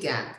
Obrigada.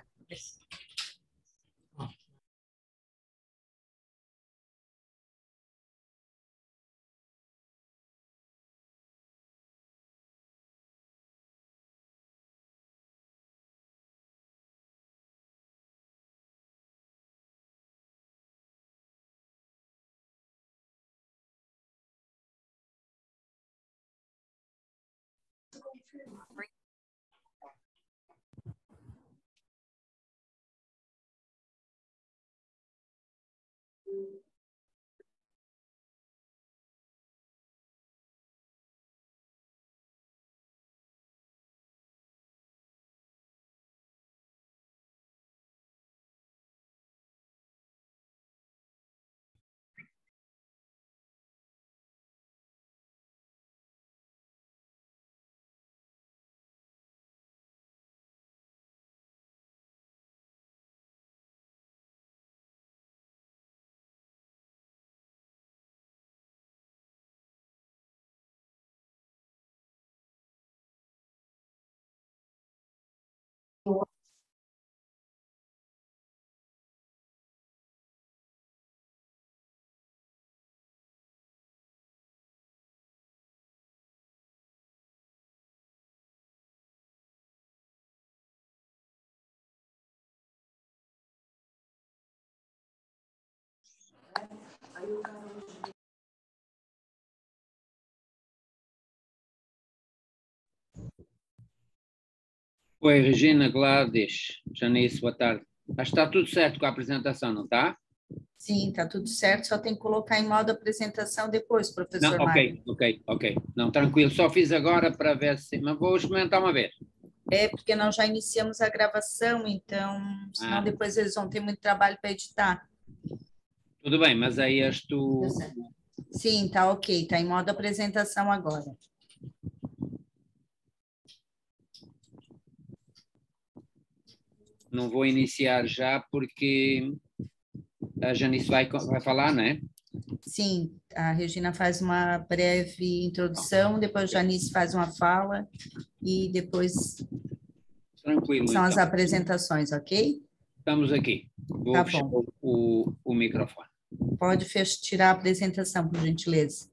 Oi, Regina, Gladys, Janice, boa tarde. Acho que está tudo certo com a apresentação, não está? Sim, está tudo certo, só tem que colocar em modo apresentação depois, professor Não, Mário. ok. Não, tranquilo, só fiz agora para ver se... Mas vou experimentar uma vez. É, porque nós já iniciamos a gravação, então, senão depois eles vão ter muito trabalho para editar. Tudo bem, mas é este o... Sim, tá ok, está em modo apresentação agora. Não vou iniciar já porque a Janice vai falar, não é? Sim, a Regina faz uma breve introdução, depois a Janice faz uma fala e depois Tranquilo, são as então. apresentações, ok? Estamos aqui. Vou Tá fechar bom. o microfone. Pode tirar a apresentação, por gentileza.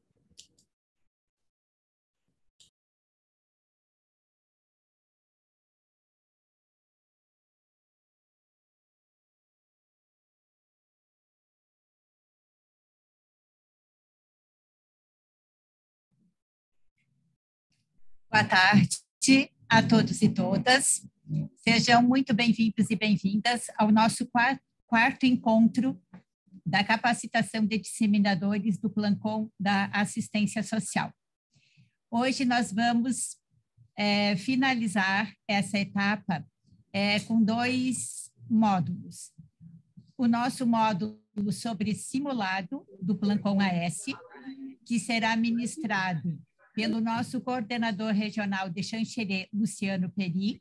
Boa tarde a todos e todas. Sejam muito bem-vindos e bem-vindas ao nosso quarto encontro da capacitação de disseminadores do Plancon da Assistência Social. Hoje nós vamos finalizar essa etapa com 2 módulos. O nosso módulo sobre simulado do Plancon AS, que será ministrado pelo nosso coordenador regional de Xanxerê, Luciano Peri,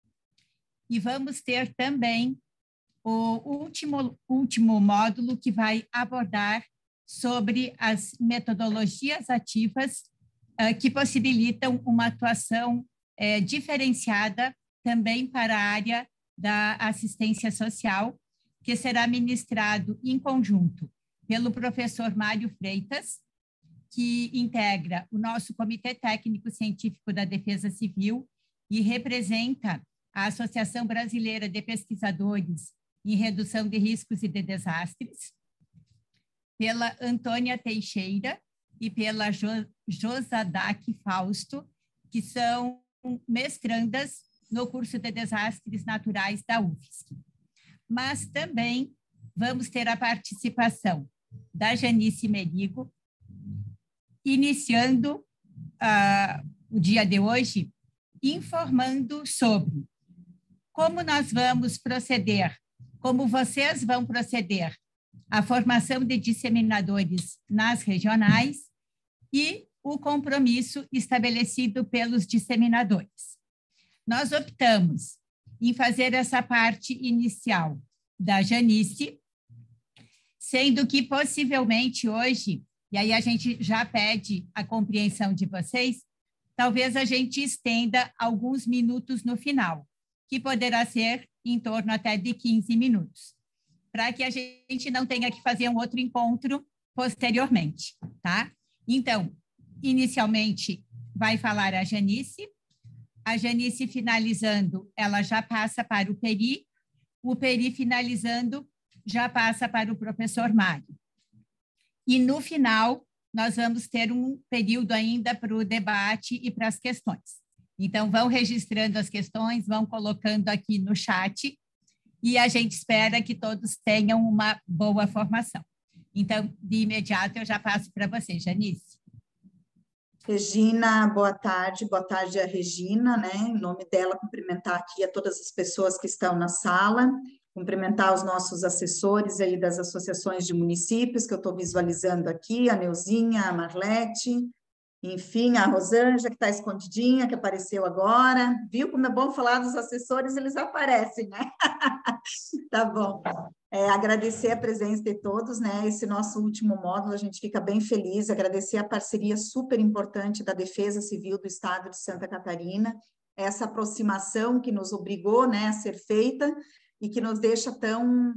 e vamos ter também o último módulo que vai abordar sobre as metodologias ativas que possibilitam uma atuação diferenciada também para a área da assistência social, que será ministrado em conjunto pelo professor Mário Freitas, que integra o nosso Comitê Técnico Científico da Defesa Civil e representa a Associação Brasileira de Pesquisadores em Redução de Riscos e de Desastres, pela Antônia Teixeira e pela Josadac Fausto, que são mestrandas no curso de Desastres Naturais da UFSC. Mas também vamos ter a participação da Janice Merigo, iniciando o dia de hoje, informando sobre como nós vamos proceder, como vocês vão proceder à formação de disseminadores nas regionais e o compromisso estabelecido pelos disseminadores. Nós optamos em fazer essa parte inicial da Janice, sendo que possivelmente hoje, e aí a gente já pede a compreensão de vocês, talvez a gente estenda alguns minutos no final, que poderá ser em torno até de 15 minutos, para que a gente não tenha que fazer um outro encontro posteriormente, tá? Então, inicialmente, vai falar a Janice finalizando, ela já passa para o Peri finalizando, já passa para o professor Mário. E no final, nós vamos ter um período ainda para o debate e para as questões. Então, vão registrando as questões, vão colocando aqui no chat, e a gente espera que todos tenham uma boa formação. Então, de imediato, eu já passo para você, Janice. Regina, boa tarde a Regina, né? Em nome dela, cumprimentar aqui a todas as pessoas que estão na sala, cumprimentar os nossos assessores aí das associações de municípios, que eu estou visualizando aqui, a Neuzinha, a Marlete, enfim, a Rosângela, que está escondidinha, que apareceu agora. Viu como é bom falar dos assessores, eles aparecem, né? Tá bom. Agradecer a presença de todos, né? Esse nosso último módulo, a gente fica bem feliz, agradecer a parceria super importante da Defesa Civil do Estado de Santa Catarina, essa aproximação que nos obrigou, né, a ser feita e que nos deixa tão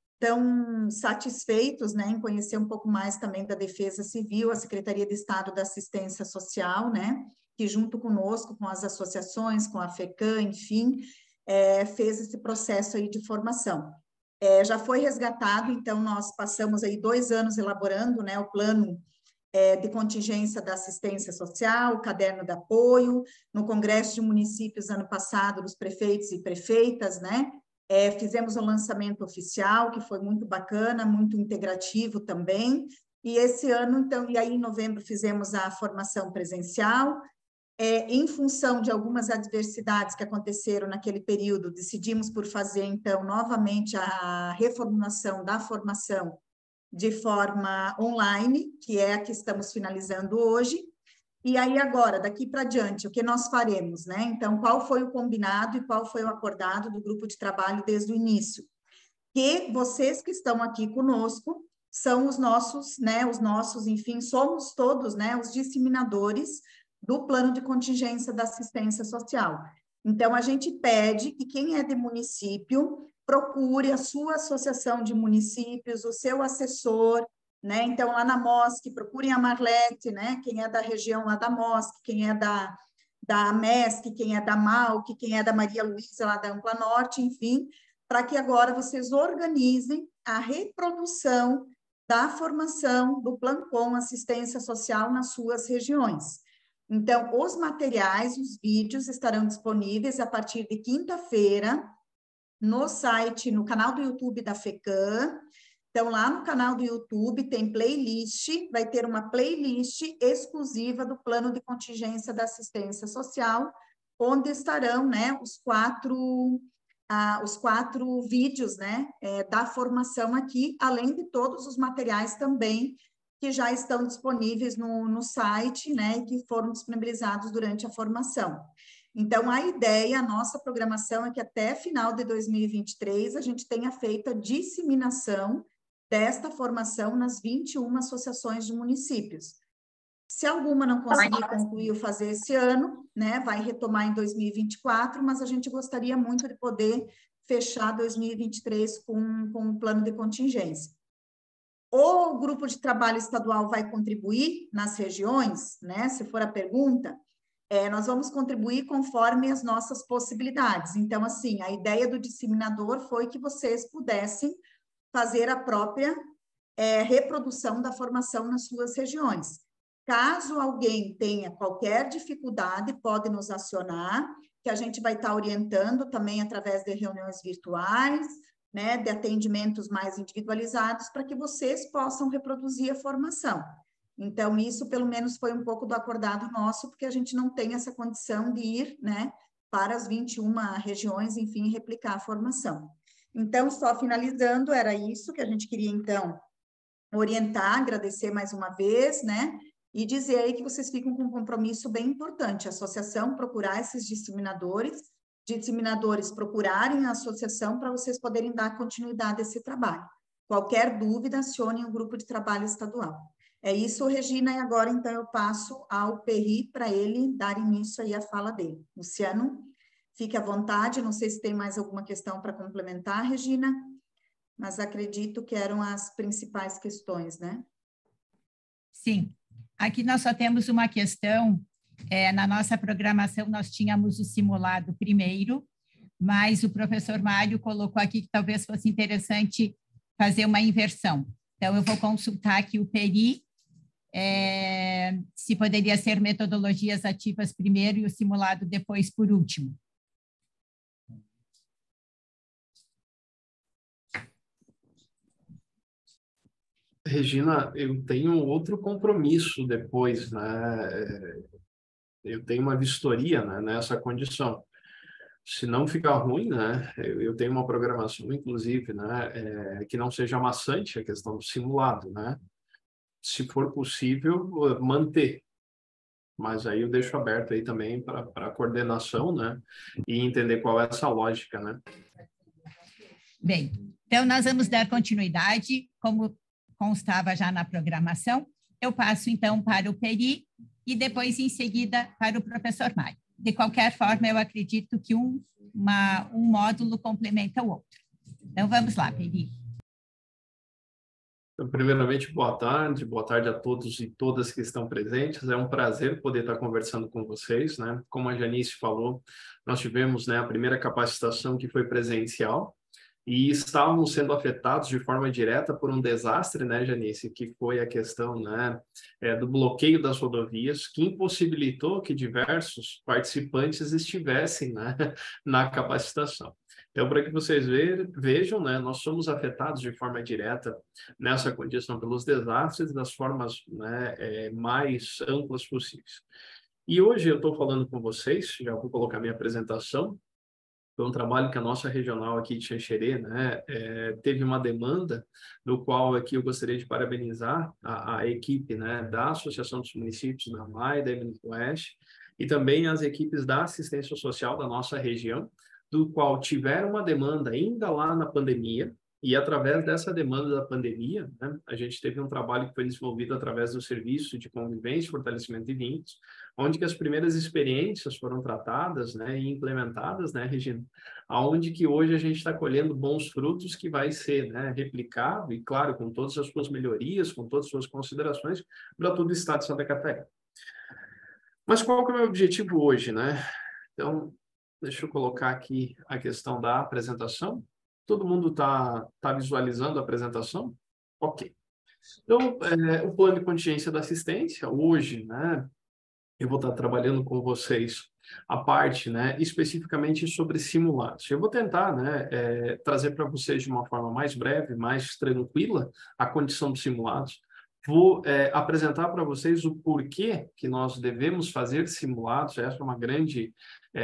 satisfeitos, né, em conhecer um pouco mais também da Defesa Civil, a Secretaria de Estado da Assistência Social, né, que junto conosco, com as associações, com a FECAM, enfim, fez esse processo aí de formação. Já foi resgatado, então nós passamos aí 2 anos elaborando, né, o plano de contingência da assistência social, o caderno de apoio, no Congresso de Municípios ano passado, dos prefeitos e prefeitas, né, fizemos um lançamento oficial, que foi muito bacana, muito integrativo também, e esse ano, então, e aí em novembro fizemos a formação presencial, em função de algumas adversidades que aconteceram naquele período, decidimos por fazer, então, novamente a reformulação da formação de forma online, que é a que estamos finalizando hoje. E aí agora, daqui para diante, o que nós faremos, né? Então, qual foi o combinado e qual foi o acordado do grupo de trabalho desde o início? Que vocês que estão aqui conosco são os nossos, né? Enfim, somos todos, né? Os disseminadores do plano de contingência da assistência social. Então, a gente pede que quem é de município procure a sua associação de municípios, o seu assessor, né? Então, lá na MOSC, procurem a Marlete, né? Quem é da região lá da MOSC, quem é da MESC, quem é da MAUC, quem é da Maria Luísa, lá da Ampla Norte, enfim, para que agora vocês organizem a reprodução da formação do Plancom Assistência Social nas suas regiões. Então, os materiais, os vídeos estarão disponíveis a partir de quinta-feira no site, no canal do YouTube da FECAM. Então, lá no canal do YouTube tem playlist, vai ter uma playlist exclusiva do Plano de Contingência da Assistência Social, onde estarão, né, os quatro vídeos, né, da formação aqui, além de todos os materiais também que já estão disponíveis no site, né, e que foram disponibilizados durante a formação. Então, a ideia, a nossa programação é que até final de 2023 a gente tenha feito a disseminação desta formação nas 21 associações de municípios. Se alguma não conseguir concluir ou fazer esse ano, né, vai retomar em 2024, mas a gente gostaria muito de poder fechar 2023 com um plano de contingência. O grupo de trabalho estadual vai contribuir nas regiões, né, se for a pergunta, nós vamos contribuir conforme as nossas possibilidades. Então, assim, a ideia do disseminador foi que vocês pudessem fazer a própria reprodução da formação nas suas regiões. Caso alguém tenha qualquer dificuldade, pode nos acionar, que a gente vai estar orientando também através de reuniões virtuais, né, de atendimentos mais individualizados, para que vocês possam reproduzir a formação. Então, isso pelo menos foi um pouco do acordado nosso, porque a gente não tem essa condição de ir, né, para as 21 regiões, enfim, replicar a formação. Então, só finalizando, era isso que a gente queria, então, orientar, agradecer mais uma vez, né, e dizer aí que vocês ficam com um compromisso bem importante, a associação procurar esses disseminadores procurarem a associação para vocês poderem dar continuidade a esse trabalho. Qualquer dúvida, acionem o grupo de trabalho estadual. É isso, Regina, e agora, então, eu passo ao Peri para ele dar início aí à fala dele. Luciano? fique à vontade, não sei se tem mais alguma questão para complementar, Regina, mas acredito que eram as principais questões, né? Sim, aqui nós só temos uma questão, na nossa programação nós tínhamos o simulado primeiro, mas o professor Mário colocou aqui que talvez fosse interessante fazer uma inversão. Então, eu vou consultar aqui o PERI, se poderia ser metodologias ativas primeiro e o simulado depois por último. Regina, eu tenho outro compromisso depois, né? Eu tenho uma vistoria, né, nessa condição. Se não ficar ruim, né, eu tenho uma programação, inclusive, né, que não seja maçante a questão do simulado, né? Se for possível, manter. Mas aí eu deixo aberto aí também para a coordenação, né, e entender qual é essa lógica, né? Bem, então nós vamos dar continuidade, como constava já na programação. Eu passo, então, para o PERI e depois, em seguida, para o professor Mário. De qualquer forma, eu acredito que um módulo complementa o outro. Então, vamos lá, PERI. Então, primeiramente, boa tarde a todos e todas que estão presentes. É um prazer poder estar conversando com vocês, né? Como a Janice falou, nós tivemos, né, a primeira capacitação que foi presencial, e estávamos sendo afetados de forma direta por um desastre, né, Janice, que foi a questão, né, do bloqueio das rodovias, que impossibilitou que diversos participantes estivessem, né, na capacitação. Então, para que vocês vejam, né, nós somos afetados de forma direta nessa condição pelos desastres das formas, né, mais amplas possíveis. E hoje eu estou falando com vocês, já vou colocar minha apresentação. Foi um trabalho que a nossa regional aqui de Xanxerê, né, teve uma demanda, no qual aqui eu gostaria de parabenizar a equipe, né, da Associação dos Municípios, da AMAI, da MNUoeste, e também as equipes da assistência social da nossa região, do qual tiveram uma demanda ainda lá na pandemia, e através dessa demanda da pandemia, né, a gente teve um trabalho que foi desenvolvido através do Serviço de Convivência e Fortalecimento de Vínculos, onde que as primeiras experiências foram tratadas, né, e implementadas, né, Regina, aonde que hoje a gente está colhendo bons frutos que vai ser, né, replicado, e claro, com todas as suas melhorias, com todas as suas considerações, para todo o estado de Santa Catarina. Mas qual que é o meu objetivo hoje, né? Então, deixa eu colocar aqui a questão da apresentação. Todo mundo está visualizando a apresentação? Ok. Então, o plano de contingência da assistência, hoje, né, eu vou estar trabalhando com vocês a parte, né, especificamente sobre simulados. Eu vou tentar, né, trazer para vocês de uma forma mais breve, mais tranquila, a condição dos simulados. Vou apresentar para vocês o porquê que nós devemos fazer simulados. Essa é uma grande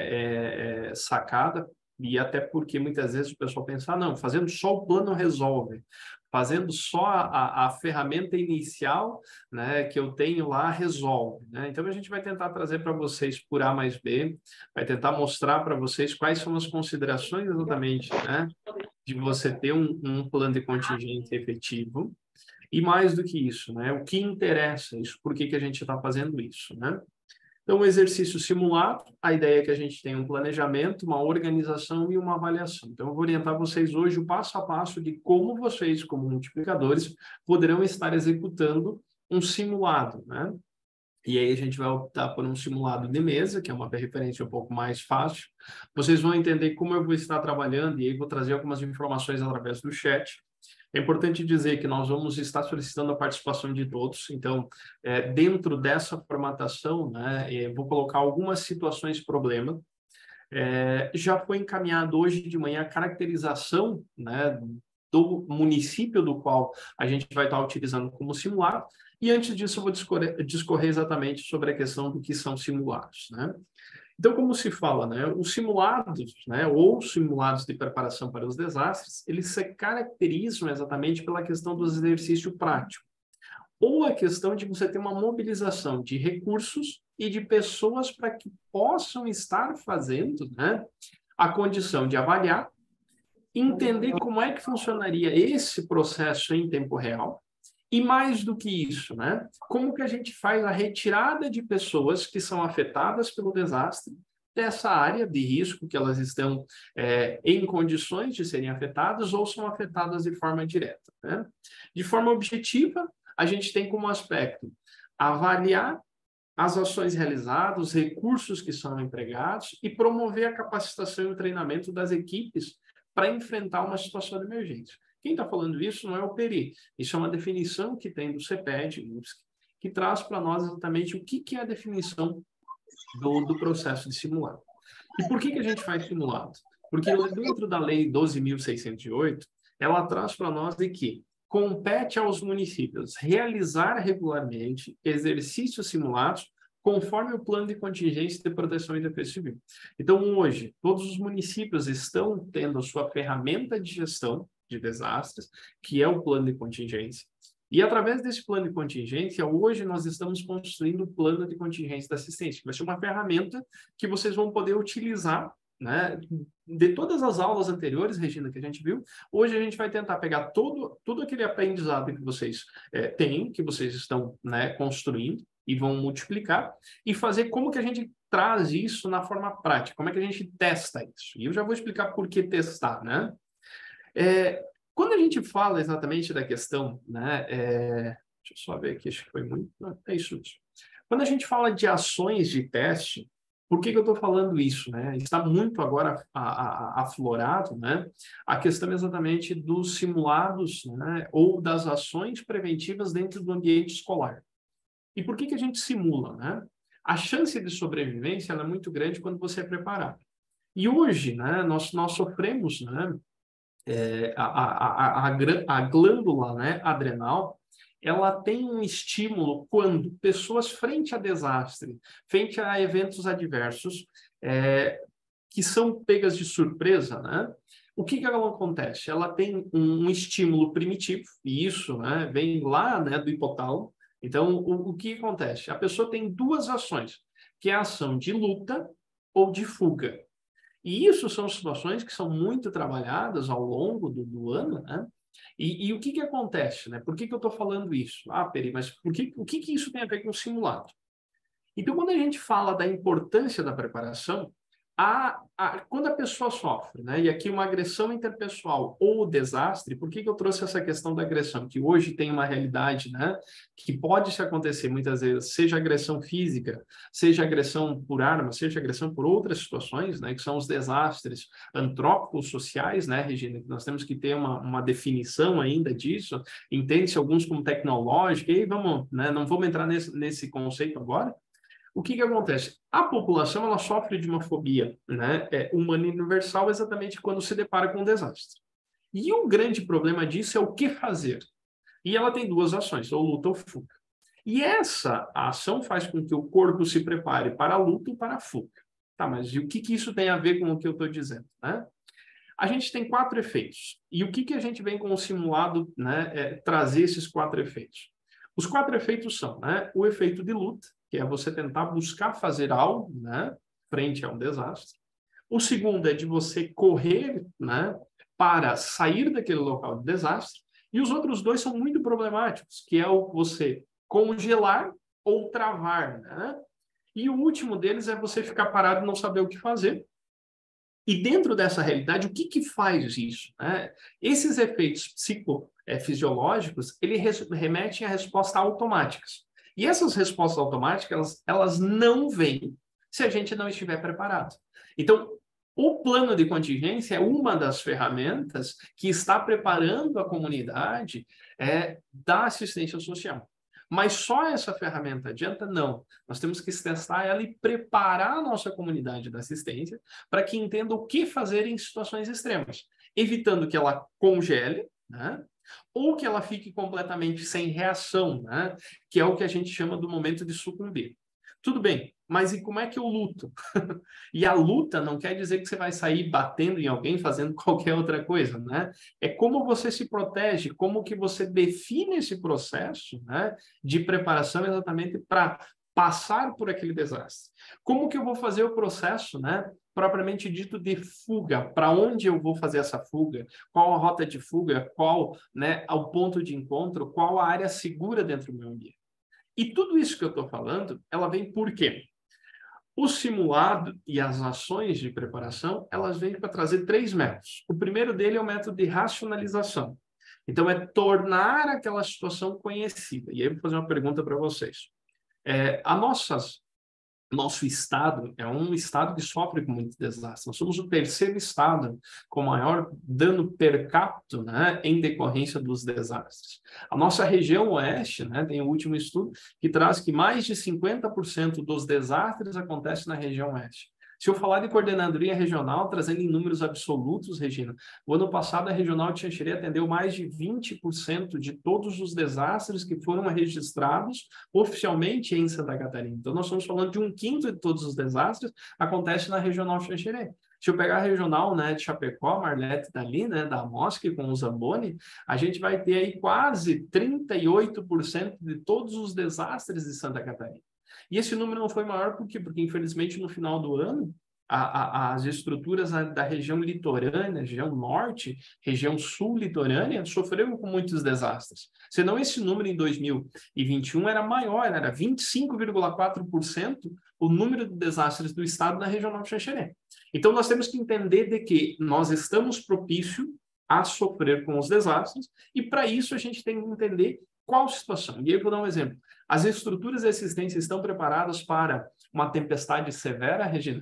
sacada, e até porque muitas vezes o pessoal pensa, não, fazendo só o plano resolve. Fazendo só a ferramenta inicial, né, que eu tenho lá, resolve, né? Então, a gente vai tentar trazer para vocês por A mais B, vai tentar mostrar para vocês quais são as considerações exatamente, né, de você ter um plano de contingência efetivo. E mais do que isso, né, o que interessa, isso, por que a gente está fazendo isso, né? Então, o exercício simulado, a ideia é que a gente tenha um planejamento, uma organização e uma avaliação. Então, eu vou orientar vocês hoje o passo a passo de como vocês, como multiplicadores, poderão estar executando um simulado, né? E aí a gente vai optar por um simulado de mesa, que é uma referência um pouco mais fácil. Vocês vão entender como eu vou estar trabalhando, e aí vou trazer algumas informações através do chat. É importante dizer que nós vamos estar solicitando a participação de todos, então, dentro dessa formatação, né, vou colocar algumas situações problema. Já foi encaminhado hoje de manhã a caracterização, né, do município do qual a gente vai estar utilizando como simulado, e antes disso eu vou discorrer exatamente sobre a questão do que são simulados, né? Então, como se fala, né, os simulados, né, ou simulados de preparação para os desastres, eles se caracterizam exatamente pela questão do exercício prático, ou a questão de você ter uma mobilização de recursos e de pessoas para que possam estar fazendo, né, a condição de avaliar, entender como é que funcionaria esse processo em tempo real, e mais do que isso, né? Como que a gente faz a retirada de pessoas que são afetadas pelo desastre, dessa área de risco que elas estão em condições de serem afetadas ou são afetadas de forma direta, né? De forma objetiva, a gente tem como aspecto avaliar as ações realizadas, os recursos que são empregados e promover a capacitação e o treinamento das equipes para enfrentar uma situação de emergência. Quem está falando isso não é o Peri, isso é uma definição que tem do CEPED, que traz para nós exatamente o que é a definição do processo de simulado. E por que a gente faz simulado? Porque dentro da Lei 12.608, ela traz para nós de que compete aos municípios realizar regularmente exercícios simulados conforme o plano de contingência de proteção e defesa civil. Então, hoje, todos os municípios estão tendo a sua ferramenta de gestão de desastres, que é o plano de contingência. E, através desse plano de contingência, hoje nós estamos construindo o plano de contingência da assistência, que vai ser uma ferramenta que vocês vão poder utilizar, né? De todas as aulas anteriores, Regina, que a gente viu, hoje a gente vai tentar pegar todo aquele aprendizado que vocês têm, que vocês estão, né, construindo e vão multiplicar, e fazer como que a gente traz isso na forma prática, como é que a gente testa isso. E eu já vou explicar por que testar, né? Quando a gente fala exatamente da questão, né, deixa eu só ver aqui, acho que foi muito... Não, é isso mesmo. Quando a gente fala de ações de teste, por que eu estou falando isso, né? Está muito agora aflorado, né? A questão exatamente dos simulados, né? Ou das ações preventivas dentro do ambiente escolar. E por que a gente simula, né? A chance de sobrevivência ela é muito grande quando você é preparado. E hoje, né? Nós sofremos, né? A glândula, né? Adrenal, ela tem um estímulo quando pessoas frente a desastre, frente a eventos adversos, que são pegas de surpresa, né? O que ela acontece? Ela tem um estímulo primitivo, e isso, né, vem lá, né, do hipotálamo. Então, o que acontece? A pessoa tem duas ações, que é a ação de luta ou de fuga. E isso são situações que são muito trabalhadas ao longo do ano, né? E o que acontece, né? Por que eu estou falando isso? Ah, Peri, mas o que isso tem a ver com o simulado? Então, quando a gente fala da importância da preparação, quando a pessoa sofre, né? E aqui uma agressão interpessoal ou desastre, por que eu trouxe essa questão da agressão? Que hoje tem uma realidade, né? Que pode se acontecer muitas vezes, seja agressão física, seja agressão por arma, seja agressão por outras situações, né? Que são os desastres antrópicos sociais, né, Regina? Nós temos que ter uma definição ainda disso, entende-se alguns como tecnológico, e vamos, né? Não vamos entrar nesse conceito agora. O que acontece? A população ela sofre de uma fobia, né, humana universal exatamente quando se depara com um desastre. E o grande problema disso é o que fazer. E ela tem duas ações, ou luta ou fuga. E essa ação faz com que o corpo se prepare para a luta ou para a fuga. Tá, mas e o que isso tem a ver com o que eu estou dizendo, né? A gente tem 4 efeitos. E o que a gente vem com o simulado, né, trazer esses 4 efeitos? Os 4 efeitos são, né, o efeito de luta, que é você tentar buscar fazer algo, né, frente a um desastre. O segundo é de você correr, né, para sair daquele local de desastre. E os outros 2 são muito problemáticos, que é o você congelar ou travar, né? E o último deles é você ficar parado e não saber o que fazer. E dentro dessa realidade, o que faz isso, né? Esses efeitos psicofisiológicos, eles remetem a respostas automáticas. E essas respostas automáticas, elas não vêm se a gente não estiver preparado. Então, o plano de contingência é uma das ferramentas que está preparando a comunidade da assistência social. Mas só essa ferramenta adianta? Não. Nós temos que testar ela e preparar a nossa comunidade da assistência para que entenda o que fazer em situações extremas, evitando que ela congele, né? Ou que ela fique completamente sem reação, né? Que é o que a gente chama do momento de sucumbir. Tudo bem, mas e como é que eu luto? E a luta não quer dizer que você vai sair batendo em alguém, fazendo qualquer outra coisa, né? É como você se protege, como que você define esse processo, né, de preparação exatamente para passar por aquele desastre. Como que eu vou fazer o processo, né, propriamente dito de fuga? Para onde eu vou fazer essa fuga? Qual a rota de fuga? Qual, né, o ponto de encontro? Qual a área segura dentro do meu ambiente? E tudo isso que eu estou falando, ela vem por quê? O simulado e as ações de preparação, elas vêm para trazer 3 métodos. O primeiro dele é o método de racionalização. Então, é tornar aquela situação conhecida. E aí eu vou fazer uma pergunta para vocês. Nosso estado é um estado que sofre com muito desastre. Nós somos o 3º estado com maior dano per capita, né, em decorrência dos desastres. A nossa região oeste, né, tem o último estudo que traz que mais de 50% dos desastres acontecem na região oeste. Se eu falar de coordenadoria regional, trazendo em números absolutos, Regina, o ano passado a Regional de Xanxerê atendeu mais de 20% de todos os desastres que foram registrados oficialmente em Santa Catarina. Então, nós estamos falando de 1/5 de todos os desastres acontece na Regional de Xanxerê. Se eu pegar a regional, né, de Chapecó, a Marlete dali, né, da Mosque com o Zamboni, a gente vai ter aí quase 38% de todos os desastres de Santa Catarina. E esse número não foi maior por quê? Porque, infelizmente, no final do ano, as estruturas da região litorânea, região norte, região sul litorânea, sofreram com muitos desastres. Senão esse número em 2021 era maior, era 25,4% o número de desastres do estado na Regional de Xanxerê. Então, nós temos que entender de que nós estamos propícios a sofrer com os desastres e, para isso, a gente tem que entender qual situação. E aí eu vou dar um exemplo. As estruturas de assistência estão preparadas para uma tempestade severa, Regina?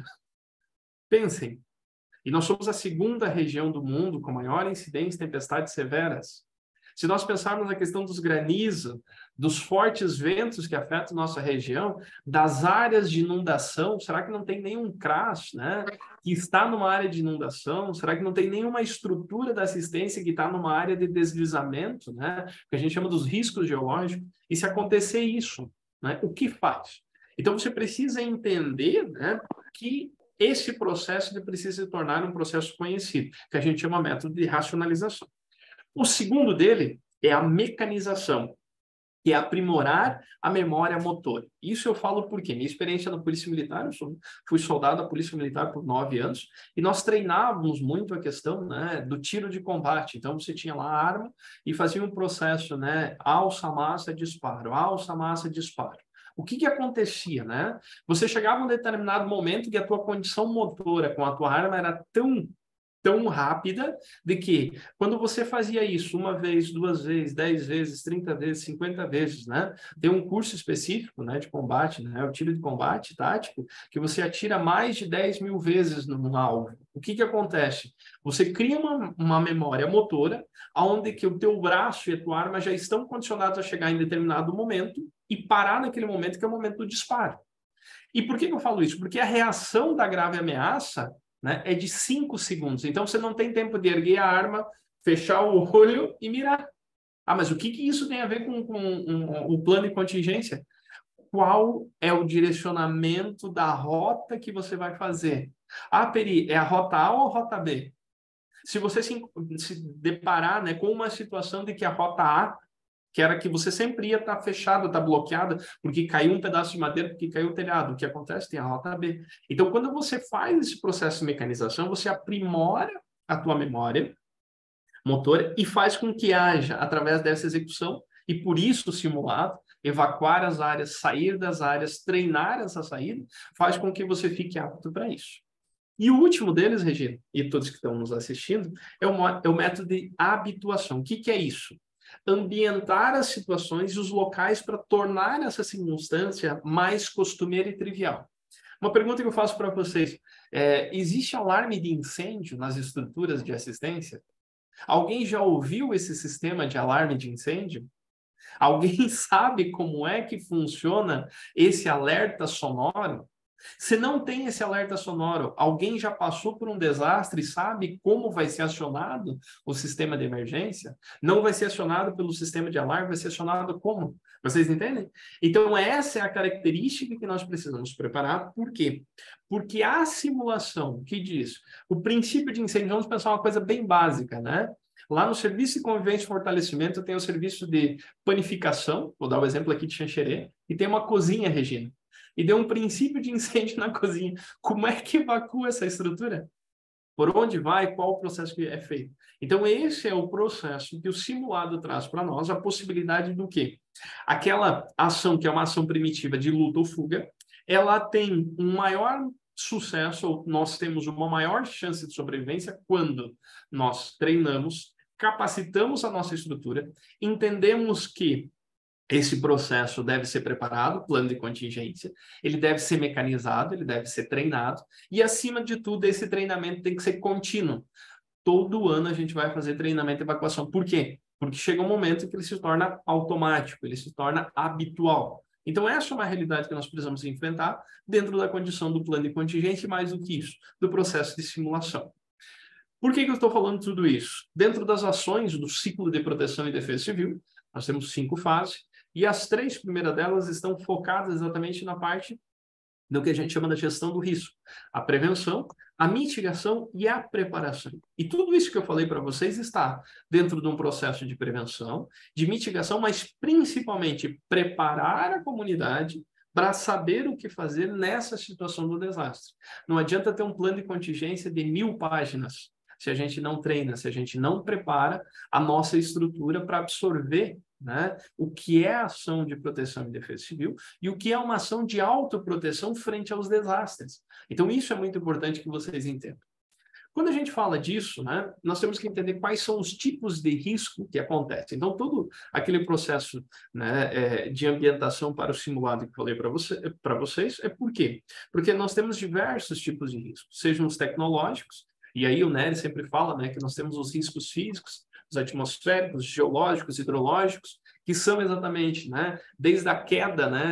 Pensem. E nós somos a 2ª região do mundo com maior incidência de tempestades severas. Se nós pensarmos na questão dos granizos, dos fortes ventos que afetam nossa região, das áreas de inundação, será que não tem nenhum CRAS, né, que está numa área de inundação? Será que não tem nenhuma estrutura da assistência que está numa área de deslizamento, né, que a gente chama dos riscos geológicos? E se acontecer isso, né, o que faz? Então, você precisa entender, né, que esse processo ele precisa se tornar um processo conhecido, que a gente chama método de racionalização. O segundo dele é a mecanização, que é aprimorar a memória motora. Isso eu falo porque minha experiência na Polícia Militar, fui soldado da Polícia Militar por 9 anos, e nós treinávamos muito a questão, né, do tiro de combate. Então, você tinha lá a arma e fazia um processo, né, alça, massa, disparo, alça, massa, disparo. O que acontecia, né? Você chegava a um determinado momento que a tua condição motora com a tua arma era tão rápida de que quando você fazia isso 1 vez, 2 vezes, 10 vezes, 30 vezes, 50 vezes, né? Tem um curso específico, né, de combate, né, o tiro de combate tático, que você atira mais de 10.000 vezes no alvo. O que acontece? Você cria uma memória motora onde que o teu braço e a tua arma já estão condicionados a chegar em determinado momento e parar naquele momento que é o momento do disparo. E por que eu falo isso? Porque a reação da grave ameaça, né, é de 5 segundos. Então, você não tem tempo de erguer a arma, fechar o olho e mirar. Ah, mas o que isso tem a ver com o plano de contingência? Qual é o direcionamento da rota que você vai fazer? Ah, Peri, é a rota A ou a rota B? Se você se deparar, né, com uma situação de que a rota A, que era que você sempre ia estar fechada, estar bloqueada, porque caiu um pedaço de madeira, porque caiu o telhado. O que acontece? Tem a rota B. Então, quando você faz esse processo de mecanização, você aprimora a tua memória motora e faz com que haja, através dessa execução, e por isso o simulado, evacuar as áreas, sair das áreas, treinar essa saída, faz com que você fique apto para isso. E o último deles, Regina, e todos que estão nos assistindo, é o método de habituação. O que é isso? Ambientar as situações e os locais para tornar essa circunstância mais costumeira e trivial. Uma pergunta que eu faço para vocês, existe alarme de incêndio nas estruturas de assistência? Alguém já ouviu esse sistema de alarme de incêndio? Alguém sabe como é que funciona esse alerta sonoro? Se não tem esse alerta sonoro, alguém já passou por um desastre e sabe como vai ser acionado o sistema de emergência? Não vai ser acionado pelo sistema de alarme, vai ser acionado como? Vocês entendem? Então, essa é a característica que nós precisamos preparar. Por quê? Porque a simulação que diz o princípio de incêndio, vamos pensar uma coisa bem básica, né? Lá no Serviço de Convivência e Fortalecimento tem o serviço de panificação, vou dar o exemplo aqui de Xanxerê, e tem uma cozinha, Regina. E deu um princípio de incêndio na cozinha. Como é que evacua essa estrutura? Por onde vai? Qual o processo que é feito? Então, esse é o processo que o simulado traz para nós, a possibilidade do quê? Aquela ação que é uma ação primitiva de luta ou fuga, ela tem um maior sucesso, ou nós temos uma maior chance de sobrevivência quando nós treinamos, capacitamos a nossa estrutura, entendemos que esse processo deve ser preparado, plano de contingência, ele deve ser mecanizado, ele deve ser treinado, e acima de tudo, esse treinamento tem que ser contínuo. Todo ano a gente vai fazer treinamento de evacuação. Por quê? Porque chega um momento em que ele se torna automático, ele se torna habitual. Então, essa é uma realidade que nós precisamos enfrentar dentro da condição do plano de contingência e, mais do que isso, do processo de simulação. Por que eu estou falando tudo isso? Dentro das ações do ciclo de proteção e defesa civil, nós temos 5 fases, e as 3 primeiras delas estão focadas exatamente na parte do que a gente chama da gestão do risco. A prevenção, a mitigação e a preparação. E tudo isso que eu falei para vocês está dentro de um processo de prevenção, de mitigação, mas principalmente preparar a comunidade para saber o que fazer nessa situação do desastre. Não adianta ter um plano de contingência de 1000 páginas se a gente não treina, se a gente não prepara a nossa estrutura para absorver, né, o que é a ação de proteção e defesa civil e o que é uma ação de autoproteção frente aos desastres. Então, isso é muito importante que vocês entendam. Quando a gente fala disso, né, nós temos que entender quais são os tipos de risco que acontecem. Então, todo aquele processo, né, de ambientação para o simulado que eu falei para vocês é por quê? Porque nós temos diversos tipos de riscos, sejam os tecnológicos, e aí o Nery sempre fala, né, que nós temos os riscos físicos, os atmosféricos, geológicos, hidrológicos, que são exatamente, né, desde a queda, né,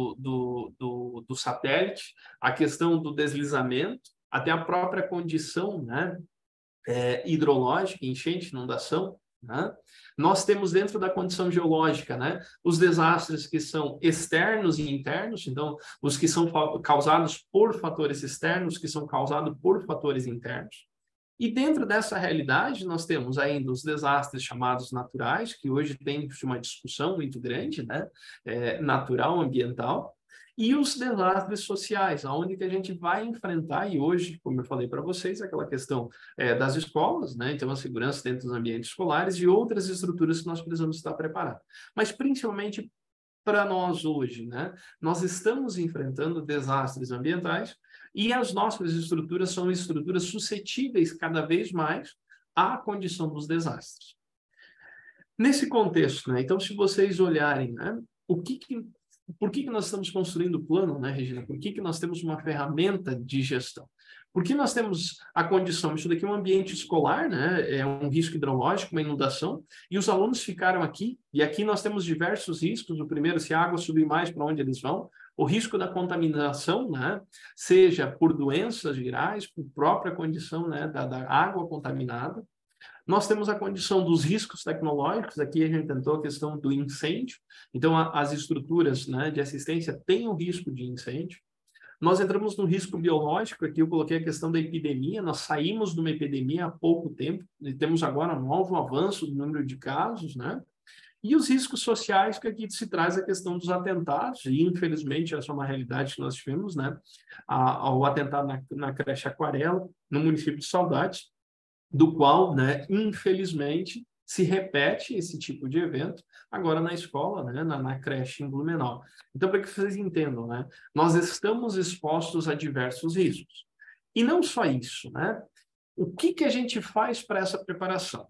do satélite, a questão do deslizamento, até a própria condição, né, hidrológica, enchente, inundação, né? Nós temos dentro da condição geológica, né, os desastres que são externos e internos, então os que são causados por fatores externos, que são causados por fatores internos. E dentro dessa realidade, nós temos ainda os desastres chamados naturais, que hoje tem uma discussão muito grande, né? Natural, ambiental, e os desastres sociais, onde que a gente vai enfrentar, e hoje, como eu falei para vocês, aquela questão das escolas, né? Então, a segurança dentro dos ambientes escolares e outras estruturas que nós precisamos estar preparados. Mas, principalmente, para nós hoje, né? Nós estamos enfrentando desastres ambientais, e as nossas estruturas são estruturas suscetíveis cada vez mais à condição dos desastres. Nesse contexto, né, então, se vocês olharem, né, por que nós estamos construindo o plano, né, Regina? Por que nós temos uma ferramenta de gestão? Porque nós temos a condição, isso daqui é um ambiente escolar, né, é um risco hidrológico, uma inundação, e os alunos ficaram aqui, e aqui nós temos diversos riscos. O primeiro, se a água subir mais, para onde eles vão? O risco da contaminação, né, seja por doenças virais, por própria condição, né, da água contaminada. Nós temos a condição dos riscos tecnológicos, aqui a gente tentou a questão do incêndio, então as estruturas, né, de assistência têm o risco de incêndio. Nós entramos no risco biológico, aqui eu coloquei a questão da epidemia, nós saímos de uma epidemia há pouco tempo, e temos agora um novo avanço do número de casos, né? E os riscos sociais, que aqui se traz a questão dos atentados, e infelizmente essa é uma realidade que nós tivemos, né? Ao atentado na creche Aquarela, no município de Saudades, do qual, né, infelizmente, se repete esse tipo de evento agora na escola, né, na creche em Blumenau. Então, para que vocês entendam, né, nós estamos expostos a diversos riscos. E não só isso, né? O que a gente faz para essa preparação?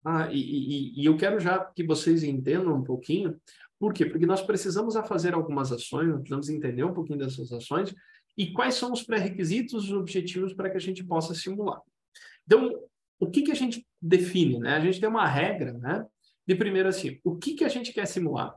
E eu quero já que vocês entendam um pouquinho. Por quê? Porque nós precisamos fazer algumas ações, nós precisamos entender um pouquinho dessas ações e quais são os pré-requisitos, os objetivos para que a gente possa simular. Então, o que a gente define, né? A gente tem uma regra, né? De primeiro assim, o que a gente quer simular?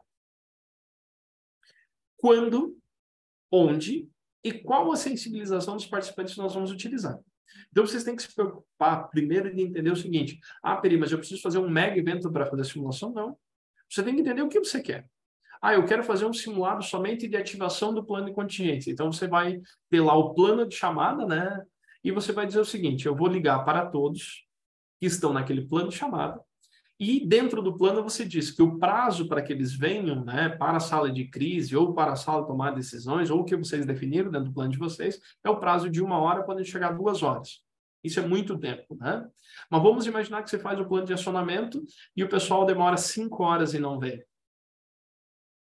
Quando, onde e qual a sensibilização dos participantes que nós vamos utilizar. Então, vocês têm que se preocupar primeiro de entender o seguinte: Peri, mas eu preciso fazer um mega evento para fazer a simulação? Não. Você tem que entender o que você quer. Eu quero fazer um simulado somente de ativação do plano de contingência. Então, você vai ter lá o plano de chamada, né? E você vai dizer o seguinte: eu vou ligar para todos que estão naquele plano de chamada, e dentro do plano você diz que o prazo para que eles venham, né, para a sala de crise ou para a sala de tomar decisões, ou o que vocês definiram dentro do plano de vocês, é o prazo de 1 hora, podem chegar a 2 horas. Isso é muito tempo, né? Mas vamos imaginar que você faz o plano de acionamento e o pessoal demora 5 horas e não vem.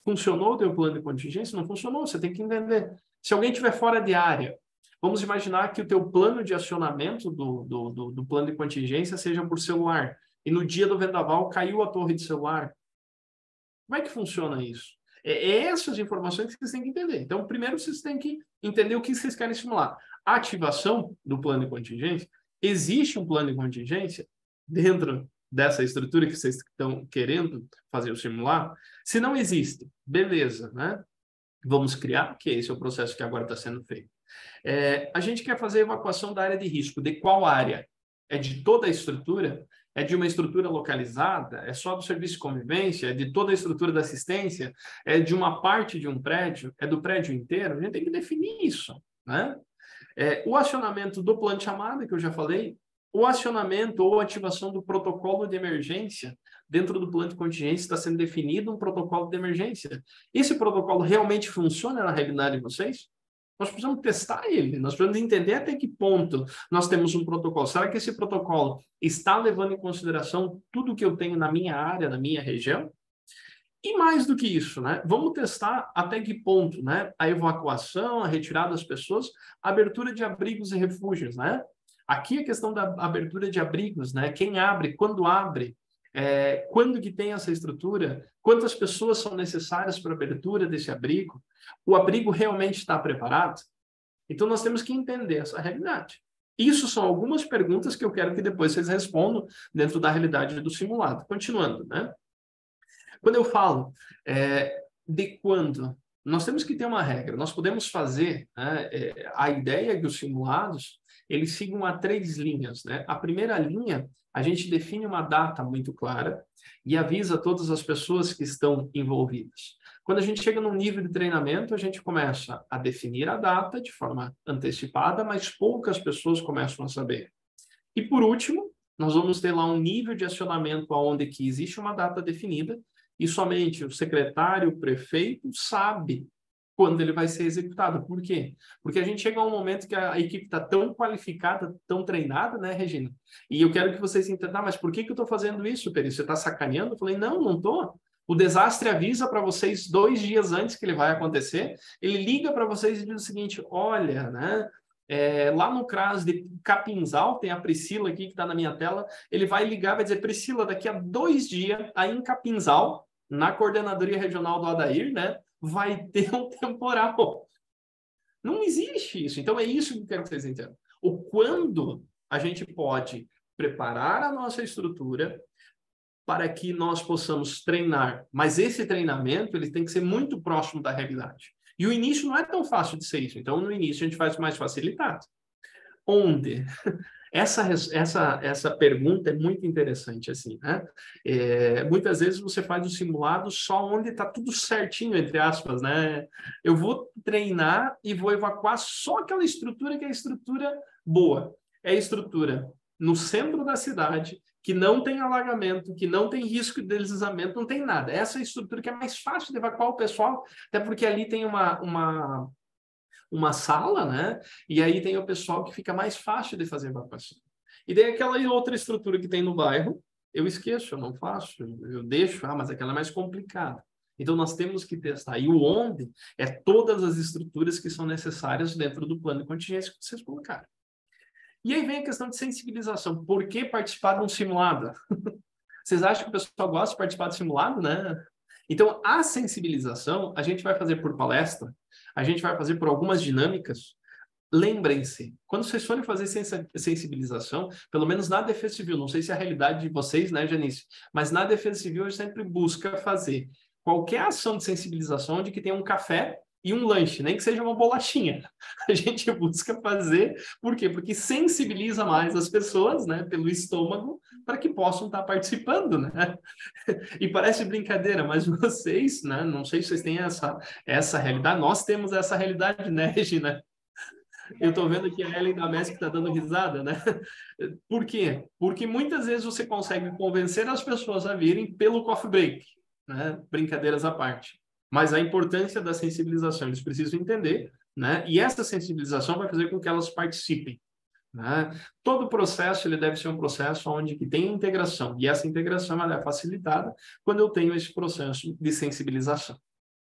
Funcionou o teu plano de contingência? Não funcionou, você tem que entender. Se alguém estiver fora de área, vamos imaginar que o teu plano de acionamento do plano de contingência seja por celular, e no dia do vendaval caiu a torre de celular. Como é que funciona isso? Essas informações que vocês têm que entender. Então, primeiro vocês têm que entender o que vocês querem simular. A ativação do plano de contingência, existe um plano de contingência dentro dessa estrutura que vocês estão querendo fazer o simular? Se não existe, beleza, né? Vamos criar, que esse é o processo que agora está sendo feito. A gente quer fazer a evacuação da área de risco. De qual área? É de toda a estrutura? É de uma estrutura localizada? É só do serviço de convivência? É de toda a estrutura da assistência? É de uma parte de um prédio? É do prédio inteiro? A gente tem que definir isso, né? O acionamento do plano de chamada, que eu já falei, o acionamento ou ativação do protocolo de emergência. Dentro do plano de contingência está sendo definido um protocolo de emergência. Esse protocolo realmente funciona na realidade de vocês? Nós precisamos testar ele, nós precisamos entender até que ponto nós temos um protocolo. Será que esse protocolo está levando em consideração tudo que eu tenho na minha área, na minha região? E mais do que isso, né? Vamos testar até que ponto, né? A evacuação, a retirada das pessoas, a abertura de abrigos e refúgios, né? Aqui a questão da abertura de abrigos, né? Quem abre, quando que tem essa estrutura, quantas pessoas são necessárias para a abertura desse abrigo, o abrigo realmente está preparado? Então, nós temos que entender essa realidade. Isso são algumas perguntas que eu quero que depois vocês respondam dentro da realidade do simulado. Continuando, né? Quando eu falo de quando, nós temos que ter uma regra. Nós podemos fazer, né, a ideia é que os simulados, eles sigam a 3 linhas, né? A primeira linha, a gente define uma data muito clara e avisa todas as pessoas que estão envolvidas. Quando a gente chega num nível de treinamento, a gente começa a definir a data de forma antecipada, mas poucas pessoas começam a saber. E, por último, nós vamos ter lá um nível de acionamento onde que existe uma data definida e somente o secretário, o prefeito, sabe quando ele vai ser executado. Por quê? Porque a gente chega a um momento que a equipe está tão qualificada, tão treinada, né, Regina? E eu quero que vocês entendam, mas por que eu estou fazendo isso, Peri? Você está sacaneando? Eu falei, não estou. O desastre avisa para vocês 2 dias antes que ele vai acontecer. Ele liga para vocês e diz o seguinte, olha, né? Lá no CRAS de Capinzal, tem a Priscila aqui que está na minha tela, ele vai ligar, vai dizer, Priscila, daqui a 2 dias, aí em Capinzal, na coordenadoria regional do Adair, né? Vai ter um temporal. Não existe isso. Então, é isso que eu quero que vocês entendam. O quando a gente pode preparar a nossa estrutura para que nós possamos treinar. Mas esse treinamento ele tem que ser muito próximo da realidade. E o início não é tão fácil de ser isso. Então, no início, a gente faz mais facilitado. Onde? Essa pergunta é muito interessante, assim, né? Muitas vezes você faz o simulado só onde está tudo certinho, entre aspas, né? Eu vou treinar e vou evacuar só aquela estrutura que é a estrutura boa. É a estrutura no centro da cidade, que não tem alagamento, que não tem risco de deslizamento, não tem nada. Essa é a estrutura que é mais fácil de evacuar o pessoal, até porque ali tem uma sala, né? E aí tem o pessoal que fica mais fácil de fazer evacuação. E daí aquela outra estrutura que tem no bairro, eu esqueço, eu não faço, eu deixo, mas aquela é mais complicada. Então, nós temos que testar. E o onde é todas as estruturas que são necessárias dentro do plano de contingência que vocês colocaram. E aí vem a questão de sensibilização. Por que participar de um simulado? Vocês acham que o pessoal gosta de participar de simulado, né? Então, a sensibilização, a gente vai fazer por palestra, a gente vai fazer por algumas dinâmicas. Lembrem-se, quando vocês forem fazer sensibilização, pelo menos na Defesa Civil, não sei se é a realidade de vocês, né, Janice? Mas na Defesa Civil, a gente sempre busca fazer qualquer ação de sensibilização onde que tenha um café e um lanche, nem que seja uma bolachinha. A gente busca fazer, por quê? Porque sensibiliza mais as pessoas, né, pelo estômago, para que possam estar participando, né? E parece brincadeira, mas vocês, né, não sei se vocês têm essa realidade, nós temos essa realidade, né, Regina? Eu estou vendo que a Ellen da MESC está dando risada, né? Por quê? Porque muitas vezes você consegue convencer as pessoas a virem pelo coffee break, né? Brincadeiras à parte. Mas a importância da sensibilização, eles precisam entender, né? E essa sensibilização vai fazer com que elas participem, né? Todo o processo ele deve ser um processo onde que tem integração, e essa integração ela é facilitada quando eu tenho esse processo de sensibilização.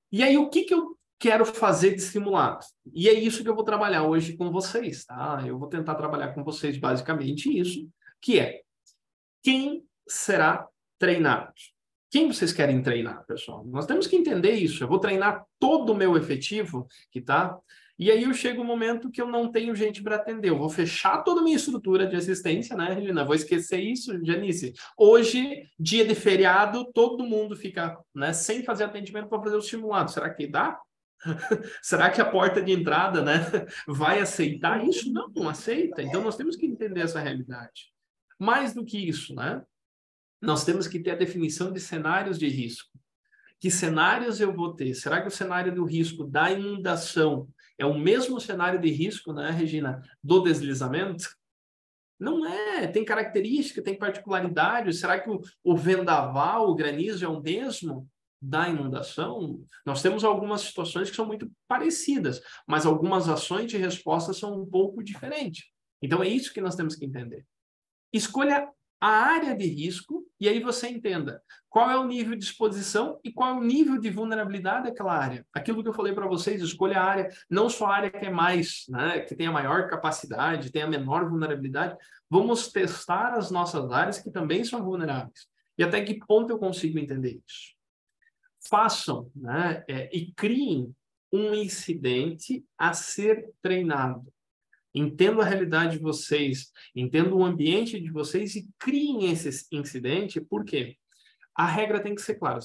E aí, o que eu quero fazer de simulado? E é isso que eu vou trabalhar hoje com vocês, tá? Eu vou tentar trabalhar com vocês basicamente isso, que é quem será treinado? Quem vocês querem treinar, pessoal? Nós temos que entender isso. Eu vou treinar todo o meu efetivo, que tá? E aí eu chego um momento que eu não tenho gente para atender. Eu vou fechar toda a minha estrutura de assistência, né, Regina? Vou esquecer isso, Janice. Hoje, dia de feriado, todo mundo fica, né, sem fazer atendimento para fazer o simulado. Será que dá? Será que a porta de entrada, né, vai aceitar isso? Não, não aceita. Então nós temos que entender essa realidade. Mais do que isso, né? Nós temos que ter a definição de cenários de risco. Que cenários eu vou ter? Será que o cenário do risco da inundação é o mesmo cenário de risco, né, Regina, do deslizamento? Não é, tem característica, tem particularidade. Será que o vendaval, o granizo é o mesmo da inundação? Nós temos algumas situações que são muito parecidas, mas algumas ações de resposta são um pouco diferentes. Então é isso que nós temos que entender. Escolha a área de risco e aí você entenda qual é o nível de exposição e qual é o nível de vulnerabilidade daquela área. Aquilo que eu falei para vocês, escolha a área, não só a área que é mais, né, que tem a maior capacidade, tem a menor vulnerabilidade. Vamos testar as nossas áreas que também são vulneráveis. E até que ponto eu consigo entender isso? Façam, né, e criem um incidente a ser treinado. Entendo a realidade de vocês, entendo o ambiente de vocês e criem esse incidente, por quê? A regra tem que ser clara.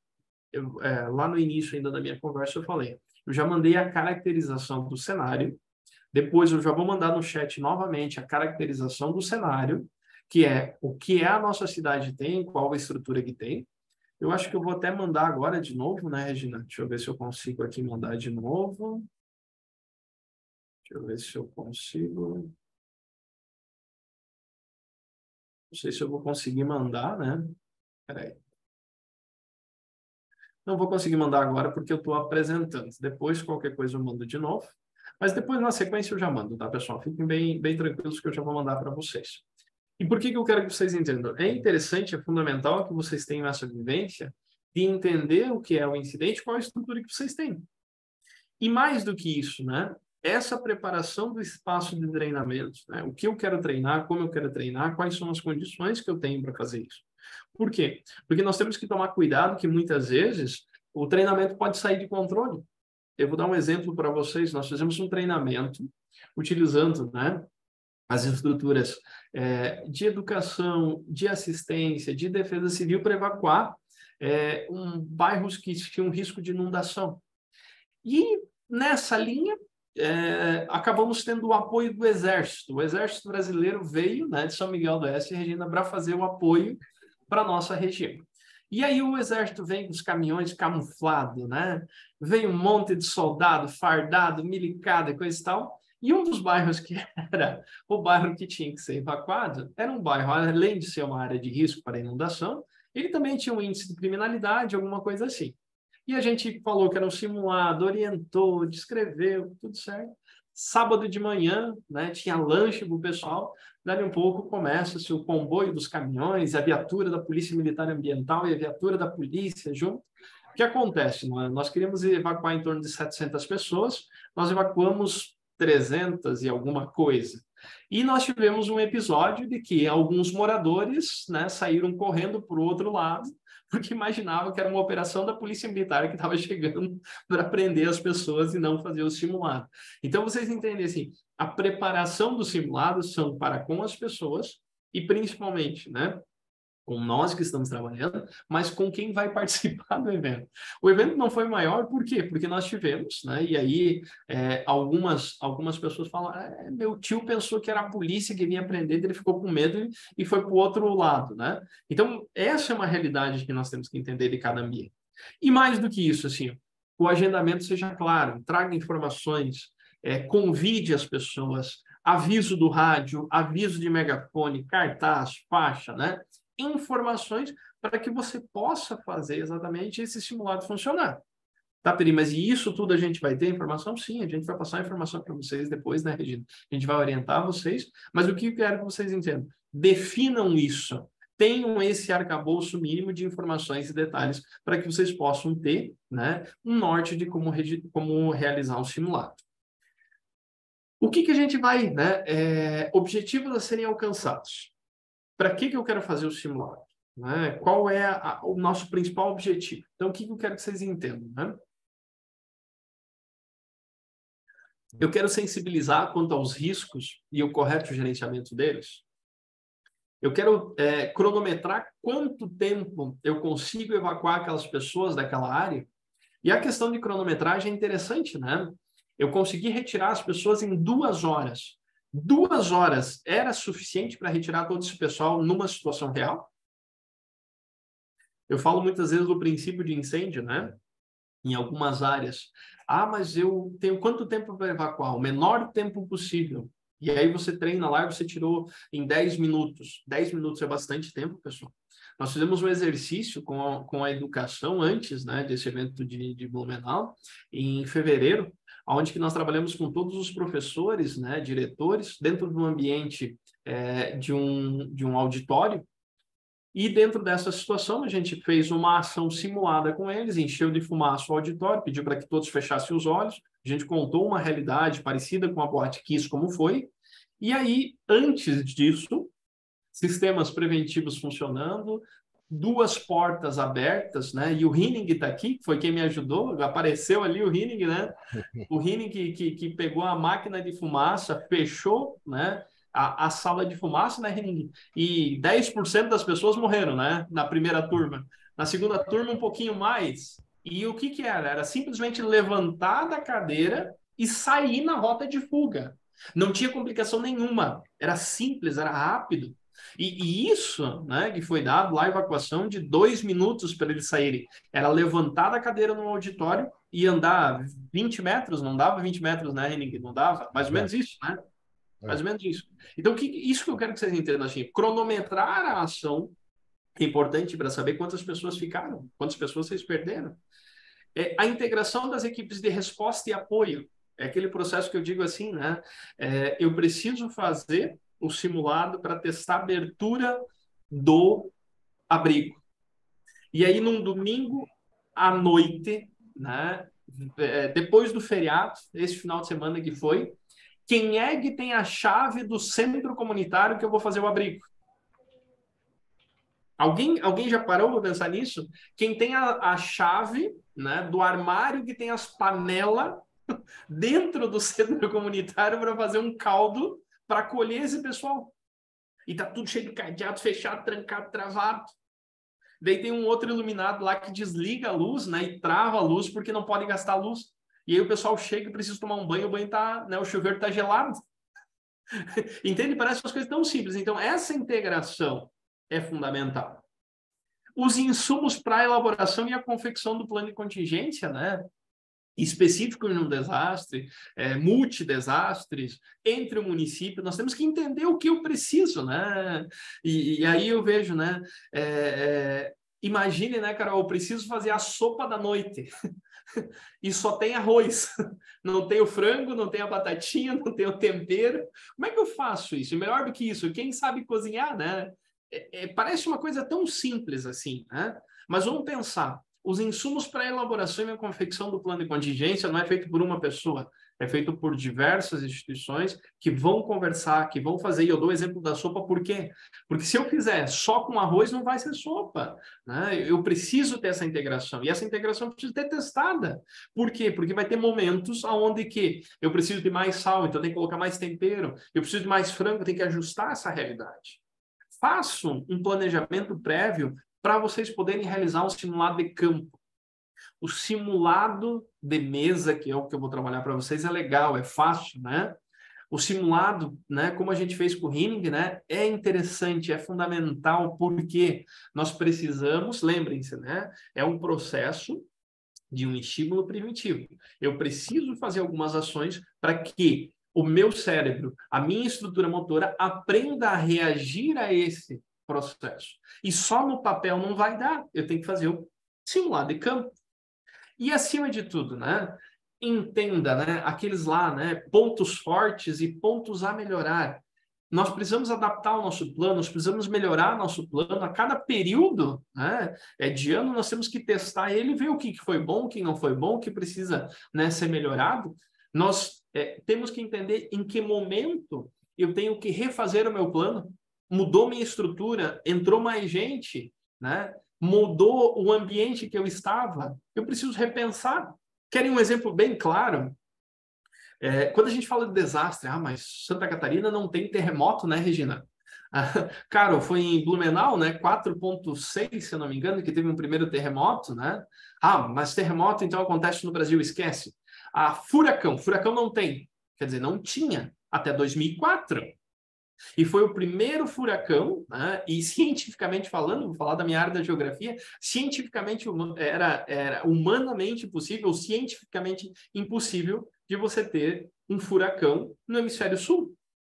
Lá no início ainda da minha conversa eu falei, eu já mandei a caracterização do cenário, depois eu já vou mandar no chat novamente a caracterização do cenário, que é o que a nossa cidade tem, qual a estrutura que tem. Eu acho que eu vou até mandar agora de novo, né, Regina? Deixa eu ver se eu consigo aqui mandar de novo. Deixa eu ver se eu consigo. Não sei se eu vou conseguir mandar, né? Peraí. Não vou conseguir mandar agora porque eu estou apresentando. Depois, qualquer coisa, eu mando de novo. Mas depois, na sequência, eu já mando, tá, pessoal? Fiquem bem tranquilos que eu já vou mandar para vocês. E por que eu quero que vocês entendam? É interessante, é fundamental que vocês tenham essa vivência de entender o que é o incidente, qual a estrutura que vocês têm. E mais do que isso, né? Essa preparação do espaço de treinamento, né? O que eu quero treinar, como eu quero treinar, quais são as condições que eu tenho para fazer isso. Por quê? Porque nós temos que tomar cuidado que muitas vezes o treinamento pode sair de controle. Eu vou dar um exemplo para vocês. Nós fizemos um treinamento utilizando, né, as estruturas de educação, de assistência, de defesa civil para evacuar bairros que tinham risco de inundação. E nessa linha, acabamos tendo o apoio do Exército. O Exército Brasileiro veio, né, de São Miguel do Oeste, Regina, para fazer o apoio para a nossa região. E aí o Exército vem com os caminhões camuflados, né? Vem um monte de soldado fardado, milicado e coisa e tal. E um dos bairros que era o bairro que tinha que ser evacuado, era um bairro, além de ser uma área de risco para inundação, ele também tinha um índice de criminalidade, alguma coisa assim. E a gente falou que era um simulado, orientou, descreveu, tudo certo. Sábado de manhã, né, tinha lanche para o pessoal. Dali um pouco começa-se o comboio dos caminhões, a viatura da Polícia Militar Ambiental e a viatura da polícia junto. O que acontece? Nós queríamos evacuar em torno de 700 pessoas, nós evacuamos 300 e alguma coisa. E nós tivemos um episódio de que alguns moradores, né, saíram correndo para o outro lado, porque imaginavam que era uma operação da Polícia Militar que estava chegando para prender as pessoas e não fazer o simulado. Então, vocês entendem assim, a preparação dos simulados são para com as pessoas e principalmente, né, com nós que estamos trabalhando, mas com quem vai participar do evento. O evento não foi maior, por quê? Porque nós tivemos, né? E aí algumas pessoas falam, meu tio pensou que era a polícia que vinha prender, ele ficou com medo e foi para o outro lado, né? Então, essa é uma realidade que nós temos que entender de cada ambiente. E mais do que isso, assim, o agendamento seja claro, traga informações, convide as pessoas, aviso do rádio, aviso de megafone, cartaz, faixa, né? Informações para que você possa fazer exatamente esse simulado funcionar. Tá, Peri? Mas e isso tudo a gente vai ter informação? Sim, a gente vai passar a informação para vocês depois, né, Regina? A gente vai orientar vocês, mas o que eu quero que vocês entendam? Definam isso. tenham esse arcabouço mínimo de informações e detalhes para que vocês possam ter, né, um norte de como realizar um simulado. O que a gente vai, né, objetivos a serem alcançados. Para que eu quero fazer o simulado? Né? Qual é o nosso principal objetivo? Então, o que eu quero que vocês entendam? Né? Eu quero sensibilizar quanto aos riscos e o correto gerenciamento deles. Eu quero cronometrar quanto tempo eu consigo evacuar aquelas pessoas daquela área. E a questão de cronometragem é interessante, né? Eu consegui retirar as pessoas em 2 horas. 2 horas era suficiente para retirar todo esse pessoal numa situação real? Eu falo muitas vezes do princípio de incêndio, né? Em algumas áreas. Ah, mas eu tenho quanto tempo para evacuar? O menor tempo possível. E aí você treina lá e você tirou em 10 minutos. 10 minutos é bastante tempo, pessoal. Nós fizemos um exercício com a educação antes, né, desse evento de Blumenau, em fevereiro, onde que nós trabalhamos com todos os professores, né, diretores, dentro do ambiente de um auditório. E dentro dessa situação, a gente fez uma ação simulada com eles, encheu de fumaça o auditório, pediu para que todos fechassem os olhos, a gente contou uma realidade parecida com a Boate Kiss, como foi. E aí, antes disso, sistemas preventivos funcionando, 2 portas abertas, né? E o Henning está aqui, que foi quem me ajudou, apareceu ali o Henning, né? O Henning que pegou a máquina de fumaça, fechou, né? A sala de fumaça, né, Henning? E 10% das pessoas morreram, né? Na primeira turma. Na segunda turma, um pouquinho mais. E o que era? Era simplesmente levantar da cadeira e sair na rota de fuga. Não tinha complicação nenhuma. Era simples, era rápido. E isso, né, que foi dado lá, a evacuação de 2 minutos para eles saírem. Era levantar da cadeira no auditório e andar 20 metros, não dava 20 metros, né, Henning? Não dava? Mais ou menos isso, né? Mais ou menos isso. Então, isso que eu quero que vocês entendam, assim, cronometrar a ação é importante para saber quantas pessoas ficaram, quantas pessoas vocês perderam. A integração das equipes de resposta e apoio. É aquele processo que eu digo assim, né? Eu preciso fazer o simulado para testar a abertura do abrigo. E aí, num domingo à noite, né? Depois do feriado, esse final de semana que foi, quem é que tem a chave do centro comunitário que eu vou fazer o abrigo? Alguém já parou para pensar nisso? Quem tem a chave, né, do armário que tem as panelas dentro do centro comunitário para fazer um caldo para acolher esse pessoal. E tá tudo cheio de cadeado, fechado, trancado, travado. Daí tem um outro iluminado lá que desliga a luz, né, e trava a luz porque não pode gastar luz. E aí o pessoal chega e precisa tomar um banho, o banho tá, né, o chuveiro tá gelado. Entende? Parece umas coisas tão simples. Então, essa integração é fundamental. Os insumos para a elaboração e a confecção do plano de contingência, né? Específico em um desastre, multidesastres, entre o município, nós temos que entender o que eu preciso, né? E aí eu vejo, né? Imagine, né, Carol, eu preciso fazer a sopa da noite e só tem arroz, não tem o frango, não tem a batatinha, não tem o tempero. Como é que eu faço isso? E melhor do que isso, quem sabe cozinhar, né? Parece uma coisa tão simples assim, né? Mas vamos pensar, os insumos para a elaboração e a confecção do plano de contingência não é feito por uma pessoa, é feito por diversas instituições que vão conversar, que vão fazer. E eu dou o exemplo da sopa, por quê? Porque se eu fizer só com arroz, não vai ser sopa, né? Eu preciso ter essa integração, e essa integração precisa ser testada. Por quê? Porque vai ter momentos onde que eu preciso de mais sal, então eu tenho que colocar mais tempero, eu preciso de mais frango, eu tenho que ajustar essa realidade. Façam um planejamento prévio para vocês poderem realizar um simulado de campo. O simulado de mesa, que é o que eu vou trabalhar para vocês, é legal, é fácil, né? O simulado, né, como a gente fez com o Henning, né, é interessante, é fundamental, porque nós precisamos, lembrem-se, né, é um processo de um estímulo preventivo. Eu preciso fazer algumas ações para que o meu cérebro, a minha estrutura motora, aprenda a reagir a esse processo. E só no papel não vai dar. Eu tenho que fazer o simulado de campo. E acima de tudo, né? Entenda, né? Aqueles lá, né? Pontos fortes e pontos a melhorar. nós precisamos adaptar o nosso plano, nós precisamos melhorar nosso plano. A cada período, né, de ano, nós temos que testar ele, ver o que foi bom, o que não foi bom, o que precisa, né, ser melhorado. Nós temos que entender em que momento eu tenho que refazer o meu plano. Mudou minha estrutura, entrou mais gente, né, mudou o ambiente que eu estava. Eu preciso repensar. Querem um exemplo bem claro? Quando a gente fala de desastre, mas Santa Catarina não tem terremoto, né, Regina? Cara, foi em Blumenau, né, 4,6, se eu não me engano, que teve um primeiro terremoto, né? Mas terremoto, então, acontece no Brasil, esquece. Furacão não tem. Quer dizer, não tinha até 2004. E foi o primeiro furacão, né? E cientificamente falando, vou falar da minha área da geografia, cientificamente era humanamente possível, cientificamente impossível de você ter um furacão no hemisfério sul.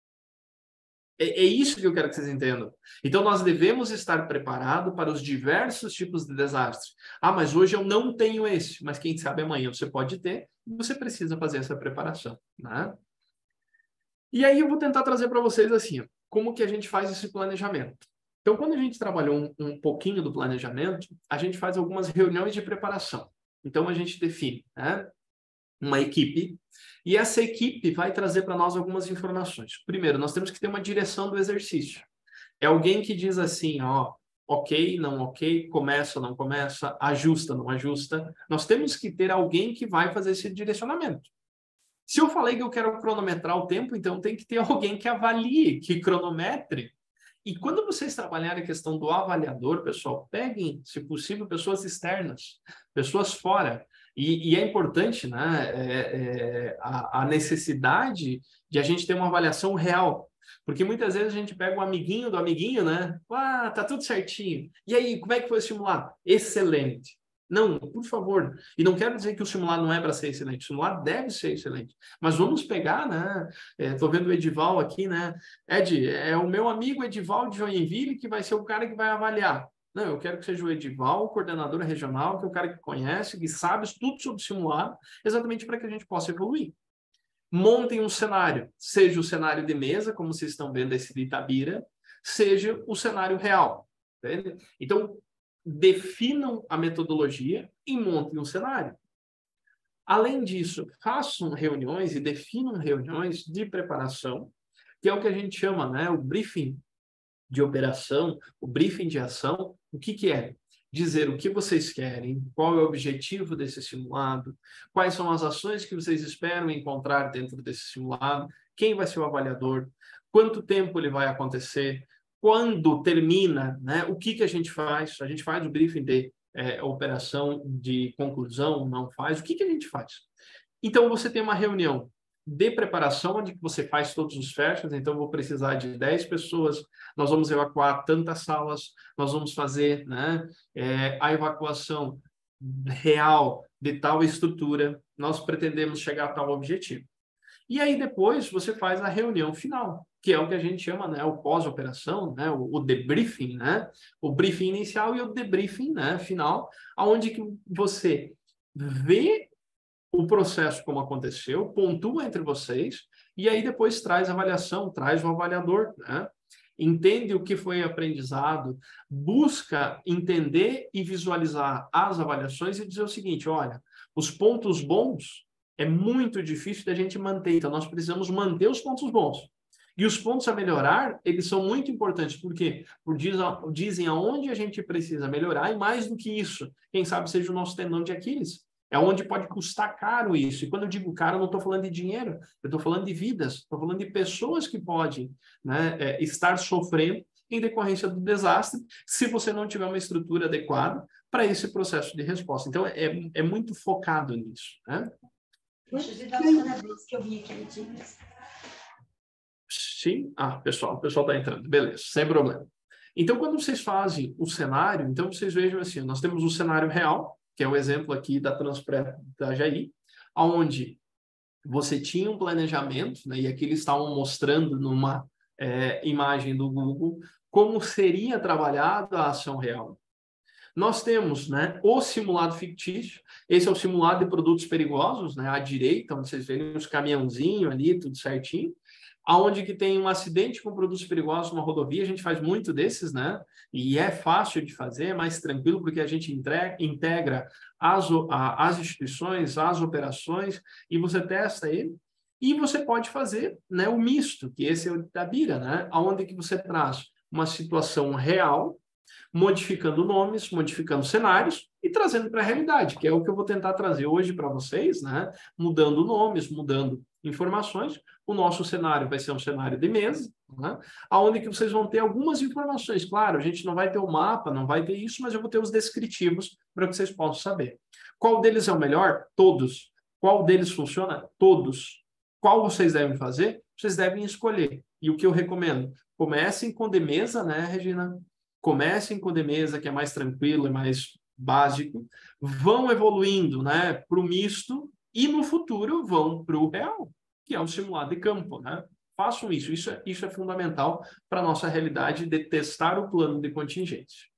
É isso que eu quero que vocês entendam. Então, nós devemos estar preparados para os diversos tipos de desastres. Mas hoje eu não tenho esse. Mas quem sabe amanhã você pode ter, e você precisa fazer essa preparação, né? E aí eu vou tentar trazer para vocês assim, como que a gente faz esse planejamento. Então, quando a gente trabalhou um pouquinho do planejamento, a gente faz algumas reuniões de preparação. Então, a gente define, né, uma equipe, e essa equipe vai trazer para nós algumas informações. Primeiro, nós temos que ter uma direção do exercício. É alguém que diz assim, ok, não ok, começa, não começa, ajusta, não ajusta. Nós temos que ter alguém que vai fazer esse direcionamento. Se eu falei que eu quero cronometrar o tempo, então tem que ter alguém que avalie, que cronometre. E quando vocês trabalharem a questão do avaliador, pessoal, peguem, se possível, pessoas externas, pessoas fora. E é importante, né, a necessidade de a gente ter uma avaliação real. Porque muitas vezes a gente pega um amiguinho do amiguinho, né? Tá tudo certinho. E aí, como é que foi o simulado? Excelente. Não, por favor. E não quero dizer que o simulado não é para ser excelente. O simulado deve ser excelente. Mas vamos pegar, né? Estou vendo o Edival aqui, né? Ed, é o meu amigo Edival de Joinville que vai ser o cara que vai avaliar. Não, eu quero que seja o Edival, o coordenador regional, que é o cara que conhece, que sabe tudo sobre o simulado, exatamente para que a gente possa evoluir. Montem um cenário, seja o cenário de mesa, como vocês estão vendo esse de Itabira, seja o cenário real. Entende? Então, definam a metodologia e montem um cenário. Além disso, façam reuniões e definam reuniões de preparação, que é o que a gente chama, né, o briefing de operação, o briefing de ação. O que é? Dizer o que vocês querem, qual é o objetivo desse simulado, quais são as ações que vocês esperam encontrar dentro desse simulado, quem vai ser o avaliador, quanto tempo ele vai acontecer, quando termina, né, o que a gente faz? A gente faz o briefing de operação de conclusão, não faz? O que a gente faz? Então, você tem uma reunião de preparação, onde você faz todos os fechos, então eu vou precisar de 10 pessoas, nós vamos evacuar tantas salas, nós vamos fazer, né, a evacuação real de tal estrutura, nós pretendemos chegar a tal objetivo. E aí depois você faz a reunião final, que é o que a gente chama, né, o pós-operação, né, o debriefing, né, o briefing inicial e o debriefing, né, final, onde que você vê o processo como aconteceu, pontua entre vocês, e aí depois traz a avaliação, traz o avaliador, né? Entende o que foi aprendizado, busca entender e visualizar as avaliações e dizer o seguinte, olha, os pontos bons é muito difícil da gente manter, então nós precisamos manter os pontos bons. E os pontos a melhorar, eles são muito importantes, porque dizem aonde a gente precisa melhorar, e mais do que isso, quem sabe seja o nosso tendão de Aquiles. É onde pode custar caro isso. E quando eu digo caro, eu não estou falando de dinheiro, eu estou falando de vidas, estou falando de pessoas que podem, né, estar sofrendo em decorrência do desastre, se você não tiver uma estrutura adequada para esse processo de resposta. Então, é muito focado nisso, né? Que eu vim aqui, Sim? O pessoal está entrando. Beleza, sem problema. Então, quando vocês fazem o cenário, então vocês vejam assim, nós temos o cenário real, que é o exemplo aqui da Transpre da Jair, onde você tinha um planejamento, né, e aqui eles estavam mostrando numa imagem do Google como seria trabalhada a ação real. Nós temos, né, o simulado fictício, esse é o simulado de produtos perigosos, né, à direita, onde vocês veem os caminhãozinhos ali, tudo certinho. Aonde que tem um acidente com produtos perigosos numa rodovia, a gente faz muito desses, né? E é fácil de fazer, é mais tranquilo, porque a gente integra as instituições, as operações, e você testa ele. E você pode fazer, né, o misto, que esse é o Itabira, né? Aonde que você traz uma situação real, modificando nomes, modificando cenários e trazendo para a realidade, que é o que eu vou tentar trazer hoje para vocês, né? Mudando nomes, mudando informações. O nosso cenário vai ser um cenário de mesa, né? Onde que vocês vão ter algumas informações. Claro, a gente não vai ter o mapa, não vai ter isso, mas eu vou ter os descritivos para que vocês possam saber. Qual deles é o melhor? Todos. Qual deles funciona? Todos. Qual vocês devem fazer? Vocês devem escolher. E o que eu recomendo? Comecem com de mesa, né, Regina? Comecem com de mesa, que é mais tranquilo, é mais básico. Vão evoluindo, né, para o misto e no futuro vão para o real, que é o simulado de campo, né? Façam isso. Isso é fundamental para a nossa realidade de testar o plano de contingência.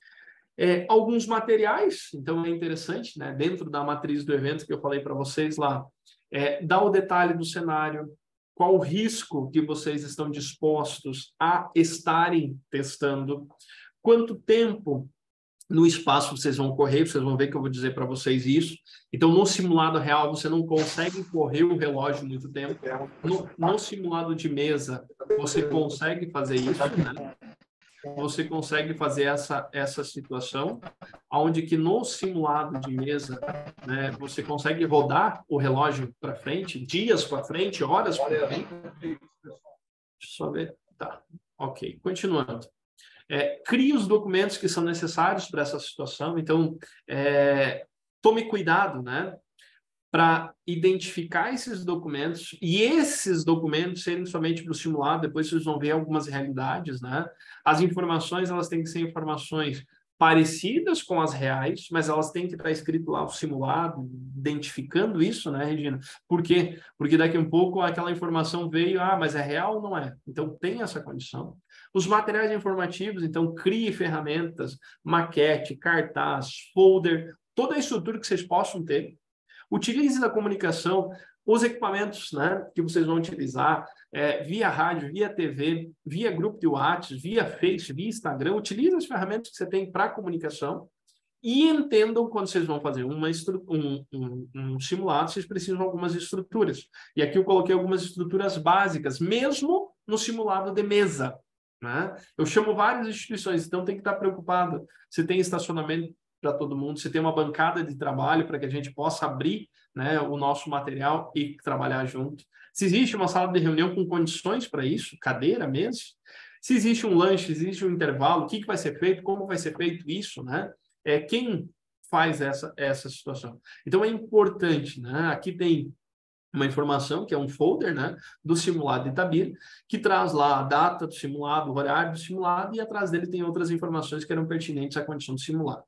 Alguns materiais, então é interessante, né? Dentro da matriz do evento que eu falei para vocês lá, dá o detalhe do cenário, qual o risco que vocês estão dispostos a estarem testando, quanto tempo no espaço vocês vão correr, vocês vão ver que eu vou dizer para vocês isso. Então, no simulado real, você não consegue correr o relógio muito tempo. No simulado de mesa, você consegue fazer isso, né? Você consegue fazer essa situação, onde que no simulado de mesa, né, você consegue rodar o relógio para frente, dias para frente, horas para frente. Deixa eu só ver. Tá, ok. Continuando. Crie os documentos que são necessários para essa situação. Então, tome cuidado, né, para identificar esses documentos, e esses documentos serem somente para o simulado. Depois vocês vão ver algumas realidades, né? As informações, elas têm que ser informações parecidas com as reais, mas elas têm que estar escrito lá o simulado, identificando isso, né, Regina? Por quê? Porque daqui a um pouco aquela informação veio, mas é real ou não é? Então tem essa condição. Os materiais informativos, então crie ferramentas, maquete, cartaz, folder, toda a estrutura que vocês possam ter. Utilize da comunicação, os equipamentos, né, que vocês vão utilizar, via rádio, via TV, via grupo de WhatsApp, via Face, via Instagram. Utilize as ferramentas que você tem para comunicação e entendam quando vocês vão fazer um simulado, vocês precisam de algumas estruturas. E aqui eu coloquei algumas estruturas básicas, mesmo no simulado de mesa, né? Eu chamo várias instituições, então tem que estar preocupado se tem estacionamento para todo mundo, se tem uma bancada de trabalho para que a gente possa abrir, né, o nosso material e trabalhar junto. Se existe uma sala de reunião com condições para isso, cadeira, mesa. Se existe um lanche, se existe um intervalo, o que vai ser feito, como vai ser feito isso, né? Quem faz essa situação. Então, é importante, né? Aqui tem uma informação, que é um folder, né, do simulado de Itabira, que traz lá a data do simulado, o horário do simulado, e atrás dele tem outras informações que eram pertinentes à condição do simulado.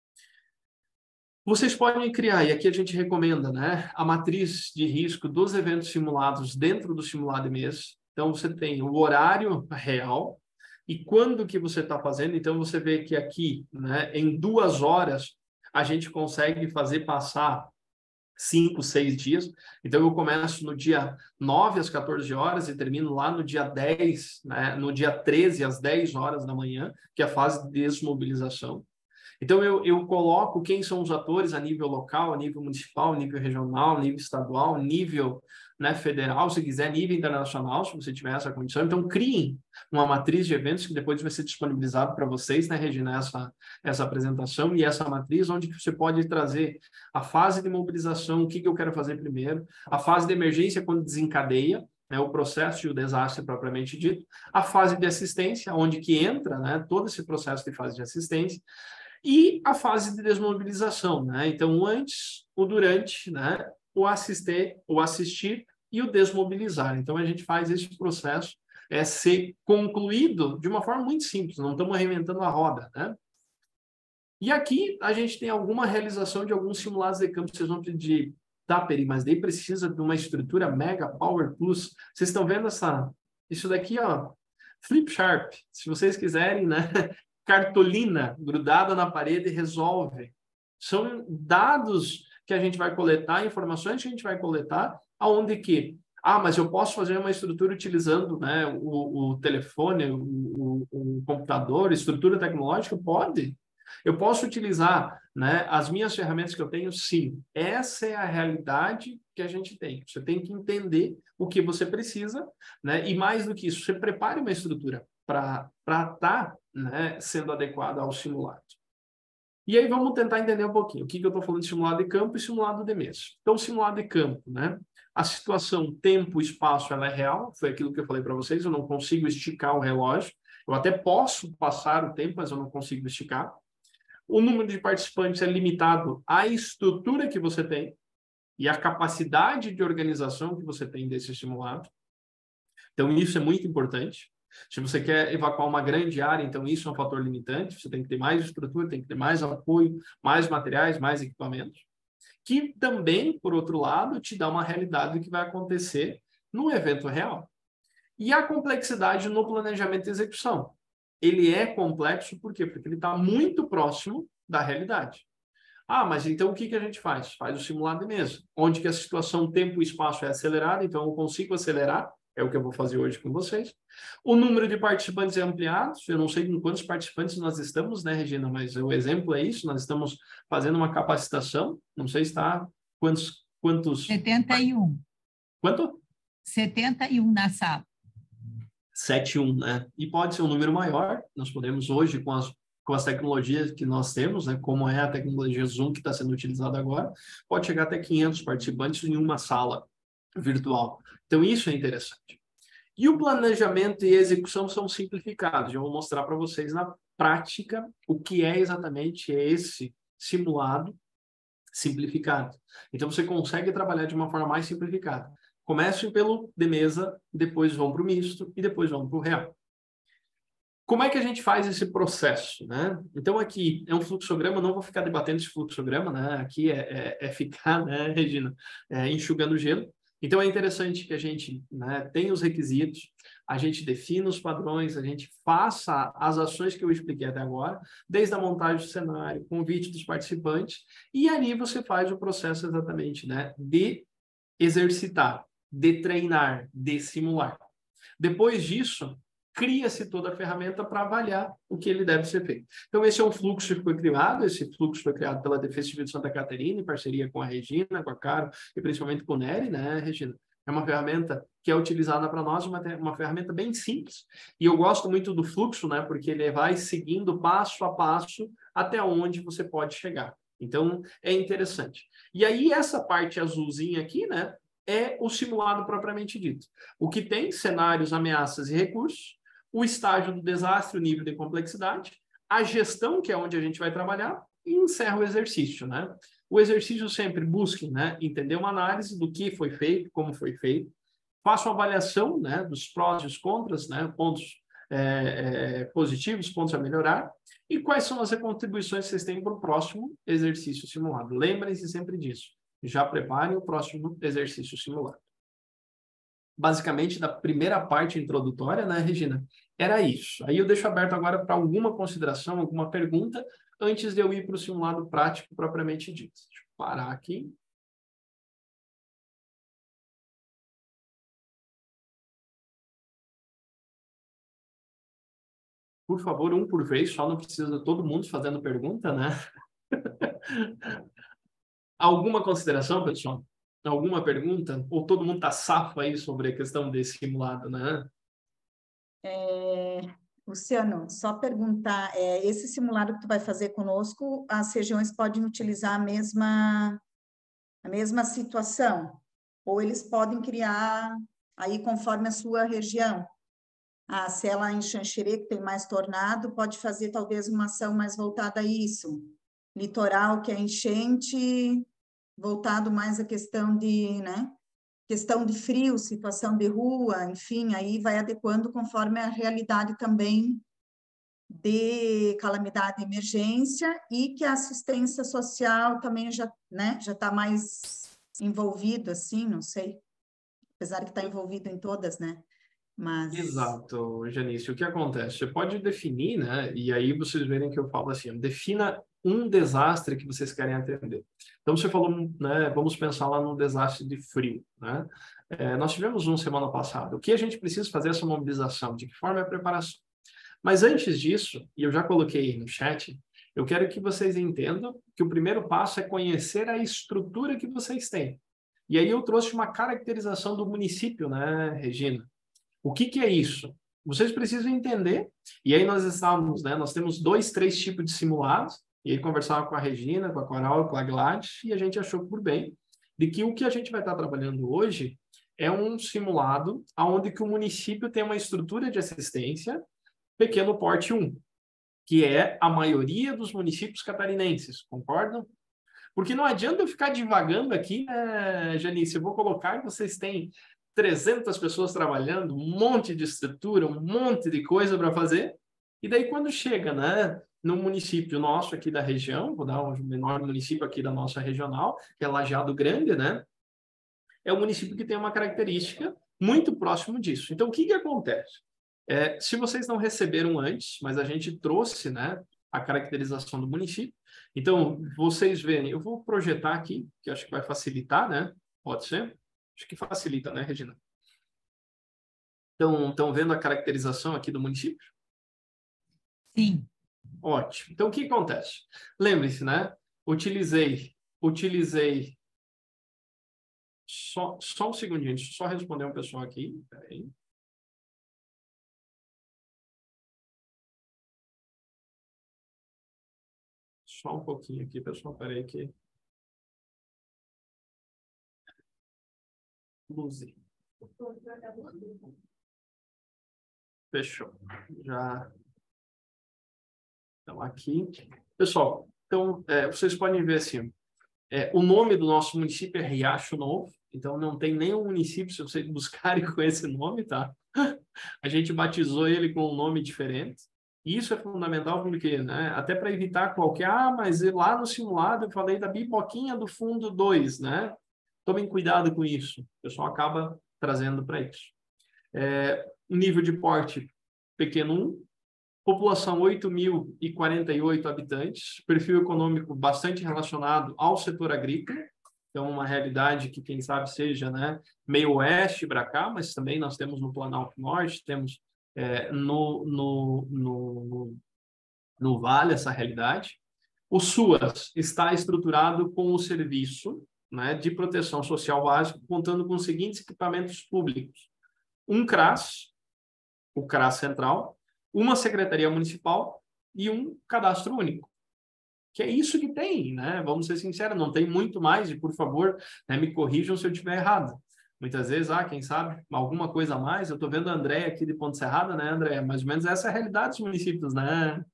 Vocês podem criar, e aqui a gente recomenda, né, a matriz de risco dos eventos simulados dentro do simulado de mês. Então, você tem o horário real e quando que você está fazendo. Então, você vê que aqui, né, em 2 horas, a gente consegue fazer passar 5, 6 dias. Então, eu começo no dia 9 às 14 horas e termino lá no dia 10, né, no dia 13 às 10 horas da manhã, que é a fase de desmobilização. Então, eu coloco quem são os atores a nível local, a nível municipal, a nível regional, a nível estadual, nível, né, federal, se quiser, nível internacional, se você tiver essa condição. Então, criem uma matriz de eventos que depois vai ser disponibilizado para vocês, né, Regina, essa apresentação e essa matriz, onde você pode trazer a fase de mobilização, o que eu quero fazer primeiro, a fase de emergência quando desencadeia, né, o processo e o desastre propriamente dito, a fase de assistência, onde que entra, né, todo esse processo de fase de assistência, e a fase de desmobilização, né? Então, o antes, o durante, né? O assistir e o desmobilizar. Então, a gente faz esse processo ser concluído de uma forma muito simples, não estamos reinventando a roda, né? E aqui a gente tem alguma realização de alguns simulados de campo, vocês vão pedir, tá, Peri, mas daí precisa de uma estrutura Mega Power Plus. Vocês estão vendo isso daqui, ó, Flip Sharp, se vocês quiserem, né? Cartolina grudada na parede resolve. São dados que a gente vai coletar, informações que a gente vai coletar, aonde que Ah, mas eu posso fazer uma estrutura utilizando, né, o telefone, o computador, estrutura tecnológica? Pode. Eu posso utilizar, né, as minhas ferramentas que eu tenho? Sim. Essa é a realidade que a gente tem. Você tem que entender o que você precisa, né? E mais do que isso, você prepare uma estrutura para estar, né, sendo adequada ao simulado. E aí vamos tentar entender um pouquinho o que eu estou falando de simulado de campo e simulado de mesa. Então, simulado de campo, né? A situação tempo, espaço, ela é real. Foi aquilo que eu falei para vocês. Eu não consigo esticar o relógio. Eu até posso passar o tempo, mas eu não consigo esticar. O número de participantes é limitado à estrutura que você tem e à capacidade de organização que você tem desse simulado. Então, isso é muito importante. Se você quer evacuar uma grande área, então isso é um fator limitante. Você tem que ter mais estrutura, tem que ter mais apoio, mais materiais, mais equipamentos. Que também, por outro lado, te dá uma realidade do que vai acontecer no evento real. E a complexidade no planejamento e execução. Ele é complexo, por quê? Porque ele está muito próximo da realidade. Ah, mas então o que a gente faz? Faz o simulado de mesa, onde que a situação tempo e espaço é acelerada, então eu consigo acelerar, é o que eu vou fazer hoje com vocês. O número de participantes é ampliado, eu não sei em quantos participantes nós estamos, né, Regina, mas o exemplo é isso, nós estamos fazendo uma capacitação, não sei se está, quantos... 71. Quanto? 71 na sala. 71, né? E pode ser um número maior, nós podemos hoje, com as tecnologias que nós temos, né, como é a tecnologia Zoom que está sendo utilizada agora, pode chegar até 500 participantes em uma sala virtual. Então, isso é interessante. E o planejamento e execução são simplificados. Eu vou mostrar para vocês na prática o que é exatamente esse simulado simplificado. Então, você consegue trabalhar de uma forma mais simplificada. Comecem pelo de mesa, depois vão para o misto e depois vão para o real. Como é que a gente faz esse processo, né? Então, aqui é um fluxograma, não vou ficar debatendo esse fluxograma, né? Aqui é ficar, né, Regina, enxugando gelo. Então, é interessante que a gente, né, tenha os requisitos, a gente defina os padrões, a gente faça as ações que eu expliquei até agora, desde a montagem do cenário, convite dos participantes, e ali você faz o processo exatamente, né, de exercitar, de treinar, de simular. Depois disso, cria-se toda a ferramenta para avaliar o que ele deve ser feito. Então, esse é um fluxo que foi criado, esse fluxo foi criado pela Defesa Civil de Santa Catarina, em parceria com a Regina, com a Caro e principalmente com o Nery, né, Regina? É uma ferramenta que é utilizada para nós, uma ferramenta bem simples. E eu gosto muito do fluxo, né, porque ele vai seguindo passo a passo até onde você pode chegar. Então, é interessante. E aí, essa parte azulzinha aqui, né, é o simulado propriamente dito. O que tem cenários, ameaças e recursos, o estágio do desastre, o nível de complexidade, a gestão, que é onde a gente vai trabalhar, e encerra o exercício, né? O exercício sempre busque, né, entender uma análise do que foi feito, como foi feito, faça uma avaliação, né, dos prós e os contras, né, pontos positivos, pontos a melhorar, e quais são as contribuições que vocês têm para o próximo exercício simulado. Lembrem-se sempre disso. Já preparem o próximo exercício simulado. Basicamente, da primeira parte introdutória, né, Regina? Era isso. Aí eu deixo aberto agora para alguma consideração, alguma pergunta, antes de eu ir para o simulado prático propriamente dito. Deixa eu parar aqui. Por favor, um por vez, só não precisa todo mundo fazendo pergunta, né? Alguma consideração, pessoal? Alguma pergunta? Ou todo mundo está safo aí sobre a questão desse simulado, né? Luciano, só perguntar, esse simulado que tu vai fazer conosco, as regiões podem utilizar a mesma situação? Ou eles podem criar aí conforme a sua região? Se ela em Xanxerê, que tem mais tornado, pode fazer talvez uma ação mais voltada a isso. Litoral, que é enchente, voltado mais à questão de, né? Questão de frio, situação de rua, enfim, aí vai adequando conforme a realidade também de calamidade e emergência, e que a assistência social também já, né, já está mais envolvido, assim, não sei, apesar que está envolvido em todas, né? Mas... Exato, Janice. O que acontece? Você pode definir, né? E aí vocês verem que eu falo assim, defina um desastre que vocês querem atender. Então, você falou, né? Vamos pensar lá no desastre de frio, né? Nós tivemos semana passada. O que a gente precisa fazer essa mobilização? De que forma é a preparação? Mas antes disso, e eu já coloquei no chat, eu quero que vocês entendam que o primeiro passo é conhecer a estrutura que vocês têm. E aí eu trouxe uma caracterização do município, né, Regina? O que é isso? Vocês precisam entender. E aí nós temos 2, 3 tipos de simulados, e aí conversava com a Regina, com a Coral, com a Gladys, e a gente achou por bem de que o que a gente vai estar trabalhando hoje é um simulado onde que o município tem uma estrutura de assistência pequeno porte 1, que é a maioria dos municípios catarinenses, concordam? Porque não adianta eu ficar divagando aqui, né, Janice? Eu vou colocar que vocês têm 300 pessoas trabalhando, um monte de estrutura, um monte de coisa para fazer, e daí quando chega, né, no município nosso aqui da região, vou dar um menor município aqui da nossa regional, que é Lajeado Grande, né? É um município que tem uma característica muito próximo disso. Então, o que acontece? Se vocês não receberam antes, mas a gente trouxe, né, a caracterização do município. Então, vocês verem, eu vou projetar aqui, que acho que vai facilitar, né? Pode ser? Acho que facilita, né, Regina? Então, estão vendo a caracterização aqui do município? Sim. Ótimo. Então, o que acontece? Lembre-se, né? Utilizei só um segundinho, deixa eu só responder um pessoal aqui. Peraí. Só um pouquinho aqui, pessoal. Peraí aqui. Luzi. Fechou. Já. Então, aqui. Pessoal, então, vocês podem ver assim, o nome do nosso município é Riacho Novo, então não tem nenhum município, se vocês buscarem com esse nome, tá? A gente batizou ele com um nome diferente. E isso é fundamental porque, né, até para evitar qualquer, mas lá no simulado eu falei da biboquinha do fundo 2, né? Tomem cuidado com isso. O pessoal acaba trazendo para isso. Nível de porte pequeno 1, população 8.048 habitantes, perfil econômico bastante relacionado ao setor agrícola, então uma realidade que quem sabe seja, né, meio oeste para cá, mas também nós temos no Planalto Norte, temos no Vale essa realidade. O SUAS está estruturado com o serviço, né, de proteção social básico, contando com os seguintes equipamentos públicos: um CRAS, o CRAS Central, uma Secretaria Municipal e um Cadastro Único. Que é isso que tem, né? Vamos ser sinceros, não tem muito mais, e por favor, né, me corrijam se eu estiver errado. Muitas vezes, quem sabe, alguma coisa a mais. Eu estou vendo a Andréia aqui de Ponte Serrada, né, Andréia? Mais ou menos essa é a realidade dos municípios, né?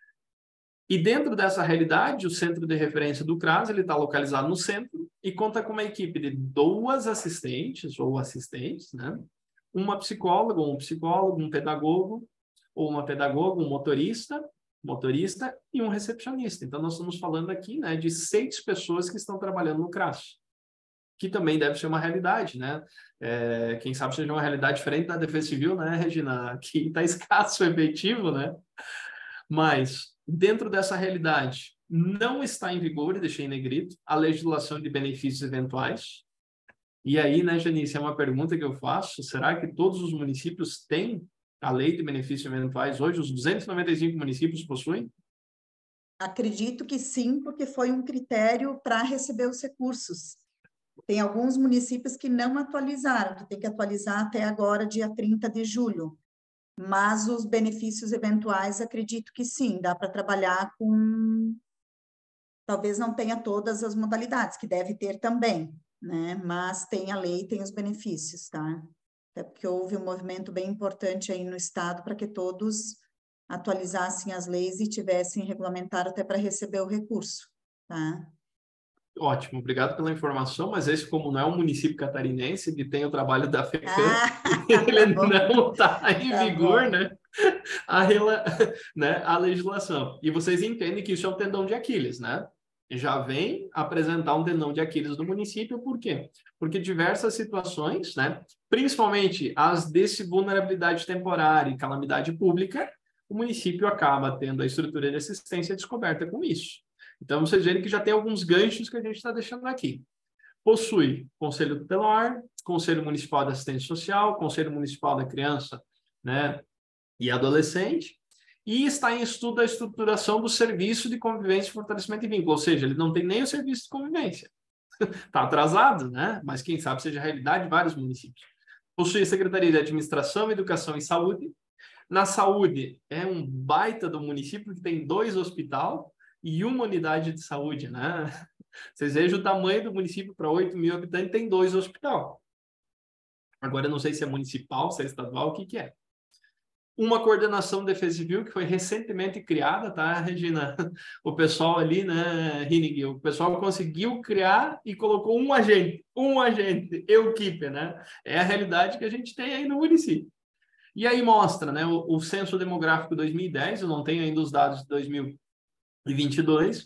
E dentro dessa realidade, o centro de referência do CRAS, ele está localizado no centro e conta com uma equipe de 2 assistentes ou assistentes, né? Uma psicóloga, um psicólogo, um pedagogo ou uma pedagoga, um motorista e um recepcionista. Então, nós estamos falando aqui, né, de 6 pessoas que estão trabalhando no CRAS, que também deve ser uma realidade, né? Quem sabe seja uma realidade diferente da Defesa Civil, né, Regina? Que está escasso o efetivo, né? Mas, dentro dessa realidade, não está em vigor, e deixei em negrito, a legislação de benefícios eventuais. E aí, né, Janice, é uma pergunta que eu faço: será que todos os municípios têm a lei de benefícios eventuais hoje? Os 295 municípios possuem? Acredito que sim, porque foi um critério para receber os recursos. Tem alguns municípios que não atualizaram, que tem que atualizar até agora, dia 30 de julho. Mas os benefícios eventuais, acredito que sim, dá para trabalhar com... Talvez não tenha todas as modalidades, que deve ter também, né? Mas tem a lei, tem os benefícios, tá? Até porque houve um movimento bem importante aí no Estado para que todos atualizassem as leis e tivessem regulamentado até para receber o recurso, tá? Ótimo, obrigado pela informação, mas esse, como não é um município catarinense, ele tem o trabalho da FECAM, ele não está em vigor, né? A legislação. E vocês entendem que isso é um tendão de Aquiles, né? Já vem apresentar um tendão de Aquiles do município, por quê? Porque diversas situações, né, principalmente as de vulnerabilidade temporária e calamidade pública, o município acaba tendo a estrutura de assistência descoberta com isso. Então, vocês verem que já tem alguns ganchos que a gente está deixando aqui. possui Conselho Tutelar, Conselho Municipal de Assistência Social, Conselho Municipal da Criança, né, e Adolescente, e está em estudo a estruturação do Serviço de Convivência e Fortalecimento de Vínculo, ou seja, ele não tem nem o Serviço de Convivência. Está atrasado, né? Mas quem sabe seja realidade em vários municípios. Possui a Secretaria de Administração, Educação e Saúde. Na saúde, é um baita do município que tem 2 hospitais e 1 unidade de saúde, né? Vocês vejam o tamanho do município para 8 mil habitantes, tem 2 hospitais. Agora, eu não sei se é municipal, se é estadual, o que que é. Uma coordenação de defesa civil que foi recentemente criada, tá, Regina? O pessoal ali, né, Hinig, o pessoal conseguiu criar e colocou um agente, equipe, né? É a realidade que a gente tem aí no município. E aí mostra, né, o Censo Demográfico 2010, eu não tenho ainda os dados de 2022,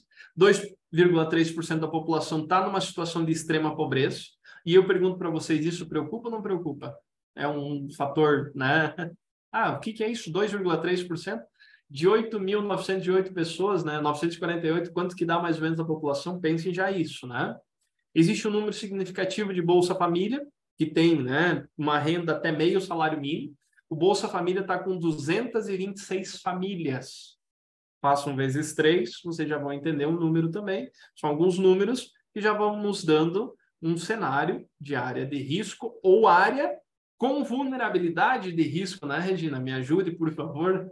2,3% da população está numa situação de extrema pobreza, e eu pergunto para vocês, isso preocupa ou não preocupa? É um fator, né? O que é isso? 2,3%? De 8.908 pessoas, né? 948, quanto que dá mais ou menos a população? Pensem já isso, né? Existe um número significativo de Bolsa Família, que tem, né, uma renda até meio salário mínimo. O Bolsa Família está com 226 famílias. Façam vezes 3, vocês já vão entender o número também. São alguns números que já vão nos dando um cenário de área de risco ou área com vulnerabilidade de risco, né, Regina? Me ajude, por favor.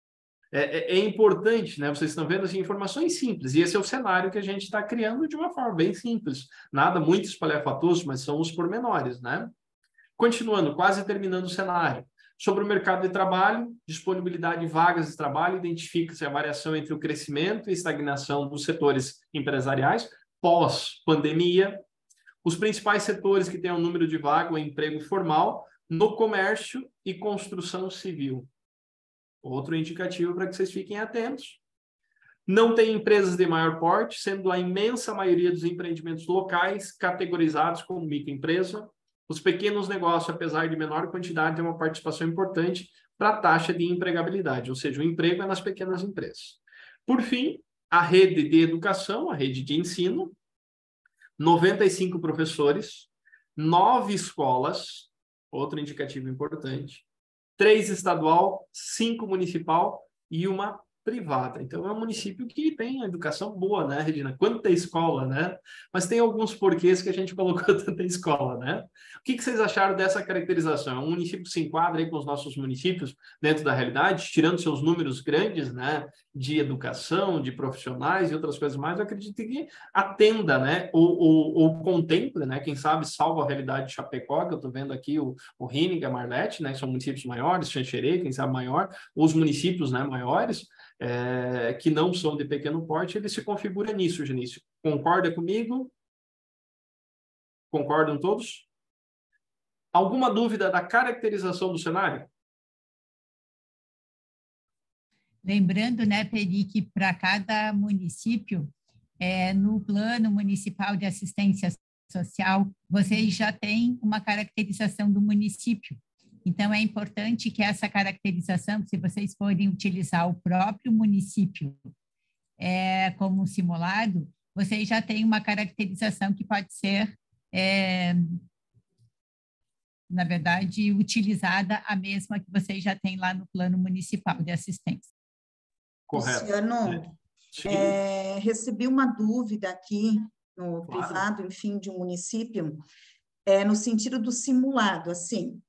É importante, né? Vocês estão vendo assim, informações simples, e esse é o cenário que a gente está criando de uma forma bem simples. Nada muito espalhafatoso, mas são os pormenores, né? Continuando, quase terminando o cenário. Sobre o mercado de trabalho, disponibilidade de vagas de trabalho, identifica-se a variação entre o crescimento e estagnação dos setores empresariais pós-pandemia. Os principais setores que têm um número de vaga ou emprego formal no comércio e construção civil. Outro indicativo para que vocês fiquem atentos. Não tem empresas de maior porte, sendo a imensa maioria dos empreendimentos locais categorizados como microempresa. Os pequenos negócios, apesar de menor quantidade, têm uma participação importante para a taxa de empregabilidade, ou seja, o emprego é nas pequenas empresas. Por fim, a rede de educação, a rede de ensino, 95 professores, 9 escolas, outro indicativo importante, 3 estadual, 5 municipal e 1 privada. Então, é um município que tem a educação boa, né, Regina? Quanta escola, né? Mas tem alguns porquês que a gente colocou tanta escola, né? O que vocês acharam dessa caracterização? É um município que se enquadra aí com os nossos municípios dentro da realidade, tirando seus números grandes, né, de educação, de profissionais e outras coisas mais, eu acredito que atenda, né, ou contemple, né, quem sabe salva a realidade de Chapecó, que eu estou vendo aqui o Hinig, a Marlete, né, que são municípios maiores, Xanxerê, quem sabe maior, os municípios, né, maiores, que não são de pequeno porte, ele se configura nisso, Genício. Concorda comigo? Concordam todos? Alguma dúvida da caracterização do cenário? Lembrando, né, Peri, que para cada município, no Plano Municipal de Assistência Social, vocês já têm uma caracterização do município. Então, é importante que essa caracterização, se vocês forem utilizar o próprio município como simulado, vocês já têm uma caracterização que pode ser, na verdade, utilizada a mesma que vocês já têm lá no Plano Municipal de Assistência. Correto. Luciano, recebi uma dúvida aqui no privado, enfim, de um município, no sentido do simulado, assim,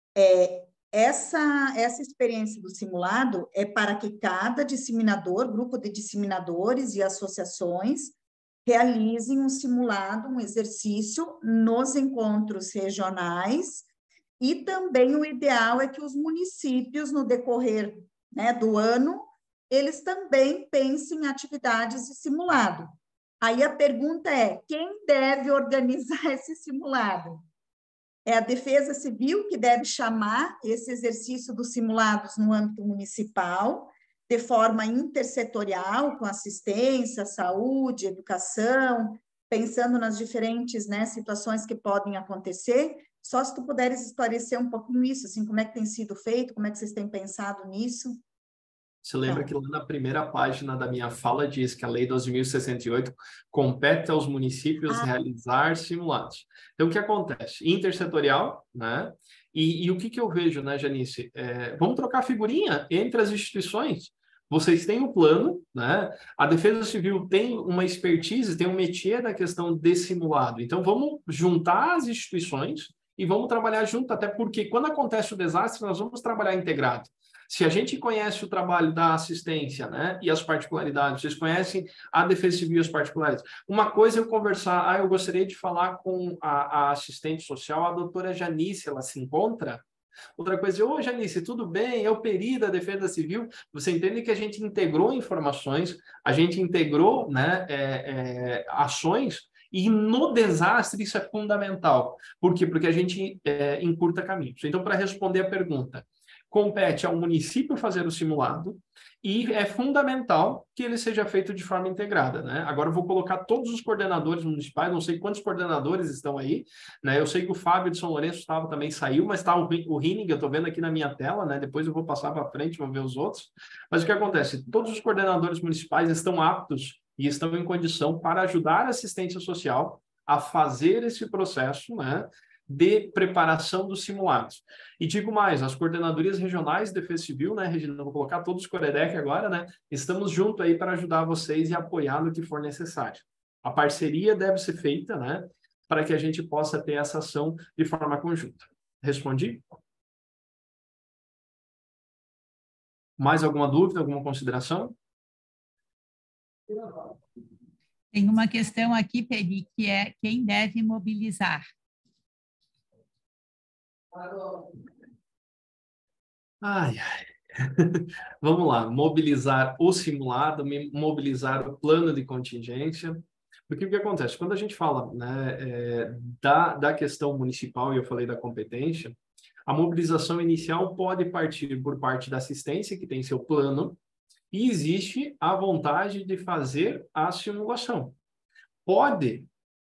essa experiência do simulado é para que cada disseminador, grupo de disseminadores e associações realizem um simulado, um exercício nos encontros regionais, e também o ideal é que os municípios, no decorrer, né, do ano, eles também pensem em atividades de simulado. Aí a pergunta é, quem deve organizar esse simulado? É a Defesa Civil que deve chamar esse exercício dos simulados no âmbito municipal, de forma intersetorial, com assistência, saúde, educação, pensando nas diferentes, né, situações que podem acontecer. Só se tu puderes esclarecer um pouquinho isso, assim, como é que tem sido feito, como é que vocês têm pensado nisso? Você lembra que lá na primeira página da minha fala diz que a Lei 12.068 compete aos municípios realizar simulados. Então, o que acontece? Intersetorial, né? E o que eu vejo, né, Janice? Vamos trocar figurinha entre as instituições. Vocês têm um plano, né? A Defesa Civil tem uma expertise, tem um métier da questão de simulado. Então, vamos juntar as instituições e vamos trabalhar junto, até porque quando acontece o desastre, nós vamos trabalhar integrado. Se a gente conhece o trabalho da assistência, né, e as particularidades, vocês conhecem a Defesa Civil e as particularidades. Uma coisa é eu conversar, eu gostaria de falar com a assistente social, a doutora Janice, ela se encontra? Outra coisa, ô Janice, tudo bem? É o peri da Defesa Civil. Você entende que a gente integrou informações, a gente integrou, né, ações, e no desastre isso é fundamental. Por quê? Porque a gente encurta caminhos. Então, para responder a pergunta, compete ao município fazer o simulado e é fundamental que ele seja feito de forma integrada, né? Agora eu vou colocar todos os coordenadores municipais, não sei quantos coordenadores estão aí, né? Eu sei que o Fábio de São Lourenço também saiu, mas está o Rining, eu estou vendo aqui na minha tela, né? Depois eu vou passar para frente, vou ver os outros. Mas o que acontece? Todos os coordenadores municipais estão aptos e estão em condição para ajudar a assistência social a fazer esse processo, né, de preparação dos simulados. E digo mais, as coordenadorias regionais de Defesa Civil, né, Regina, vou colocar todos os Coredec agora, né, estamos juntos aí para ajudar vocês e apoiar no que for necessário. A parceria deve ser feita, né, para que a gente possa ter essa ação de forma conjunta. Respondi? Mais alguma dúvida, alguma consideração? Tem uma questão aqui, Peri, que é quem deve mobilizar. Ai. Vamos lá, mobilizar o simulado, mobilizar o plano de contingência. Porque o que acontece? Quando a gente fala, né, da questão municipal, e eu falei da competência, a mobilização inicial pode partir por parte da assistência, que tem seu plano, e existe a vontade de fazer a simulação. Pode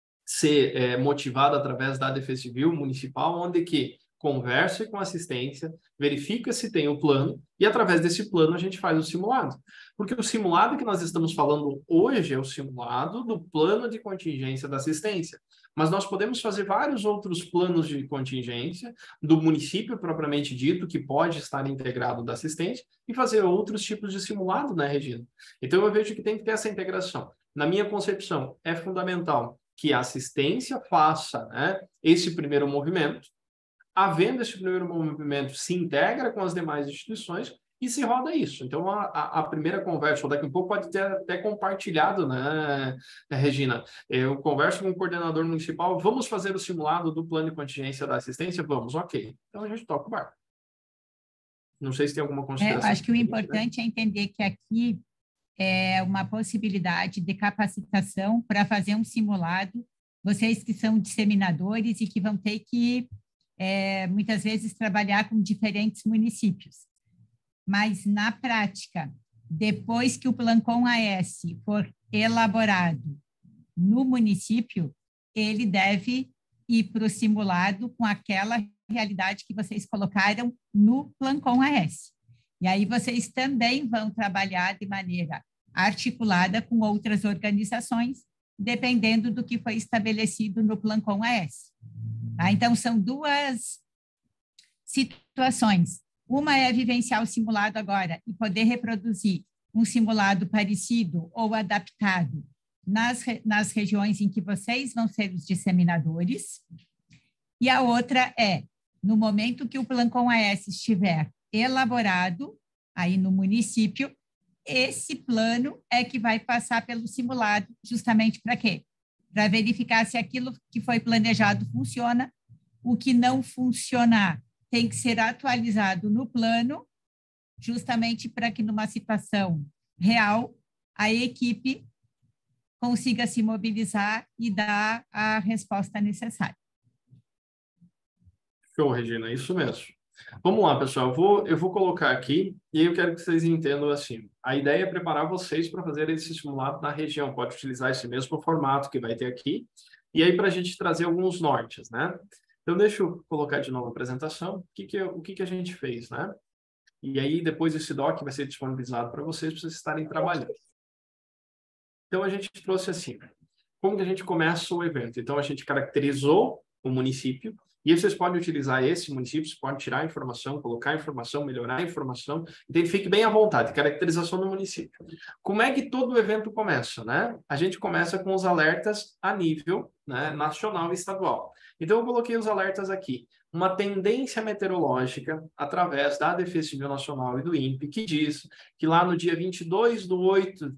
ser motivado através da Defesa Civil Municipal, onde que converse com a assistência, verifica se tem o plano, e através desse plano a gente faz o simulado. Porque o simulado que nós estamos falando hoje é o simulado do plano de contingência da assistência. Mas nós podemos fazer vários outros planos de contingência do município propriamente dito, que pode estar integrado da assistência, e fazer outros tipos de simulado, né, Regina? Então eu vejo que tem que ter essa integração. Na minha concepção, é fundamental que a assistência faça, né, esse primeiro movimento. Havendo esse primeiro movimento, se integra com as demais instituições e se roda isso. Então, a primeira conversa, ou daqui a pouco pode ter até compartilhado, né, Regina? Eu converso com o coordenador municipal, vamos fazer o simulado do plano de contingência da assistência? Vamos, ok. Então, a gente toca o barco. Não sei se tem alguma consideração. Acho que o importante é entender que aqui é uma possibilidade de capacitação para fazer um simulado. Vocês que são disseminadores e que vão ter que muitas vezes trabalhar com diferentes municípios. Mas, na prática, depois que o Plancom AS for elaborado no município, ele deve ir para o simulado com aquela realidade que vocês colocaram no Plancom AS. E aí vocês também vão trabalhar de maneira articulada com outras organizações, dependendo do que foi estabelecido no Plancom AS. Tá? Então, são duas situações. Uma é vivenciar o simulado agora e poder reproduzir um simulado parecido ou adaptado nas regiões em que vocês vão ser os disseminadores. E a outra é, no momento que o Plancom AS estiver elaborado aí no município, esse plano é que vai passar pelo simulado, justamente para quê? Para verificar se aquilo que foi planejado funciona, o que não funcionar tem que ser atualizado no plano, justamente para que numa situação real, a equipe consiga se mobilizar e dar a resposta necessária. Show, Regina, isso mesmo. Vamos lá, pessoal, eu vou colocar aqui e eu quero que vocês entendam assim. A ideia é preparar vocês para fazer esse simulado na região. Pode utilizar esse mesmo formato que vai ter aqui. E aí, para a gente trazer alguns nortes, né? Então, deixa eu colocar de novo a apresentação. O que a gente fez, né? E aí, depois esse doc vai ser disponibilizado para vocês estarem trabalhando. Então, a gente trouxe assim, como que a gente começa o evento? Então, a gente caracterizou o município, e aí vocês podem utilizar esse município, vocês podem tirar a informação, colocar a informação, melhorar a informação, então fique bem à vontade, caracterização do município. Como é que todo o evento começa, né? A gente começa com os alertas a nível, né, nacional e estadual. Então, eu coloquei os alertas aqui. Uma tendência meteorológica através da Defesa Civil Nacional e do INPE, que diz que lá no dia 22/8,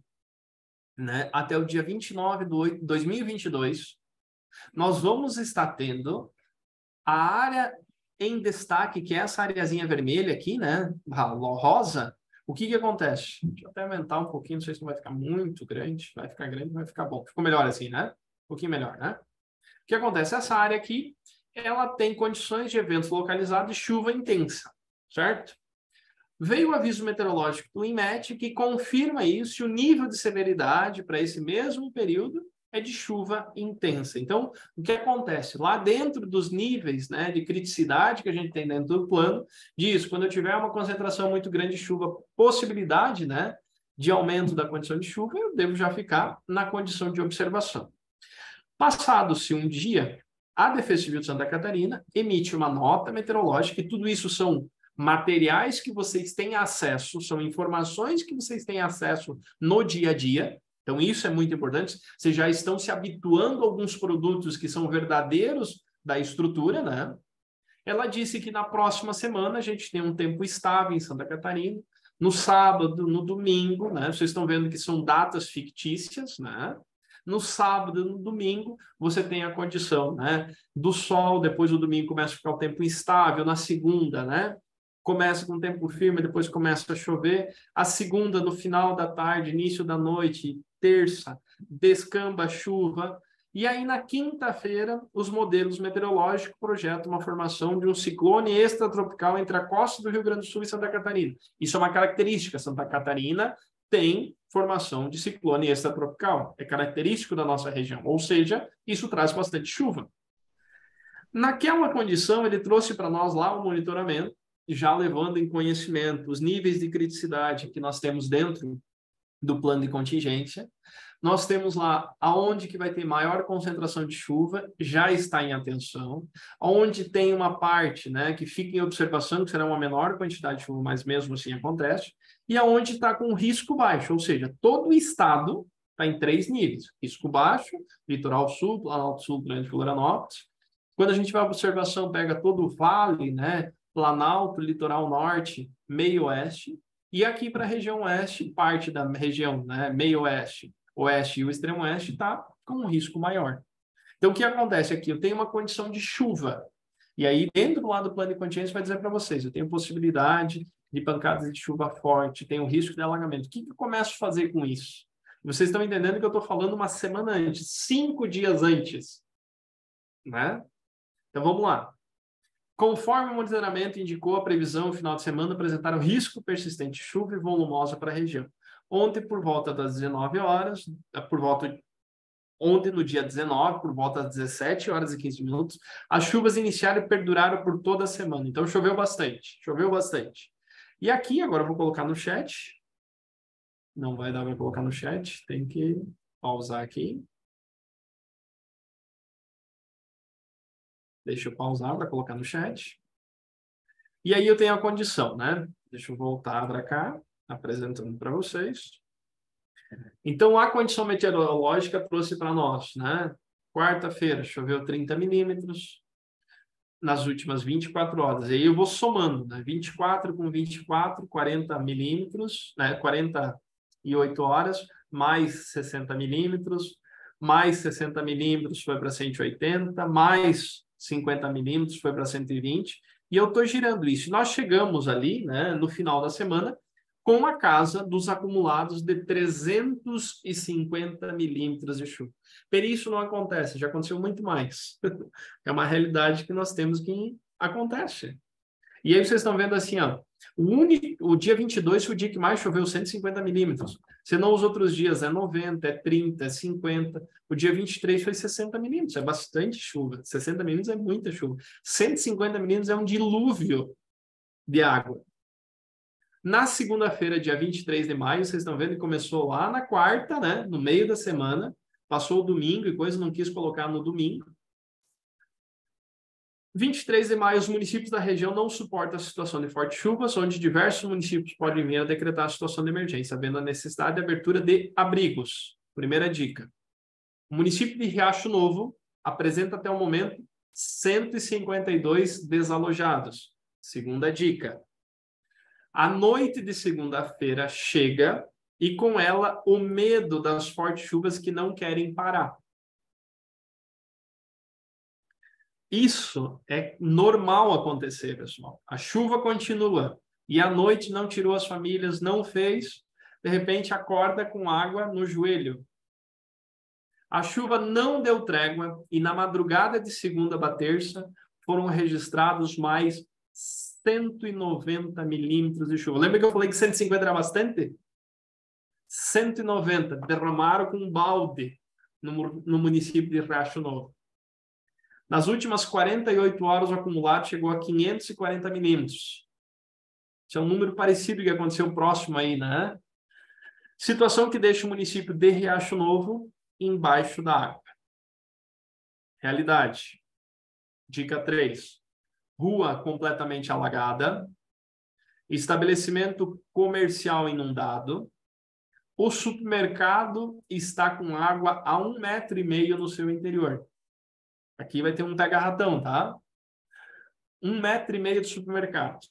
né, até o dia 29/8 de 2022, nós vamos estar tendo a área em destaque, que é essa areazinha vermelha aqui, né, rosa. O que que acontece? Deixa eu até aumentar um pouquinho, não sei se vai ficar muito grande, vai ficar grande, vai ficar bom. Ficou melhor assim, né? Um pouquinho melhor, né? O que acontece? Essa área aqui, ela tem condições de eventos localizados de chuva intensa, certo? Veio o aviso meteorológico do INMET que confirma isso, e o nível de severidade para esse mesmo período é de chuva intensa. Então, o que acontece? Lá dentro dos níveis, né, de criticidade que a gente tem dentro do plano, diz, quando eu tiver uma concentração muito grande de chuva, possibilidade, né, de aumento da condição de chuva, eu devo já ficar na condição de observação. Passado-se um dia, a Defesa Civil de Santa Catarina emite uma nota meteorológica, e tudo isso são materiais que vocês têm acesso, são informações que vocês têm acesso no dia a dia. Então, isso é muito importante. Vocês já estão se habituando a alguns produtos que são verdadeiros da estrutura, né? Ela disse que na próxima semana a gente tem um tempo estável em Santa Catarina, no sábado, no domingo, né? Vocês estão vendo que são datas fictícias, né? No sábado, no domingo, você tem a condição, né, do sol, depois o domingo começa a ficar o tempo instável, na segunda, né? Começa com tempo firme, depois começa a chover. A segunda, no final da tarde, início da noite, terça, descamba a chuva. E aí, na quinta-feira, os modelos meteorológicos projetam uma formação de um ciclone extratropical entre a costa do Rio Grande do Sul e Santa Catarina. Isso é uma característica. Santa Catarina tem formação de ciclone extratropical. É característico da nossa região. Ou seja, isso traz bastante chuva. Naquela condição, ele trouxe para nós lá o monitoramento, já levando em conhecimento os níveis de criticidade que nós temos dentro do plano de contingência. Nós temos lá aonde que vai ter maior concentração de chuva, já está em atenção. Onde tem uma parte, né, que fica em observação, que será uma menor quantidade de chuva, mas mesmo assim acontece. E aonde está com risco baixo, ou seja, todo o estado está em 3 níveis. Risco baixo, litoral sul, Planalto Sul, Grande Florianópolis. Quando a gente vai à observação, pega todo o vale, né, Planalto, litoral norte, meio oeste, e aqui para a região oeste, parte da região, né, meio oeste, oeste e o extremo oeste está com um risco maior. Então, o que acontece aqui? Eu tenho uma condição de chuva, e aí dentro do lado do plano de contingência vai dizer para vocês, eu tenho possibilidade de pancadas de chuva forte, tenho risco de alagamento. O que eu começo a fazer com isso? Vocês estão entendendo que eu estou falando uma semana antes, 5 dias antes, né? Então, vamos lá. Conforme o monitoramento indicou, a previsão no final de semana apresentaram risco persistente de chuva e volumosa para a região. Ontem, por volta das 19 horas, ontem, no dia 19, por volta das 17 horas e 15 minutos, as chuvas iniciaram e perduraram por toda a semana. Então, choveu bastante, choveu bastante. E aqui, agora eu vou colocar no chat. Não vai dar para colocar no chat, tem que pausar aqui. Deixa eu pausar para colocar no chat. E aí eu tenho a condição, né? Deixa eu voltar para cá, apresentando para vocês. Então, a condição meteorológica trouxe para nós, né? Quarta-feira, choveu 30 milímetros nas últimas 24 horas. E aí eu vou somando, né? 24 com 24, 40 milímetros, né? 48 horas, mais 60 milímetros, mais 60 milímetros foi para 180, mais 50 milímetros foi para 120, e eu estou girando isso. Nós chegamos ali, né, no final da semana, com a casa dos acumulados de 350 milímetros de chuva. Por isso não acontece, já aconteceu muito mais. É uma realidade que nós temos que acontece. E aí vocês estão vendo assim, ó, o dia 22 foi o dia que mais choveu, 150 milímetros. Senão os outros dias é 90, é 30, é 50. O dia 23 foi 60 milímetros, é bastante chuva. 60 milímetros é muita chuva. 150 milímetros é um dilúvio de água. Na segunda-feira, dia 23 de maio, vocês estão vendo que começou lá na quarta, né? No meio da semana. Passou o domingo e coisa, não quis colocar no domingo. 23 de maio, os municípios da região não suportam a situação de fortes chuvas, onde diversos municípios podem vir a decretar a situação de emergência, havendo a necessidade de abertura de abrigos. Primeira dica. O município de Riacho Novo apresenta até o momento 152 desalojados. Segunda dica. A noite de segunda-feira chega e com ela o medo das fortes chuvas que não querem parar. Isso é normal acontecer, pessoal. A chuva continua e a noite não tirou as famílias, não fez, de repente acorda com água no joelho. A chuva não deu trégua e na madrugada de segunda para terça foram registrados mais 190 milímetros de chuva. Lembra que eu falei que 150 era bastante? 190 derramaram com um balde no município de Riacho Novo. Nas últimas 48 horas, o acumulado chegou a 540 milímetros. Isso é um número parecido que aconteceu próximo aí, né? Situação que deixa o município de Riacho Novo embaixo da água. Realidade. Dica 3. Rua completamente alagada. Estabelecimento comercial inundado. O supermercado está com água a 1,5 metro no seu interior. Aqui vai ter um pega-ratão, tá? 1,5 metro de supermercado.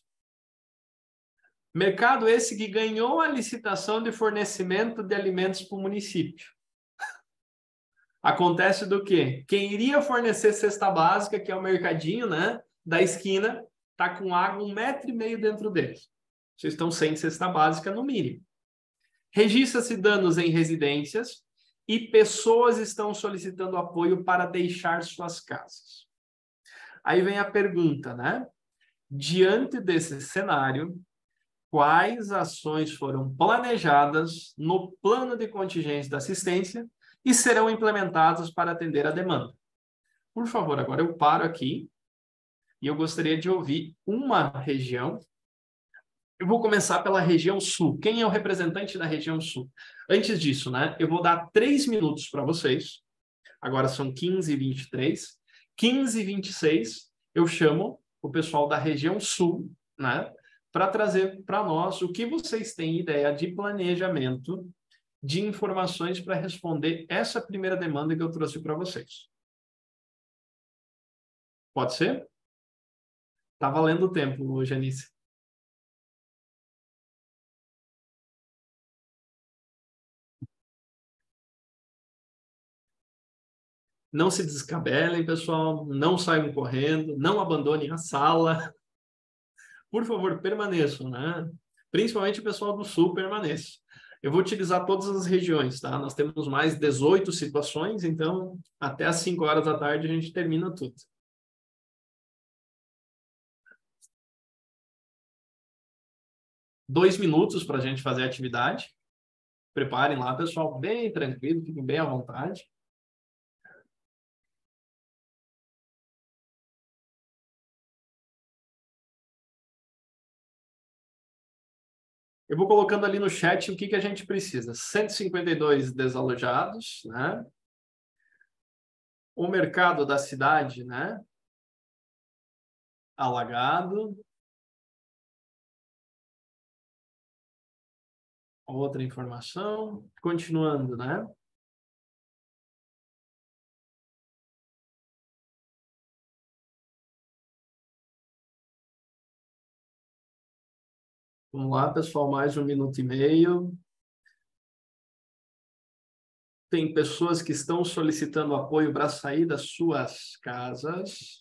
Mercado esse que ganhou a licitação de fornecimento de alimentos para o município. Acontece do quê? Quem iria fornecer cesta básica, que é o mercadinho, né, da esquina, tá com água 1,5 metro dentro deles. Vocês estão sem cesta básica no mínimo. Registra-se danos em residências e pessoas estão solicitando apoio para deixar suas casas. Aí vem a pergunta, né? Diante desse cenário, quais ações foram planejadas no plano de contingência da assistência e serão implementadas para atender a demanda? Por favor, agora eu paro aqui e eu gostaria de ouvir uma região. Eu vou começar pela região sul. Quem é o representante da região sul? Antes disso, né, eu vou dar 3 minutos para vocês. Agora são 15h23. 15h26, eu chamo o pessoal da região sul, né, para trazer para nós o que vocês têm ideia de planejamento, de informações para responder essa primeira demanda que eu trouxe para vocês. Pode ser? Tá valendo o tempo, Janice. Não se descabelem, pessoal. Não saiam correndo. Não abandonem a sala. Por favor, permaneçam, né? Principalmente o pessoal do Sul, permaneça. Eu vou utilizar todas as regiões, tá? Nós temos mais 18 situações, então até às 5 horas da tarde a gente termina tudo. Dois minutos para a gente fazer a atividade. Preparem lá, pessoal, bem tranquilo, fiquem bem à vontade. Eu vou colocando ali no chat o que a gente precisa. 152 desalojados, né? O mercado da cidade, né? Alagado. Outra informação. Continuando, né? Vamos lá, pessoal, mais 1 minuto e meio. Tem pessoas que estão solicitando apoio para sair das suas casas.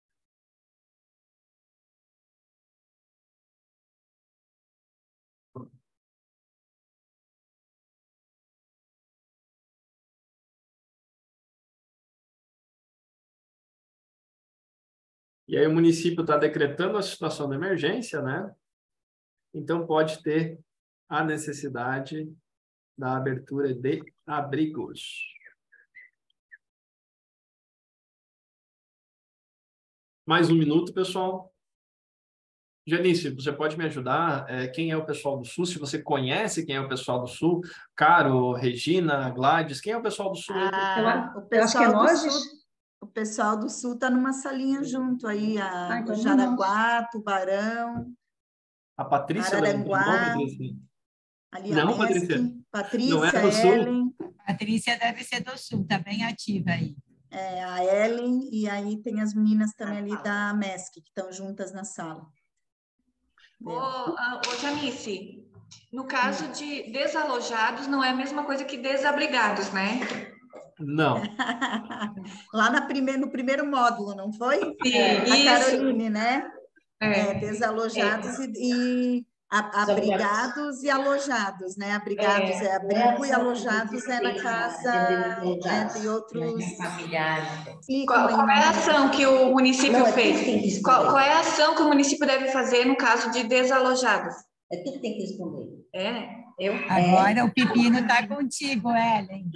E aí o município está decretando a situação de emergência, né? Então pode ter a necessidade da abertura de abrigos. Mais 1 minuto, pessoal. Janice, você pode me ajudar? Quem é o pessoal do Sul? Se você conhece quem é o pessoal do Sul? Caro, Regina, Gladys, quem é o pessoal do Sul? Eu acho que é Loges. O pessoal do Sul está numa salinha junto aí, então Jaraguá, Tubarão, a Patrícia Araranguá, ali a não, Patrícia, não é do Sul. Ellen. Patrícia deve ser do Sul, está bem ativa aí. A Ellen, e aí tem as meninas também ali da MESC, que estão juntas na sala. Janice, no caso de desalojados, não é a mesma coisa que desabrigados, né? Não. Lá no primeiro módulo, não foi? Sim, a Caroline, né? Desalojados É. e abrigados e alojados, né? Abrigados é abrigo e alojados é na casa, né, de outros familiares. Qual é a ação que o município fez? Qual é a ação que o município deve fazer no caso de desalojados? É tu que tem que responder. Agora o pepino está contigo, Ellen.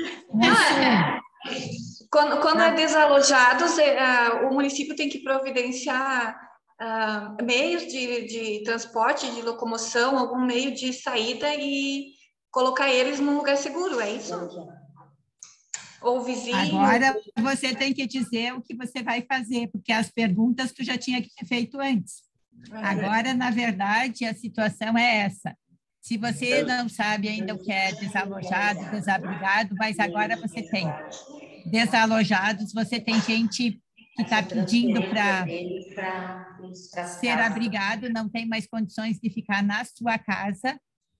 Quando é desalojados, o município tem que providenciar meios de transporte, de locomoção, algum meio de saída e colocar eles num lugar seguro, é isso? Ou vizinho. Agora você tem que dizer o que você vai fazer, porque as perguntas tu já tinha que ter feito antes. Agora, na verdade, a situação é essa. Se você não sabe ainda o que é desalojado, desabrigado, mas agora você tem desalojados, você tem gente que está pedindo para ser abrigado, não tem mais condições de ficar na sua casa,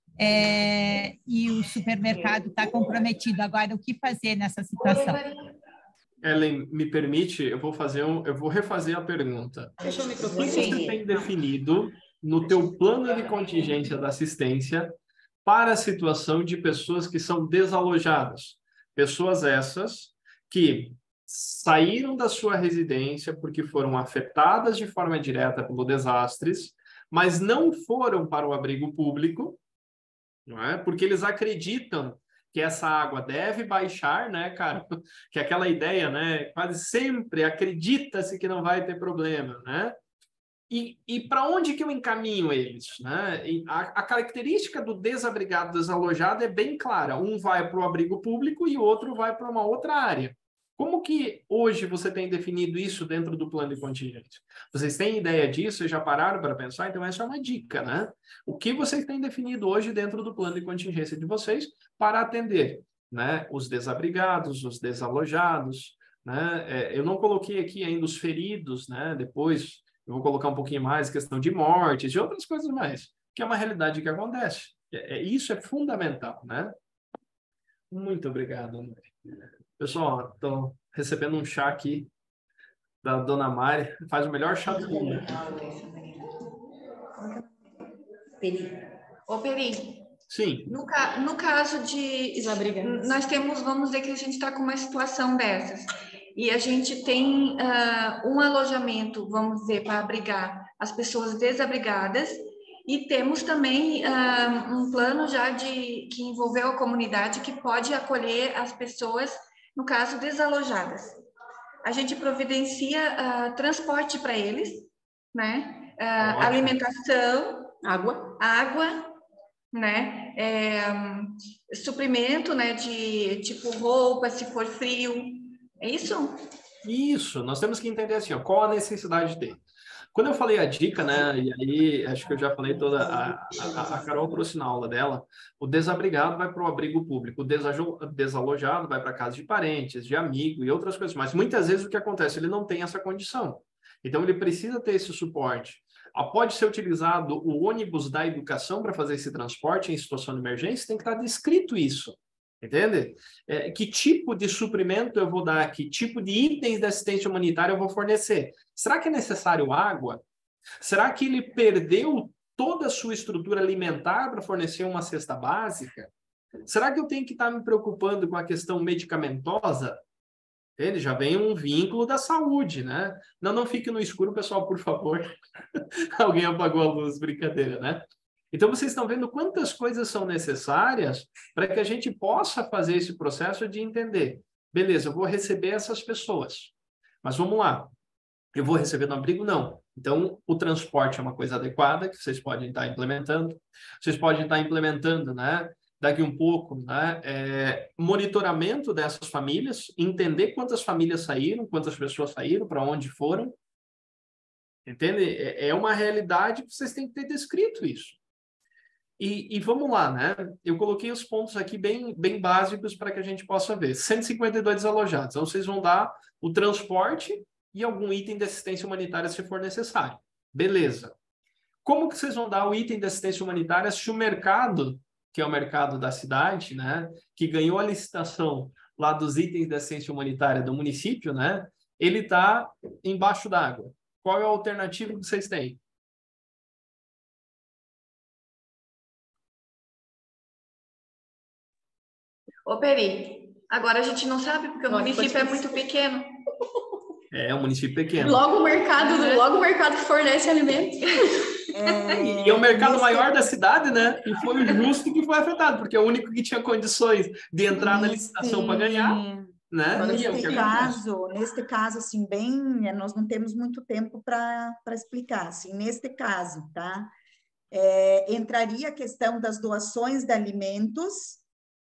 e o supermercado está comprometido. Agora, o que fazer nessa situação? Ellen, me permite, eu vou refazer a pergunta. O que você tem definido no teu plano de contingência da assistência para a situação de pessoas que são desalojadas? Pessoas essas que saíram da sua residência porque foram afetadas de forma direta pelo desastres, mas não foram para o abrigo público, não é? Porque eles acreditam que essa água deve baixar, né, cara? Que é aquela ideia, né? Quase sempre acredita-se que não vai ter problema, né? E para onde que eu encaminho eles, né? A característica do desabrigado, desalojado é bem clara. Um vai para o abrigo público e o outro vai para uma outra área. Como que hoje você tem definido isso dentro do plano de contingência? Vocês têm ideia disso e já pararam para pensar? Então, essa é uma dica, né? O que vocês têm definido hoje dentro do plano de contingência de vocês para atender, né? Os desabrigados, os desalojados, né? Eu não coloquei aqui ainda os feridos, né? Depois eu vou colocar um pouquinho mais questão de mortes e outras coisas mais, que é uma realidade que acontece. Isso é fundamental, né? Muito obrigado, André. Pessoal, estou recebendo um chá aqui da Dona Mari. Faz o melhor chá do mundo. Ô, Peri. Sim. No caso de... Nós temos, vamos dizer que a gente está com uma situação dessas. E a gente tem um alojamento, vamos dizer, para abrigar as pessoas desabrigadas. E temos também um plano já que envolveu a comunidade que pode acolher as pessoas, no caso, desalojadas. A gente providencia transporte para eles, né? Alimentação, água, né? Suprimento, né? De tipo roupa, se for frio. É isso? Isso. Nós temos que entender assim, ó, qual a necessidade dele. Quando eu falei a dica, né, e aí acho que eu já falei toda, a Carol trouxe na aula dela, o desabrigado vai para o abrigo público, o desalojado vai para casa de parentes, de amigo e outras coisas, mas muitas vezes o que acontece, ele não tem essa condição, então ele precisa ter esse suporte. Pode ser utilizado o ônibus da educação para fazer esse transporte em situação de emergência, tem que estar descrito isso. Entende? Que tipo de suprimento eu vou dar? Que tipo de itens de assistência humanitária eu vou fornecer? Será que é necessário água? Será que ele perdeu toda a sua estrutura alimentar para fornecer uma cesta básica? Será que eu tenho que estar me preocupando com a questão medicamentosa? Ele já vem um vínculo da saúde, né? Não fique no escuro, pessoal, por favor. Alguém apagou a luz, brincadeira, né? Então, vocês estão vendo quantas coisas são necessárias para que a gente possa fazer esse processo de entender. Beleza, eu vou receber essas pessoas. Mas vamos lá. Eu vou receber no abrigo? Não. Então, o transporte é uma coisa adequada que vocês podem estar implementando. Vocês podem estar implementando, né? Daqui um pouco, né? Monitoramento dessas famílias, entender quantas famílias saíram, quantas pessoas saíram, para onde foram. Entende? É uma realidade que vocês têm que ter descrito isso. E vamos lá, né? Eu coloquei os pontos aqui bem básicos para que a gente possa ver. 152 desalojados. Então, vocês vão dar o transporte e algum item de assistência humanitária se for necessário. Beleza. Como que vocês vão dar o item de assistência humanitária se o mercado, que é o mercado da cidade, né, que ganhou a licitação lá dos itens de assistência humanitária do município, né, ele está embaixo d'água? Qual é a alternativa que vocês têm? Ô, Peri, agora a gente não sabe, porque o município é muito pequeno. É um município pequeno. Logo o mercado fornece alimentos. E é o mercado maior da cidade, né? E foi o justo que foi afetado, porque é o único que tinha condições de entrar na licitação para ganhar, né? Neste caso, assim, nós não temos muito tempo para explicar, assim, neste caso, tá? Entraria a questão das doações de alimentos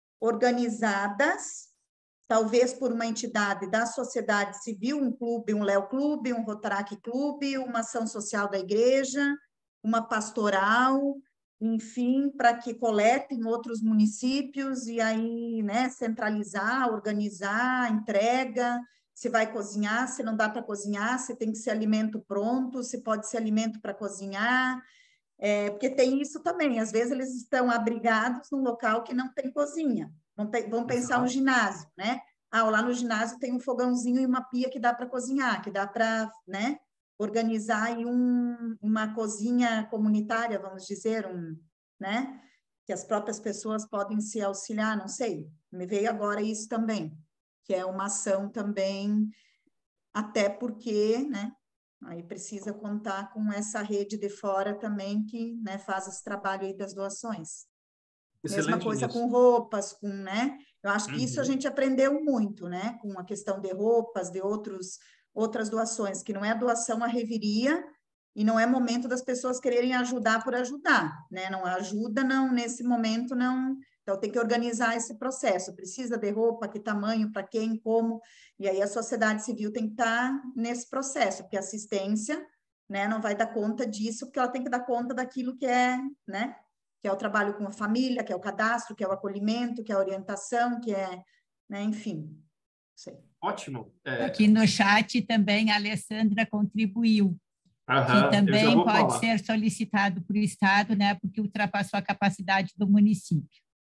organizadas, talvez por uma entidade da sociedade civil, um clube, um Léo Clube, um Rotaract Clube, uma ação social da igreja, uma pastoral, enfim, para que coletem outros municípios e aí, né, centralizar, organizar, entrega, se vai cozinhar, se não dá para cozinhar, se tem que ser alimento pronto, se pode ser alimento para cozinhar, porque tem isso também, às vezes eles estão abrigados num local que não tem cozinha, vão pensar um ginásio, né? Lá no ginásio tem um fogãozinho e uma pia que dá para cozinhar, que dá para, né, organizar aí uma cozinha comunitária, vamos dizer, né, que as próprias pessoas podem se auxiliar, não sei, me veio agora isso também, que é uma ação também, até porque, né, aí precisa contar com essa rede de fora também que, né, faz esse trabalho aí das doações. Excelente. Mesma coisa com roupas, né? Eu acho que isso a gente aprendeu muito, né? Com a questão de roupas, de outras doações, que não é doação à reveria e não é momento das pessoas quererem ajudar por ajudar, né? Não ajuda, não, nesse momento, não. Então, tem que organizar esse processo. Precisa de roupa, que tamanho, para quem, como. E aí a sociedade civil tem que estar nesse processo, porque a assistência, né, não vai dar conta disso, porque ela tem que dar conta daquilo que é, né, que é o trabalho com a família, que é o cadastro, que é o acolhimento, que é a orientação, que é, né, enfim. Sei. Ótimo. Aqui no chat também a Alessandra contribuiu, que também pode ser solicitado para o Estado, né, porque ultrapassou a capacidade do município.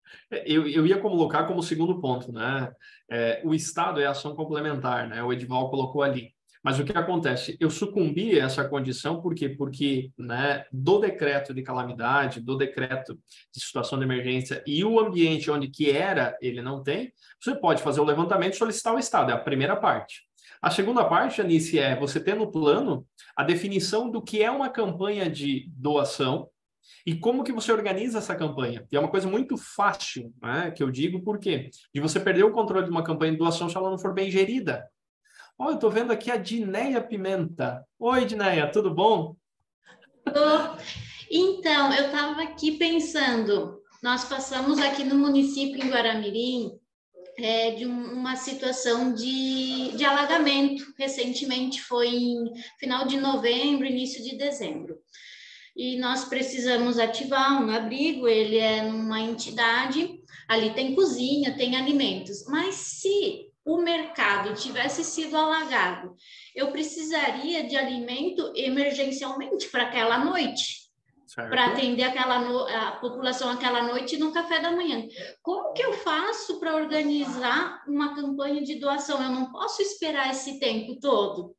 Eu ia colocar como segundo ponto, né? O Estado é ação complementar, né? O Edival colocou ali. Mas o que acontece? Eu sucumbi a essa condição, por quê? Porque, né, do decreto de calamidade, do decreto de situação de emergência e o ambiente onde que era, ele não tem, você pode fazer o levantamento e solicitar ao Estado, é a primeira parte. A segunda parte, Anice, é você ter no plano a definição do que é uma campanha de doação e como que você organiza essa campanha. E é uma coisa muito fácil, né, que eu digo, por quê? De você perder o controle de uma campanha de doação se ela não for bem gerida. Eu estou vendo aqui a Dineia Pimenta. Oi, Dineia, tudo bom? Então, eu estava aqui pensando, nós passamos aqui no município em Guaramirim de uma situação de alagamento. Recentemente foi em final de novembro, início de dezembro. E nós precisamos ativar um abrigo, ele é numa entidade, ali tem cozinha, tem alimentos, mas se o mercado tivesse sido alagado, eu precisaria de alimento emergencialmente para aquela noite, para atender a população aquela noite no café da manhã. Como que eu faço para organizar uma campanha de doação? Eu não posso esperar esse tempo todo.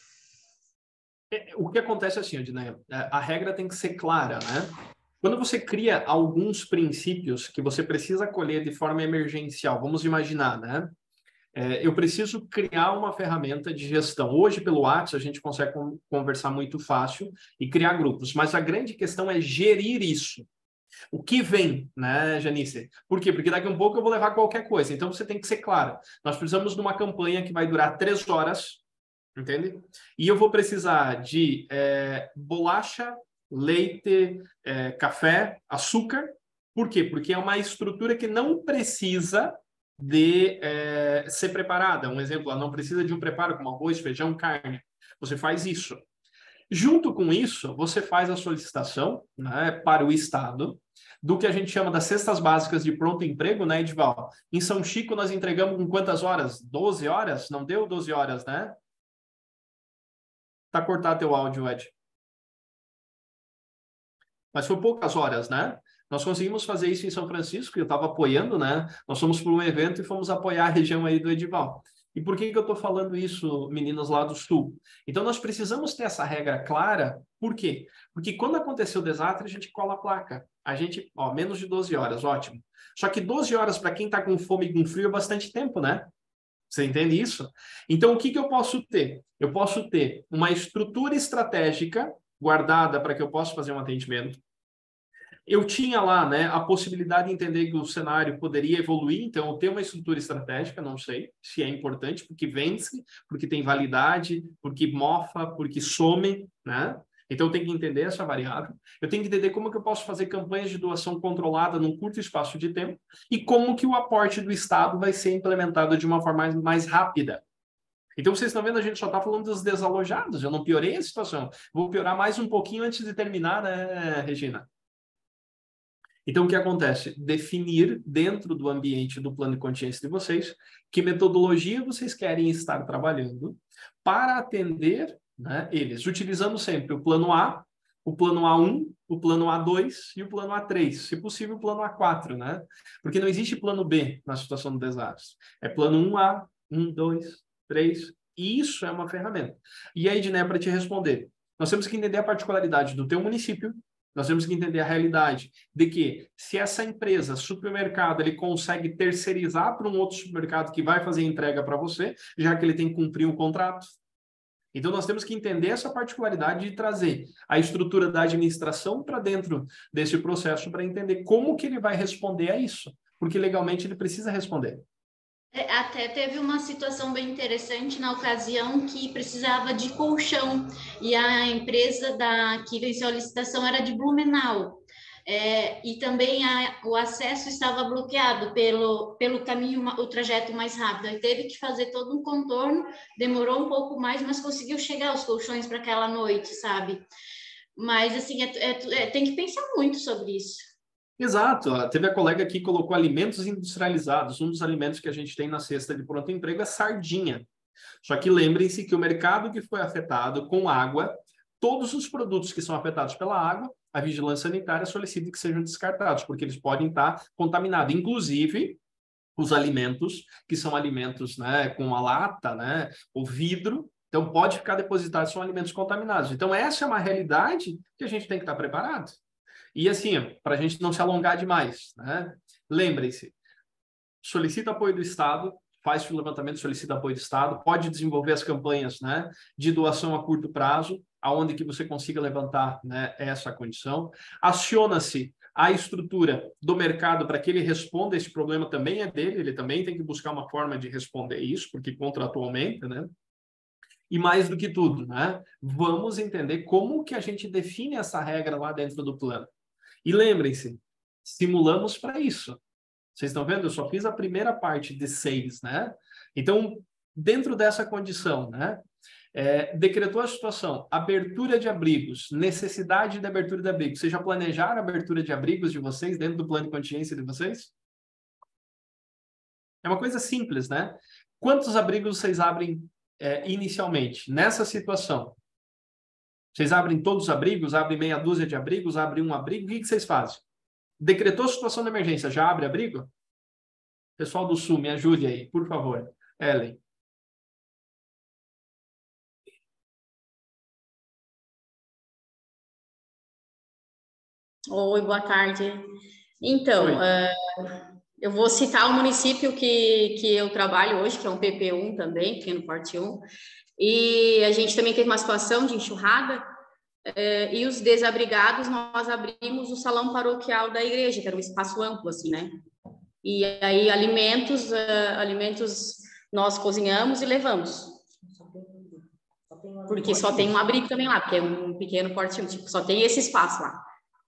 O que acontece é assim, Dineia, a regra tem que ser clara, né? Quando você cria alguns princípios que você precisa colher de forma emergencial, vamos imaginar, né? Eu preciso criar uma ferramenta de gestão. Hoje, pelo WhatsApp, a gente consegue conversar muito fácil e criar grupos, mas a grande questão é gerir isso. O que vem, né, Janice? Por quê? Porque daqui a um pouco eu vou levar qualquer coisa. Então, você tem que ser clara. Nós precisamos de uma campanha que vai durar 3 horas, Entende? E eu vou precisar de bolacha, leite, café, açúcar. Por quê? Porque é uma estrutura que não precisa de ser preparada. Um exemplo, ela não precisa de um preparo como arroz, feijão, carne. Você faz isso. Junto com isso, você faz a solicitação, né, para o Estado do que a gente chama das cestas básicas de pronto emprego, né, Edival? Em São Chico, nós entregamos com quantas horas? 12 horas? Não deu 12 horas, né? Tá cortado teu áudio, Ed. Mas foi poucas horas, né? Nós conseguimos fazer isso em São Francisco, eu estava apoiando, né? Nós fomos para um evento e fomos apoiar a região aí do Edival. E por que eu estou falando isso, meninas lá do Sul? Então, nós precisamos ter essa regra clara. Por quê? Porque quando aconteceu o desastre, a gente cola a placa. A gente, menos de 12 horas, ótimo. Só que 12 horas para quem está com fome e com frio é bastante tempo, né? Você entende isso? Então, o que eu posso ter? Eu posso ter uma estrutura estratégica guardada para que eu possa fazer um atendimento. Eu tinha lá, né, a possibilidade de entender que o cenário poderia evoluir, então eu tenho uma estrutura estratégica, não sei se é importante, porque vence, porque tem validade, porque mofa, porque some, né? Então eu tenho que entender essa variável. Eu tenho que entender como que eu posso fazer campanhas de doação controlada num curto espaço de tempo e como que o aporte do Estado vai ser implementado de uma forma mais rápida. Então, vocês estão vendo, a gente só está falando dos desalojados, eu não piorei a situação. Vou piorar mais um pouquinho antes de terminar, né, Regina? Então, o que acontece? Definir dentro do ambiente do plano de contingência de vocês que metodologia vocês querem estar trabalhando para atender, né, eles, utilizando sempre o plano A, o plano A1, o plano A2 e o plano A3, se possível o plano A4, né? Porque não existe plano B na situação do desastre. É plano 1A, 1, 2, 3, e isso é uma ferramenta. E aí, Edné, para te responder, nós temos que entender a particularidade do teu município. Nós temos que entender a realidade de que se essa empresa, supermercado, ele consegue terceirizar para um outro supermercado que vai fazer a entrega para você, já que ele tem que cumprir um contrato. Então, nós temos que entender essa particularidade de trazer a estrutura da administração para dentro desse processo para entender como que ele vai responder a isso, porque legalmente ele precisa responder. Até teve uma situação bem interessante na ocasião que precisava de colchão e a empresa que venceu a licitação era de Blumenau. E também o acesso estava bloqueado pelo caminho, o trajeto mais rápido. Aí teve que fazer todo um contorno, demorou um pouco mais, mas conseguiu chegar os colchões para aquela noite, sabe? Mas, assim, tem que pensar muito sobre isso. Exato. Teve a colega que colocou alimentos industrializados. Um dos alimentos que a gente tem na cesta de pronto emprego é sardinha. Só que lembrem-se que o mercado que foi afetado com água, todos os produtos que são afetados pela água, a vigilância sanitária solicita que sejam descartados, porque eles podem estar contaminados. Inclusive, os alimentos, que são alimentos, né, com a lata, né, o vidro, então pode ficar depositado, são alimentos contaminados. Então, essa é uma realidade que a gente tem que estar preparado. E assim, para a gente não se alongar demais, né? Lembrem-se, solicita apoio do Estado, faz o levantamento, solicita apoio do Estado, pode desenvolver as campanhas, né, de doação a curto prazo, aonde que você consiga levantar, né, essa condição. Aciona-se a estrutura do mercado para que ele responda, esse problema também é dele, ele também tem que buscar uma forma de responder isso, porque contratualmente, né? E mais do que tudo, né, vamos entender como que a gente define essa regra lá dentro do plano. E lembrem-se, simulamos para isso. Vocês estão vendo? Eu só fiz a primeira parte de 6, né? Então, dentro dessa condição, né? Decretou a situação, abertura de abrigos, necessidade de abertura de abrigos. Vocês já planejaram a abertura de abrigos de vocês dentro do plano de contingência de vocês? É uma coisa simples, né? Quantos abrigos vocês abrem inicialmente nessa situação? Vocês abrem todos os abrigos, abrem meia dúzia de abrigos, abrem um abrigo, o que vocês fazem? Decretou a situação de emergência, já abre abrigo? Pessoal do Sul, me ajude aí, por favor. Ellen. Oi, boa tarde. Então, eu vou citar o município que eu trabalho hoje, que é um PP1 também, que é no Porte 1, e a gente também teve uma situação de enxurrada, e os desabrigados, nós abrimos o salão paroquial da igreja, que era um espaço amplo, assim, né? E aí alimentos nós cozinhamos e levamos. Porque só tem um abrigo também lá, porque é um pequeno porte 1, tipo, só tem esse espaço lá.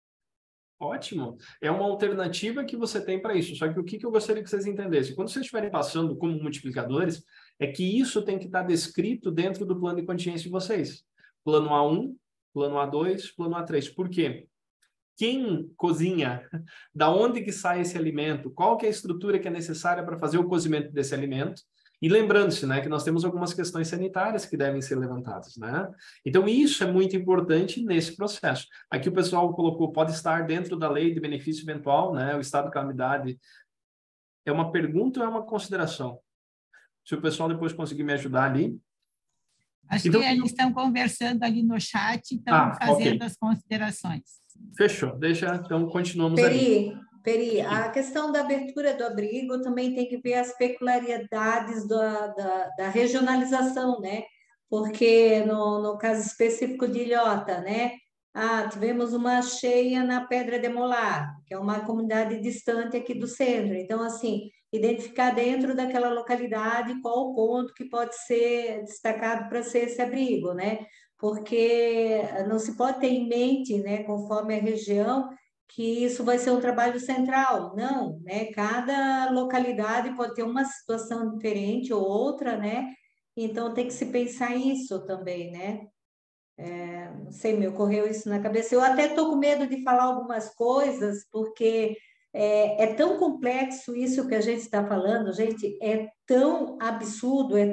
Ótimo. É uma alternativa que você tem para isso. Só que o que eu gostaria que vocês entendessem? Quando vocês estiverem passando como multiplicadores, é que isso tem que estar descrito dentro do plano de contingência de vocês. Plano A1, plano A2, plano A3. Por quê? Quem cozinha? Da onde que sai esse alimento? Qual que é a estrutura que é necessária para fazer o cozimento desse alimento? E lembrando-se, né, que nós temos algumas questões sanitárias que devem ser levantadas, né? Então, isso é muito importante nesse processo. Aqui o pessoal colocou, pode estar dentro da lei de benefício eventual, né? O estado de calamidade. É uma pergunta ou é uma consideração? Se o pessoal depois conseguir me ajudar ali. Acho então, que eles estão conversando ali no chat, estão fazendo as considerações. Fechou. Então, continuamos Peri, a questão da abertura do abrigo também tem que ver as peculiaridades da regionalização, né? Porque no caso específico de Ilhota, né? Tivemos uma cheia na Pedra de Molar, que é uma comunidade distante aqui do centro. Então, assim, identificar dentro daquela localidade qual o ponto que pode ser destacado para ser esse abrigo, né? Porque não se pode ter em mente, né, conforme a região, que isso vai ser um trabalho central. Não, né? Cada localidade pode ter uma situação diferente ou outra, né? Então, tem que se pensar isso também, né? Não sei, me ocorreu isso na cabeça. Eu até estou com medo de falar algumas coisas, porque é tão complexo isso que a gente está falando, gente, é tão absurdo, é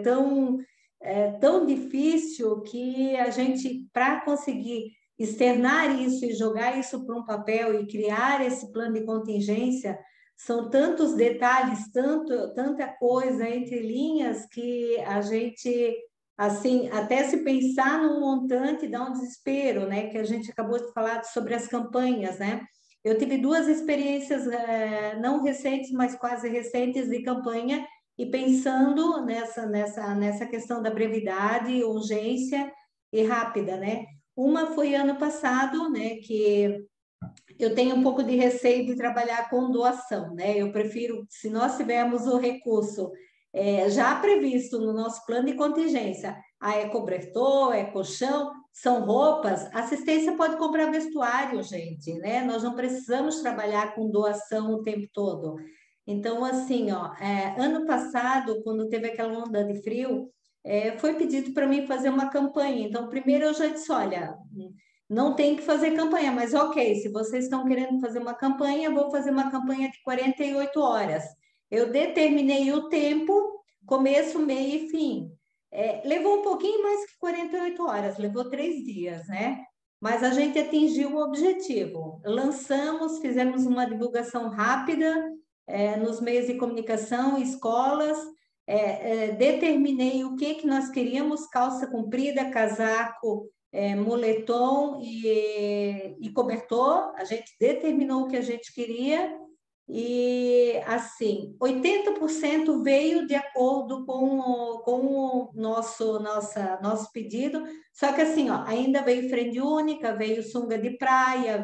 tão difícil que a gente, para conseguir externar isso e jogar isso para um papel e criar esse plano de contingência, são tantos detalhes, tanta coisa entre linhas que a gente, assim, até se pensar num montante dá um desespero, né? Que a gente acabou de falar sobre as campanhas, né? Eu tive 2 experiências, não recentes, mas quase recentes de campanha, e pensando nessa questão da brevidade, urgência e rápida, né? Uma foi ano passado, né? Que eu tenho um pouco de receio de trabalhar com doação, né? Eu prefiro, se nós tivermos o recurso já previsto no nosso plano de contingência, é cobertor, é colchão, são roupas, assistência pode comprar vestuário, gente, né? Nós não precisamos trabalhar com doação o tempo todo. Então, assim, ano passado, quando teve aquela onda de frio, foi pedido para mim fazer uma campanha. Então, primeiro eu já disse, olha, não tem que fazer campanha, mas ok, se vocês estão querendo fazer uma campanha, vou fazer uma campanha de 48 horas. Eu determinei o tempo, começo, meio e fim. Levou um pouquinho mais que 48 horas, levou 3 dias, né? Mas a gente atingiu o objetivo. Lançamos, fizemos uma divulgação rápida nos meios de comunicação, escolas, determinei o que nós queríamos, calça comprida, casaco, moletom e cobertor, a gente determinou o que a gente queria e, assim, 80% veio de acordo com o nosso pedido, só que, assim, ainda veio frente única, veio sunga de praia,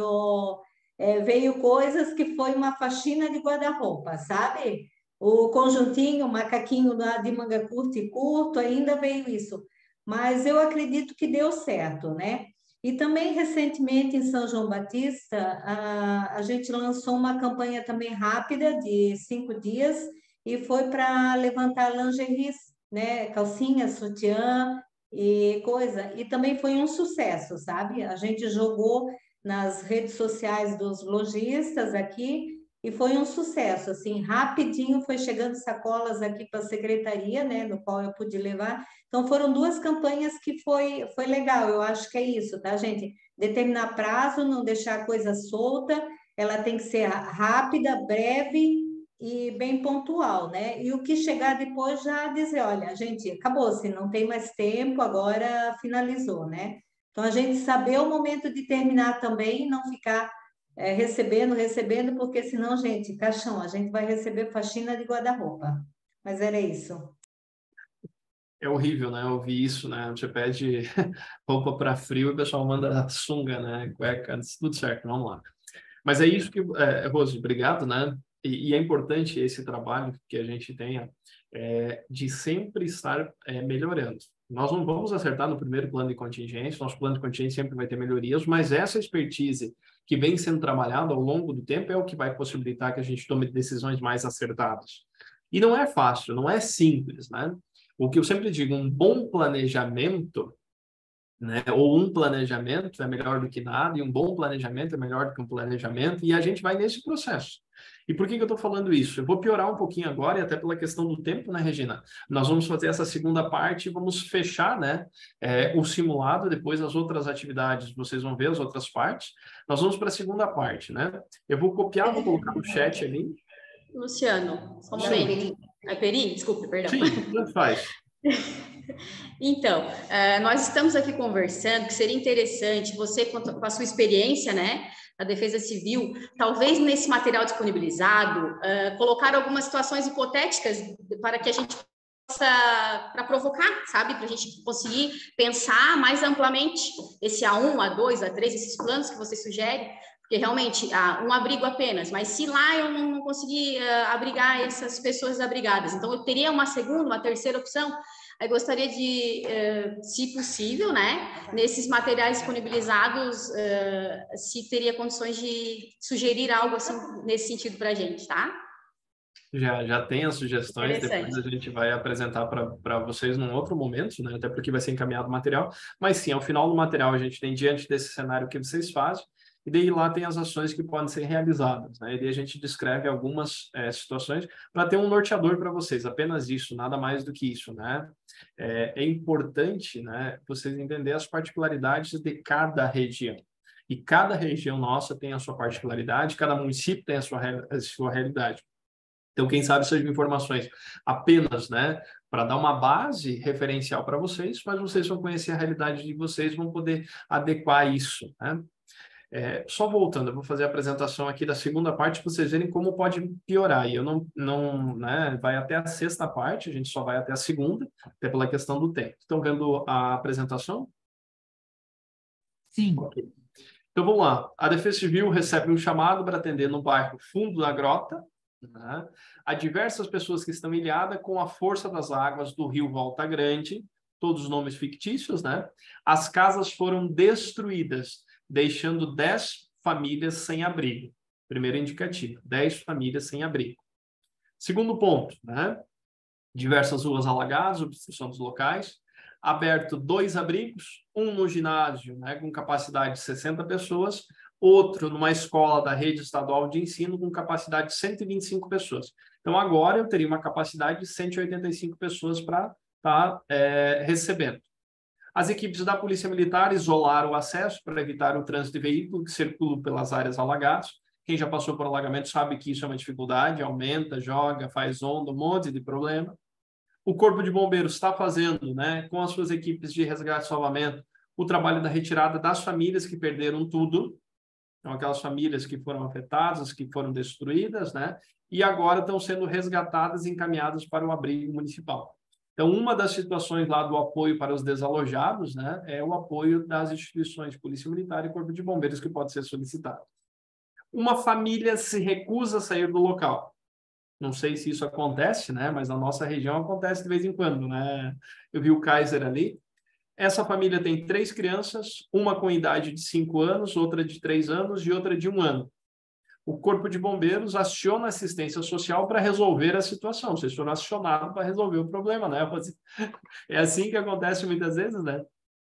veio coisas que foi uma faxina de guarda-roupa, sabe? O conjuntinho, o macaquinho de manga curta e curto, ainda veio isso. Mas eu acredito que deu certo, né? E também, recentemente, em São João Batista, a gente lançou uma campanha também rápida, de 5 dias, e foi para levantar lingeries, né? Calcinha, sutiã e coisa. E também foi um sucesso, sabe? A gente jogou nas redes sociais dos lojistas aqui, e foi um sucesso, assim, rapidinho foi chegando sacolas aqui para a secretaria, né, no qual eu pude levar. Então, foram 2 campanhas que foi legal, eu acho que é isso, tá, gente? Determinar prazo, não deixar a coisa solta, ela tem que ser rápida, breve e bem pontual, né? E o que chegar depois já dizer, olha, gente, acabou-se, não tem mais tempo, agora finalizou, né? Então, a gente saber o momento de terminar também, não ficar recebendo, porque senão, gente, caixão, a gente vai receber faxina de guarda-roupa. Mas era isso. É horrível, né? Eu vi isso, né? Você pede roupa para frio e o pessoal manda sunga, né? Cueca, tudo certo, vamos lá. Mas é isso que, Rose, obrigado, né? E é importante esse trabalho que a gente tenha de sempre estar melhorando. Nós não vamos acertar no primeiro plano de contingência, nosso plano de contingência sempre vai ter melhorias, mas essa expertise que vem sendo trabalhada ao longo do tempo é o que vai possibilitar que a gente tome decisões mais acertadas. E não é fácil, não é simples, né? O que eu sempre digo, um bom planejamento, né, ou um planejamento é melhor do que nada, e um bom planejamento é melhor do que um planejamento, e a gente vai nesse processo. E por que eu estou falando isso? Eu vou piorar um pouquinho agora, e até pela questão do tempo, né, Regina? Nós vamos fazer essa segunda parte e vamos fechar, né, o simulado, depois as outras atividades, vocês vão ver as outras partes. Nós vamos para a segunda parte, né? Eu vou copiar, vou colocar no chat ali. Luciano, só um momento. É Peri? Desculpe, perdão. Sim, tanto faz. Então, nós estamos aqui conversando que seria interessante você, com a sua experiência, né, na Defesa Civil, talvez nesse material disponibilizado, colocar algumas situações hipotéticas para que a gente possa, para provocar, sabe, para a gente conseguir pensar mais amplamente esse A1, A2, A3, esses planos que você sugere, porque realmente um abrigo apenas, mas se lá eu não conseguir abrigar essas pessoas desabrigadas, então eu teria uma segunda, uma terceira opção. Eu gostaria de, se possível, né, nesses materiais disponibilizados, se teria condições de sugerir algo assim nesse sentido para a gente, tá? Já tem as sugestões, depois a gente vai apresentar para vocês num outro momento, né, até porque vai ser encaminhado o material, mas sim, ao final do material a gente tem diante desse cenário que vocês fazem, e daí lá tem as ações que podem ser realizadas, né? E daí a gente descreve algumas situações para ter um norteador para vocês, apenas isso, nada mais do que isso, né? É importante, né, vocês entenderem as particularidades de cada região. E cada região nossa tem a sua particularidade, cada município tem a sua realidade. Então, quem sabe sejam informações apenas, né, para dar uma base referencial para vocês, mas vocês vão conhecer a realidade de vocês, vão poder adequar isso, né? Só voltando, eu vou fazer a apresentação aqui da segunda parte para vocês verem como pode piorar. E eu né, vai até a sexta parte, a gente só vai até a segunda, até pela questão do tempo. Estão vendo a apresentação? Sim. Okay. Então, vamos lá. A Defesa Civil recebe um chamado para atender no bairro Fundo da Grota, né, a diversas pessoas que estão ilhadas com a força das águas do rio Volta Grande, todos os nomes fictícios, né? As casas foram destruídas, deixando 10 famílias sem abrigo. Primeiro indicativo, 10 famílias sem abrigo. Segundo ponto, né? Diversas ruas alagadas, obstrução dos locais, aberto 2 abrigos, um no ginásio, né, com capacidade de 60 pessoas, outro numa escola da rede estadual de ensino com capacidade de 125 pessoas. Então, agora eu teria uma capacidade de 185 pessoas para estar recebendo. As equipes da Polícia Militar isolaram o acesso para evitar o trânsito de veículos que circulam pelas áreas alagadas. Quem já passou por alagamento sabe que isso é uma dificuldade, aumenta, joga, faz onda, um monte de problema. O Corpo de Bombeiros está fazendo, né, com as suas equipes de resgate e salvamento, o trabalho da retirada das famílias que perderam tudo. Então, aquelas famílias que foram afetadas, que foram destruídas, né, e agora estão sendo resgatadas e encaminhadas para o abrigo municipal. Então, uma das situações lá do apoio para os desalojados, né, é o apoio das instituições de Polícia Militar e Corpo de Bombeiros que pode ser solicitado. Uma família se recusa a sair do local. Não sei se isso acontece, né, mas na nossa região acontece de vez em quando, né? Eu vi o Kaiser ali. Essa família tem 3 crianças, uma com idade de 5 anos, outra de 3 anos e outra de 1 ano. O Corpo de Bombeiros aciona a assistência social para resolver a situação. Vocês foram acionados para resolver o problema, né? É assim que acontece muitas vezes, né?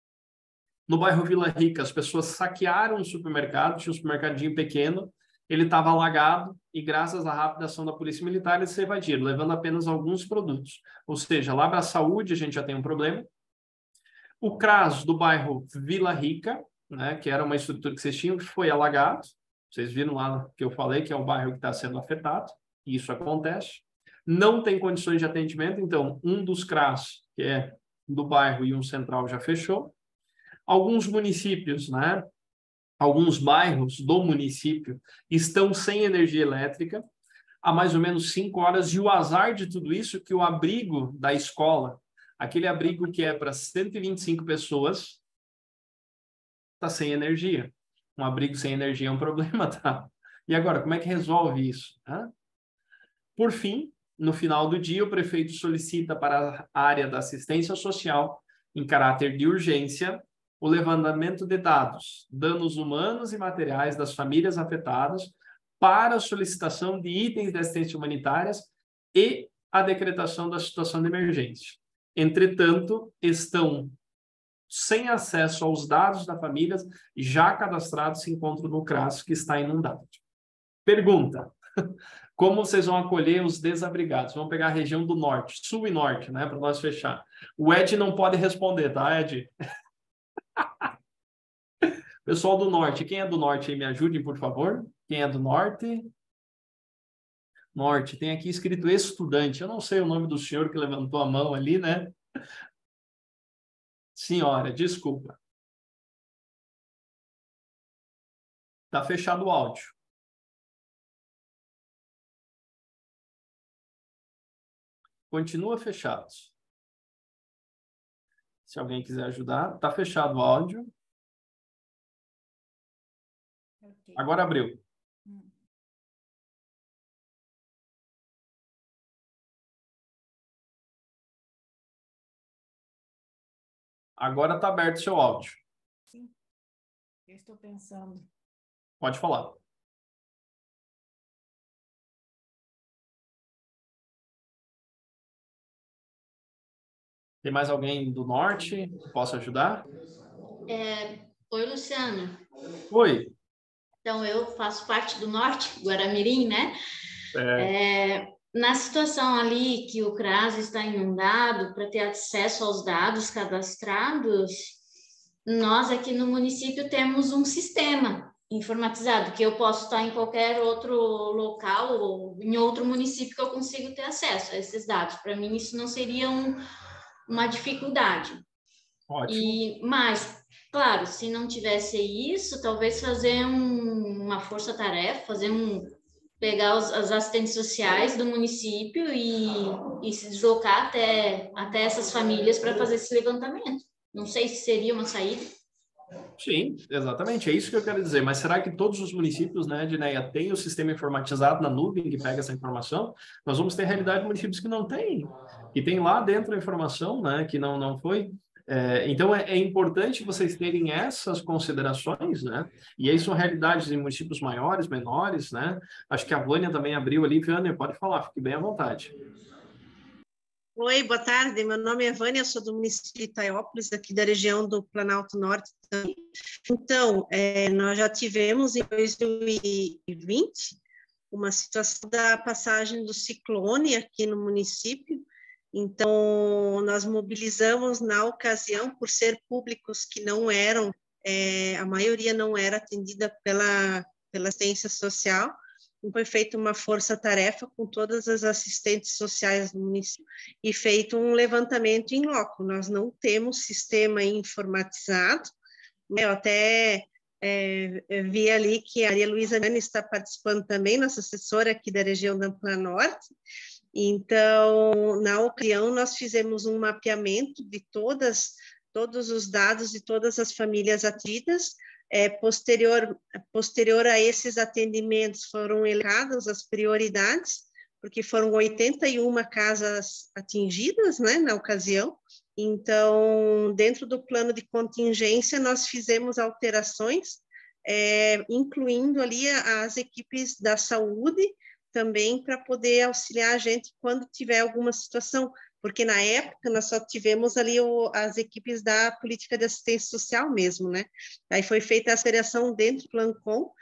No bairro Vila Rica, as pessoas saquearam um supermercado, tinha um supermercadinho pequeno, ele estava alagado e, graças à rápida ação da Polícia Militar, eles se evadiram, levando apenas alguns produtos. Ou seja, lá para a saúde a gente já tem um problema. O CRAS do bairro Vila Rica, né, que era uma estrutura que vocês tinham, que foi alagado. Vocês viram lá que eu falei que é o bairro que está sendo afetado, e isso acontece. Não tem condições de atendimento, então um dos CRAS, que é do bairro e um central, já fechou. Alguns municípios, né, alguns bairros do município estão sem energia elétrica há mais ou menos 5 horas, e o azar de tudo isso é que o abrigo da escola, aquele abrigo que é para 125 pessoas, está sem energia. Um abrigo sem energia é um problema, tá? E agora, como é que resolve isso? Tá? Por fim, no final do dia, o prefeito solicita para a área da assistência social em caráter de urgência, o levantamento de dados, danos humanos e materiais das famílias afetadas para a solicitação de itens de assistência humanitárias e a decretação da situação de emergência. Entretanto, estão sem acesso aos dados da família já cadastrados se encontram no CRAS, que está inundado. Pergunta: como vocês vão acolher os desabrigados? Vamos pegar a região do norte, sul e norte, né, para nós fechar. O Ed não pode responder, tá, Ed? Pessoal do norte, quem é do norte aí, me ajudem, por favor. Quem é do norte? Norte, tem aqui escrito estudante. Eu não sei o nome do senhor que levantou a mão ali, né? Senhora, desculpa. Tá fechado o áudio. Continua fechado. Se alguém quiser ajudar, tá fechado o áudio. Agora abriu. Agora está aberto o seu áudio. Sim, eu estou pensando. Pode falar. Tem mais alguém do norte que possa ajudar? Oi, Luciano. Oi. Então, eu faço parte do norte, Guaramirim, né? Na situação ali que o CRAS está inundado, para ter acesso aos dados cadastrados, nós aqui no município temos um sistema informatizado, que eu posso estar em qualquer outro local ou em outro município que eu consigo ter acesso a esses dados. Para mim, isso não seria uma dificuldade. Ótimo. Mas, claro, se não tivesse isso, talvez fazer uma força-tarefa, pegar as assistentes sociais do município e se deslocar até essas famílias para fazer esse levantamento. Não sei se seria uma saída. Sim, exatamente, é isso que eu quero dizer. Mas será que todos os municípios, né, Edneia, têm o sistema informatizado na nuvem que pega essa informação? Nós vamos ter realidade de municípios que não têm, que tem lá dentro a informação, né, que não foi. Então, é importante vocês terem essas considerações, né? E aí são realidades em municípios maiores, menores, né? Acho que a Vânia também abriu ali. Vânia, pode falar, fique bem à vontade. Oi, boa tarde. Meu nome é Vânia, eu sou do município de Itaiópolis, aqui da região do Planalto Norte também. Então, nós já tivemos em 2020 uma situação da passagem do ciclone aqui no município. Então, nós mobilizamos na ocasião, por ser públicos que não eram, a maioria não era atendida pela assistência social, foi feita uma força-tarefa com todas as assistentes sociais do município e feito um levantamento em loco. Nós não temos sistema informatizado, eu até vi ali que a Maria Luísa está participando também, nossa assessora aqui da região da Ampla Norte. Então, na ocasião, nós fizemos um mapeamento de todos os dados de todas as famílias atendidas. Posterior a esses atendimentos, foram elencadas as prioridades, porque foram 81 casas atingidas, né, na ocasião. Então, dentro do plano de contingência, nós fizemos alterações, incluindo ali as equipes da saúde, também para poder auxiliar a gente quando tiver alguma situação, porque na época nós só tivemos ali as equipes da política de assistência social mesmo, né? Aí foi feita a aceleração dentro do Plancom,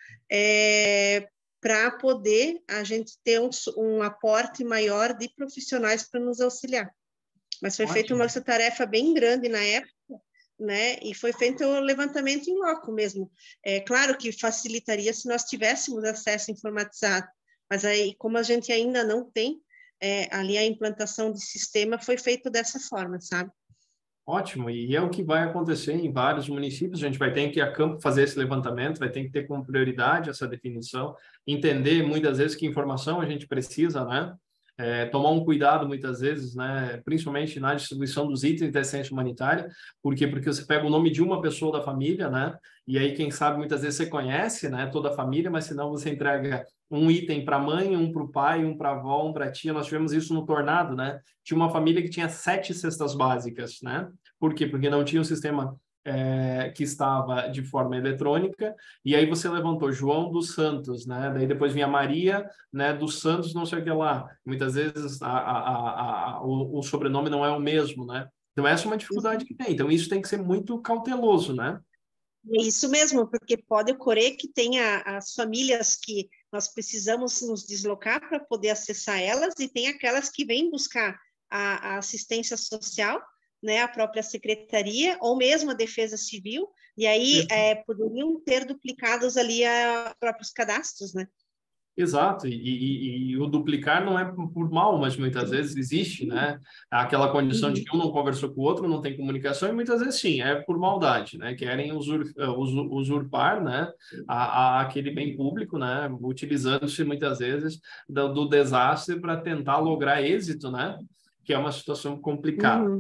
para poder a gente ter um aporte maior de profissionais para nos auxiliar. Mas foi feita uma tarefa bem grande na época, né? E foi feito o levantamento em loco mesmo. Claro que facilitaria se nós tivéssemos acesso informatizado, mas aí, como a gente ainda não tem, ali a implantação de sistema foi feito dessa forma, sabe? Ótimo, e é o que vai acontecer em vários municípios. A gente vai ter que ir a campo fazer esse levantamento, vai ter que ter como prioridade essa definição, entender muitas vezes que informação a gente precisa, né? Tomar um cuidado muitas vezes, né? Principalmente na distribuição dos itens de assistência humanitária. Por quê? Porque você pega o nome de uma pessoa da família, né? E aí, quem sabe, muitas vezes você conhece, né, toda a família, mas senão você entrega um item para a mãe, um para o pai, um para a avó, um para a tia. Nós tivemos isso no Tornado, né? Tinha uma família que tinha 7 cestas básicas, né? Por quê? Porque não tinha um sistema que estava de forma eletrônica, e aí você levantou João dos Santos, né? Daí depois vinha Maria, né, dos Santos, não sei o que lá. Muitas vezes o sobrenome não é o mesmo, né? Então essa é uma dificuldade que tem. Então isso tem que ser muito cauteloso, né? É isso mesmo, porque pode ocorrer que tenha as famílias que nós precisamos nos deslocar para poder acessar elas, e tem aquelas que vêm buscar a assistência social, né, a própria secretaria, ou mesmo a defesa civil, e aí poderiam ter duplicados ali próprios cadastros, né? Exato, e o duplicar não é por mal, mas muitas vezes existe, né? Aquela condição de que um não conversou com o outro, não tem comunicação, e muitas vezes sim, é por maldade, né? Querem usurpar, né? Aquele bem público, né? Utilizando-se muitas vezes do desastre para tentar lograr êxito, né? Que é uma situação complicada.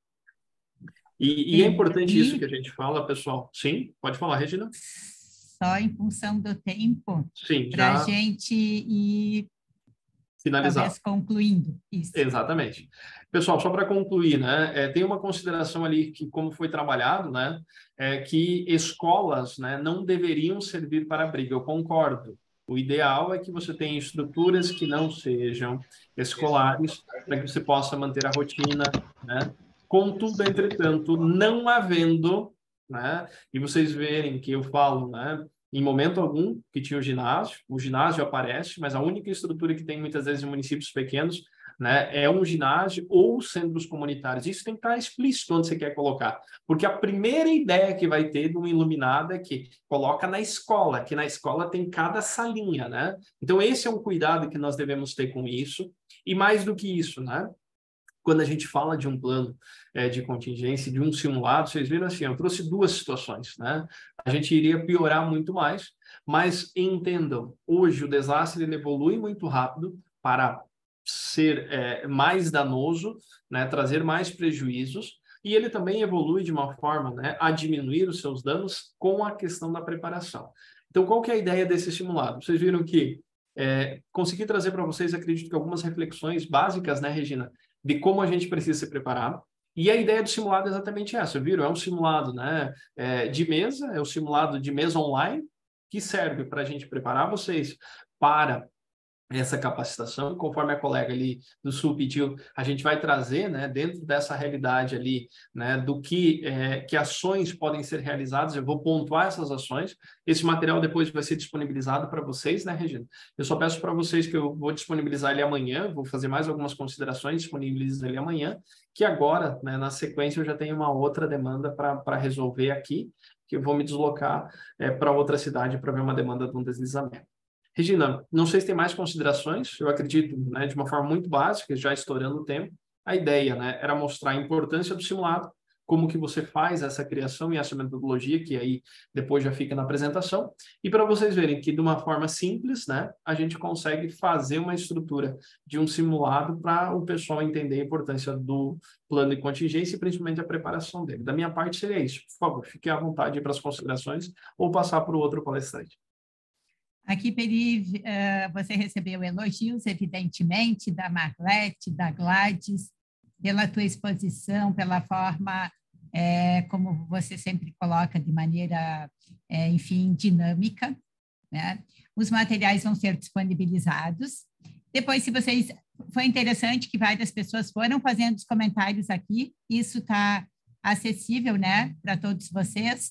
E é importante isso que a gente fala, pessoal. Sim, pode falar, Regina. Só em função do tempo, para a gente ir finalizar. Talvez concluindo isso. Exatamente. Pessoal, só para concluir, né, tem uma consideração ali que, como foi trabalhado, né, que escolas, né, não deveriam servir para briga. Eu concordo. O ideal é que você tenha estruturas que não sejam escolares, para que você possa manter a rotina, né? Contudo, entretanto, não havendo, né, e vocês verem que eu falo, né, em momento algum que tinha o ginásio aparece, mas a única estrutura que tem muitas vezes em municípios pequenos, né, é um ginásio ou centros comunitários. Isso tem que estar explícito onde você quer colocar, porque a primeira ideia que vai ter de um iluminado é que coloca na escola, que na escola tem cada salinha, né? Então esse é um cuidado que nós devemos ter com isso, e mais do que isso, né? Quando a gente fala de um plano de contingência, de um simulado, vocês viram assim, eu trouxe duas situações, né? A gente iria piorar muito mais, mas entendam, hoje o desastre ele evolui muito rápido para ser mais danoso, né? Trazer mais prejuízos, e ele também evolui de uma forma, né, a diminuir os seus danos com a questão da preparação. Então, qual que é a ideia desse simulado? Vocês viram que consegui trazer para vocês, acredito que algumas reflexões básicas, né, Regina, de como a gente precisa se preparar. E a ideia do simulado é exatamente essa, viram? É um simulado, né, de mesa, é o simulado de mesa online, que serve para a gente preparar vocês para essa capacitação, conforme a colega ali do Sul pediu, a gente vai trazer, né, dentro dessa realidade ali, né, do que ações podem ser realizadas, eu vou pontuar essas ações, esse material depois vai ser disponibilizado para vocês, né, Regina? Eu só peço para vocês que eu vou disponibilizar ele amanhã, vou fazer mais algumas considerações, disponibilizo ele amanhã, que agora, né, na sequência, eu já tenho uma outra demanda para resolver aqui, que eu vou me deslocar para outra cidade para ver uma demanda de um deslizamento. Regina, não sei se tem mais considerações, eu acredito, né, de uma forma muito básica, já estourando o tempo, a ideia, né, era mostrar a importância do simulado, como que você faz essa criação e essa metodologia, que aí depois já fica na apresentação, e para vocês verem que de uma forma simples, né, a gente consegue fazer uma estrutura de um simulado para o pessoal entender a importância do plano de contingência e principalmente a preparação dele. Da minha parte seria isso. Por favor, fique à vontade para as considerações ou passar para o outro palestrante. Aqui, Peri, você recebeu elogios, evidentemente, da Marlete, da Gladys, pela tua exposição, pela forma como você sempre coloca de maneira, enfim, dinâmica, né? Os materiais vão ser disponibilizados. Depois, se vocês... Foi interessante que várias pessoas foram fazendo os comentários aqui, isso está acessível, né, para todos vocês.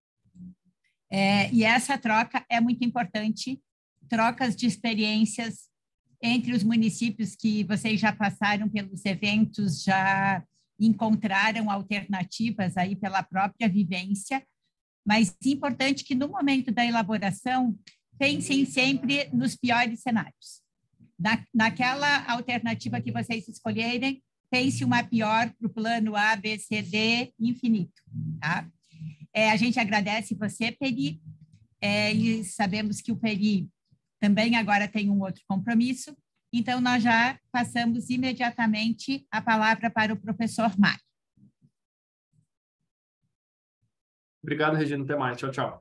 E essa troca é muito importante, trocas de experiências entre os municípios que vocês já passaram pelos eventos, já encontraram alternativas aí pela própria vivência, mas é importante que no momento da elaboração pensem sempre nos piores cenários. Naquela alternativa que vocês escolherem, pense uma pior para o plano A, B, C, D, infinito, tá? A gente agradece você, Peri, e sabemos que o Peri também agora tem um outro compromisso, então nós já passamos imediatamente a palavra para o professor Mário. Obrigado, Regina. Até mais. Tchau, tchau.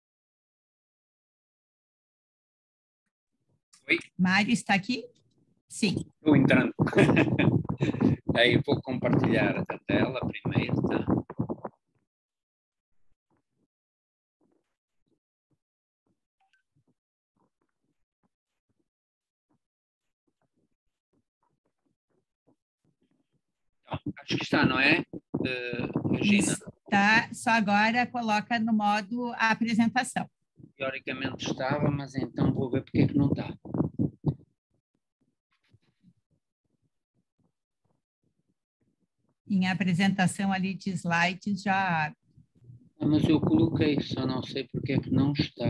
Oi. Mário está aqui? Sim. Estou entrando. Aí vou compartilhar a tela primeiro, tá? Então, acho que está, não é, Regina? Está, só agora coloca no modo a apresentação. Teoricamente estava, mas então vou ver porque é que não está. Em apresentação ali de slides já... Mas eu coloquei, só não sei porque é que não está.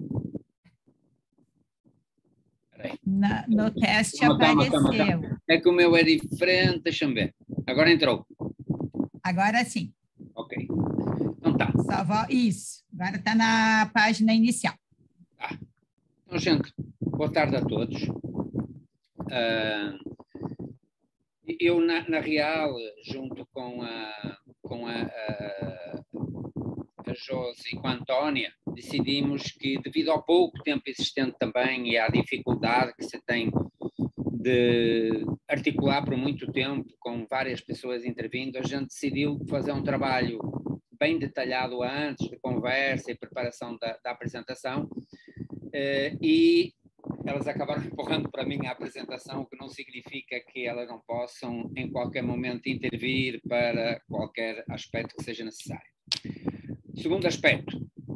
No teste apareceu. É que o meu é diferente, deixa-me ver. Agora entrou. Agora sim. Ok. Então tá. Isso, agora está na página inicial. Tá. Então, gente, boa tarde a todos. Eu, na real, junto com a Josi e com a Antónia, decidimos que, devido ao pouco tempo existente também e à dificuldade que se tem de articular por muito tempo com várias pessoas intervindo, a gente decidiu fazer um trabalho bem detalhado antes de conversa e preparação da apresentação, e elas acabaram empurrando para mim a apresentação, o que não significa que elas não possam em qualquer momento intervir para qualquer aspecto que seja necessário. Segundo aspecto,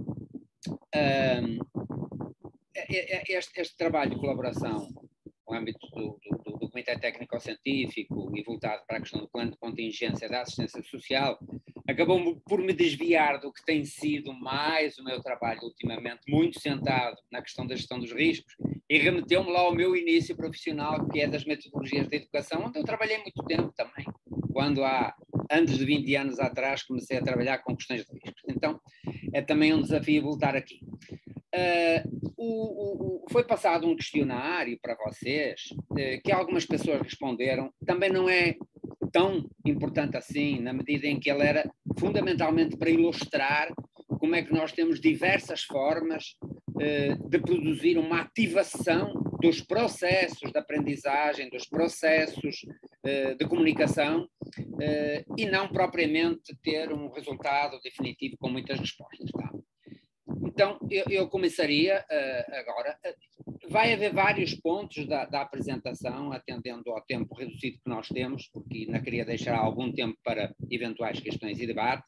este trabalho de colaboração no âmbito do Comitê Técnico-Científico e voltado para a questão do plano de contingência da assistência social acabou por me desviar do que tem sido mais o meu trabalho ultimamente, muito centrado na questão da gestão dos riscos, e remeteu-me lá ao meu início profissional, que é das metodologias de educação, onde eu trabalhei muito tempo também, quando há antes de 20 anos atrás comecei a trabalhar com questões de riscos. Então, é também um desafio voltar aqui. Foi passado um questionário para vocês, que algumas pessoas responderam, também não é tão importante assim, na medida em que ele era fundamentalmente para ilustrar como é que nós temos diversas formas de produzir uma ativação dos processos de aprendizagem, dos processos de comunicação, e não propriamente ter um resultado definitivo com muitas respostas. Tá? Então, eu começaria agora. Vai haver vários pontos da apresentação, atendendo ao tempo reduzido que nós temos, porque ainda queria deixar algum tempo para eventuais questões e debate,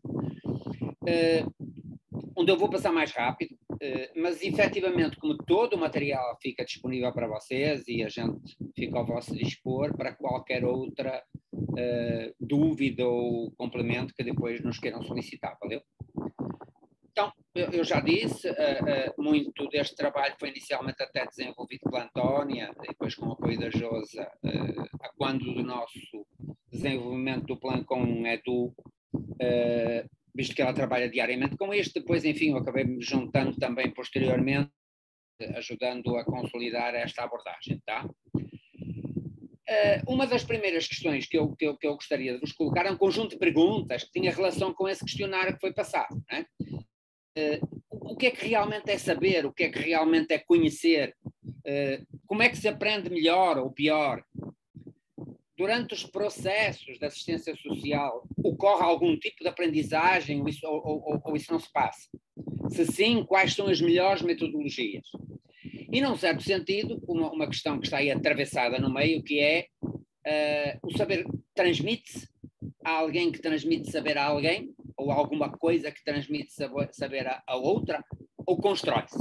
onde eu vou passar mais rápido, mas efetivamente, como todo o material fica disponível para vocês e a gente fica ao vosso dispor para qualquer outra dúvida ou complemento que depois nos queiram solicitar, valeu? Então, eu já disse, muito deste trabalho foi inicialmente até desenvolvido pela Antónia, depois com o apoio da Josa, a quando do nosso desenvolvimento do plano com o Edu, visto que ela trabalha diariamente com este, depois, enfim, eu acabei me juntando também posteriormente, ajudando a consolidar esta abordagem, tá? Uma das primeiras questões que eu gostaria de vos colocar é um conjunto de perguntas que tinha relação com esse questionário que foi passado, não é? O que é que realmente é saber, o que é que realmente é conhecer, como é que se aprende melhor ou pior. Durante os processos de assistência social, ocorre algum tipo de aprendizagem ou isso não se passa? Se sim, quais são as melhores metodologias? E, num certo sentido, uma questão que está aí atravessada no meio, que é o saber transmite-se a alguém que transmite saber a alguém, ou alguma coisa que transmite saber a outra, ou constrói-se.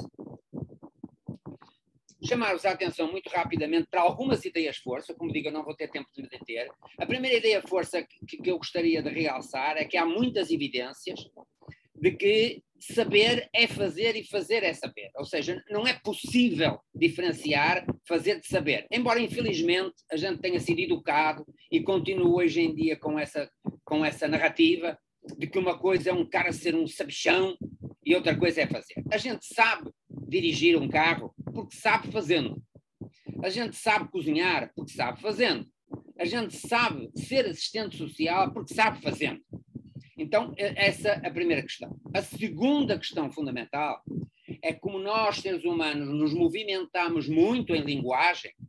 Chamar-vos a atenção muito rapidamente para algumas ideias-força, como digo, eu não vou ter tempo de me deter. A primeira ideia-força que eu gostaria de realçar é que há muitas evidências de que saber é fazer e fazer é saber. Ou seja, não é possível diferenciar fazer de saber. Embora, infelizmente, a gente tenha sido educado e continue hoje em dia com essa narrativa de que uma coisa é um cara ser um sabichão e outra coisa é fazer. A gente sabe dirigir um carro porque sabe fazendo. A gente sabe cozinhar porque sabe fazendo. A gente sabe ser assistente social porque sabe fazendo. Então, essa é a primeira questão. A segunda questão fundamental é como nós, seres humanos, nos movimentamos muito em linguagem,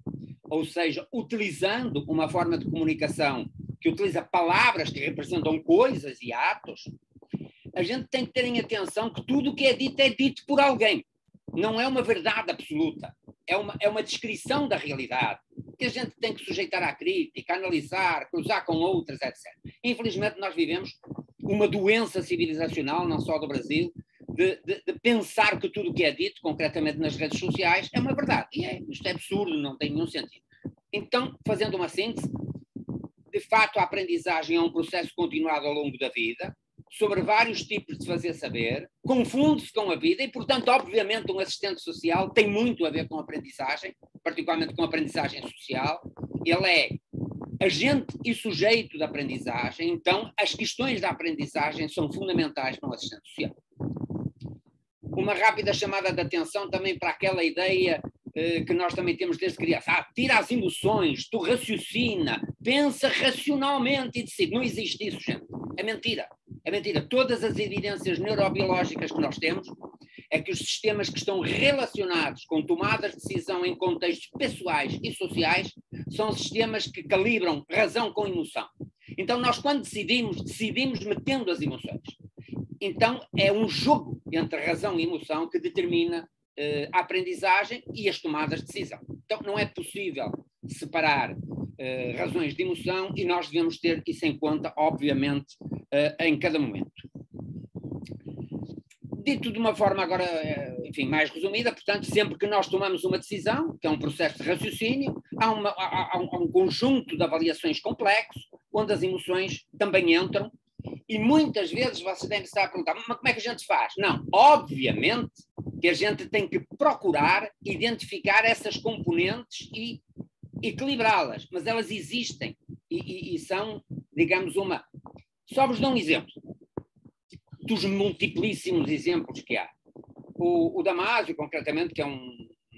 ou seja, utilizando uma forma de comunicação que utiliza palavras que representam coisas e atos, a gente tem que ter em atenção que tudo o que é dito por alguém. Não é uma verdade absoluta. É uma descrição da realidade que a gente tem que sujeitar à crítica, analisar, cruzar com outras, etc. Infelizmente, nós vivemos uma doença civilizacional, não só do Brasil, de pensar que tudo o que é dito, concretamente nas redes sociais, é uma verdade. E isto é absurdo, não tem nenhum sentido. Então, fazendo uma síntese, de fato, a aprendizagem é um processo continuado ao longo da vida, sobre vários tipos de fazer saber, confunde-se com a vida e, portanto, obviamente, um assistente social tem muito a ver com a aprendizagem, particularmente com a aprendizagem social. Ele é agente e sujeito da aprendizagem, então as questões da aprendizagem são fundamentais para um assistente social. Uma rápida chamada de atenção também para aquela ideia que nós também temos desde criança. Tira as emoções, tu raciocina, pensa racionalmente e decide. Não existe isso, gente. É mentira. É mentira. Todas as evidências neurobiológicas que nós temos é que os sistemas que estão relacionados com tomadas de decisão em contextos pessoais e sociais são sistemas que calibram razão com emoção. Então, nós quando decidimos metendo as emoções. Então, é um jogo entre razão e emoção que determina a aprendizagem e as tomadas de decisão. Então, não é possível separar razões de emoção e nós devemos ter isso em conta, obviamente, em cada momento. Dito de uma forma agora, enfim, mais resumida, portanto, sempre que nós tomamos uma decisão, que é um processo de raciocínio, há um conjunto de avaliações complexo, onde as emoções também entram, e muitas vezes vocês devem estar a perguntar, mas como é que a gente faz? Não, obviamente que a gente tem que procurar identificar essas componentes e equilibrá-las, mas elas existem e são, digamos, uma... Só vos dou um exemplo dos multiplíssimos exemplos que há. O Damasio, concretamente, que é um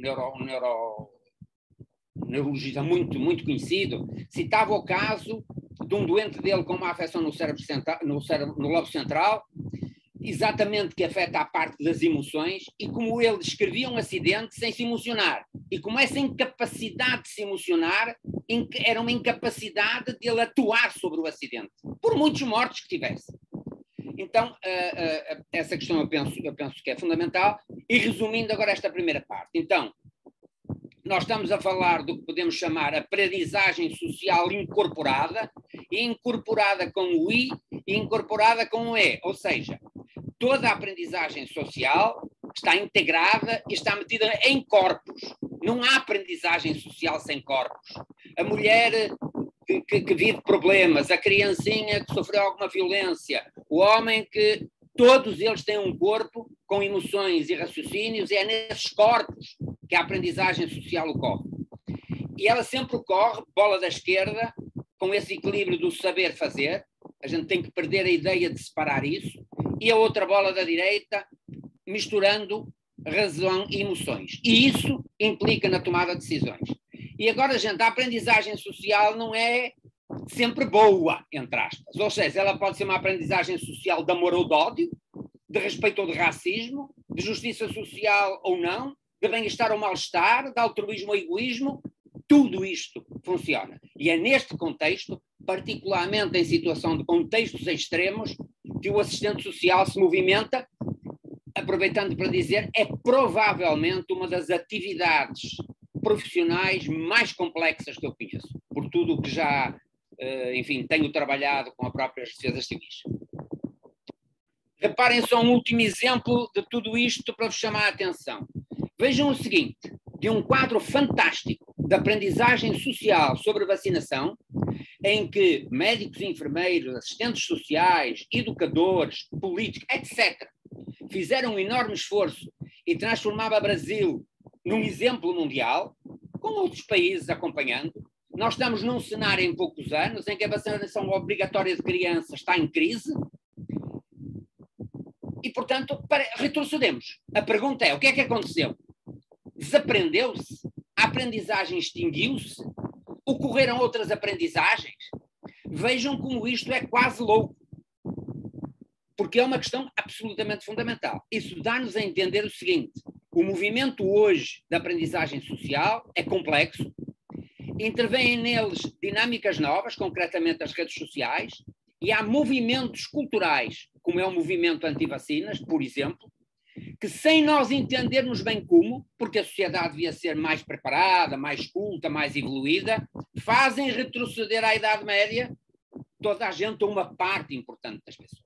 neurologista muito conhecido, citava o caso de um doente dele com uma afecção no lobo central, exatamente que afeta a parte das emoções, e como ele descrevia um acidente sem se emocionar. E como essa incapacidade de se emocionar era uma incapacidade de ele atuar sobre o acidente, por muitos mortos que tivesse. Então, essa questão eu penso que é fundamental. E resumindo agora esta primeira parte. Então, nós estamos a falar do que podemos chamar aprendizagem social incorporada, e incorporada com o I e incorporada com o E, ou seja, toda a aprendizagem social está integrada e está metida em corpos. Não há aprendizagem social sem corpos. A mulher que vive problemas, a criancinha que sofreu alguma violência, o homem que... Todos eles têm um corpo com emoções e raciocínios, e é nesses corpos que a aprendizagem social ocorre. E ela sempre ocorre, bola da esquerda, com esse equilíbrio do saber fazer. A gente tem que perder a ideia de separar isso. E a outra bola da direita, misturando razão e emoções. E isso implica na tomada de decisões. E agora, gente, a aprendizagem social não é sempre boa, entre aspas. Ou seja, ela pode ser uma aprendizagem social de amor ou de ódio, de respeito ou de racismo, de justiça social ou não, de bem-estar ou mal-estar, de altruísmo ou egoísmo. Tudo isto funciona. E é neste contexto, particularmente em situação de contextos extremos, que o assistente social se movimenta, aproveitando para dizer, é provavelmente uma das atividades profissionais mais complexas que eu conheço, por tudo o que já, enfim, tenho trabalhado com as próprias defesas civis. Reparem só um último exemplo de tudo isto para vos chamar a atenção. Vejam o seguinte, de um quadro fantástico de aprendizagem social sobre vacinação, em que médicos e enfermeiros, assistentes sociais, educadores, políticos, etc., fizeram um enorme esforço e transformava o Brasil num exemplo mundial, com outros países acompanhando. Nós estamos num cenário em poucos anos em que a vacinação obrigatória de crianças está em crise e, portanto, retrocedemos. A pergunta é, o que é que aconteceu? Desaprendeu-se? A aprendizagem extinguiu-se? Ocorreram outras aprendizagens? Vejam como isto é quase louco. Porque é uma questão absolutamente fundamental. Isso dá-nos a entender o seguinte: o movimento hoje da aprendizagem social é complexo intervêm neles dinâmicas novas, concretamente as redes sociais, e há movimentos culturais, como é o movimento anti-vacinas, por exemplo, que sem nós entendermos bem como, porque a sociedade devia ser mais preparada, mais culta, mais evoluída, fazem retroceder à Idade Média toda a gente, ou uma parte importante das pessoas.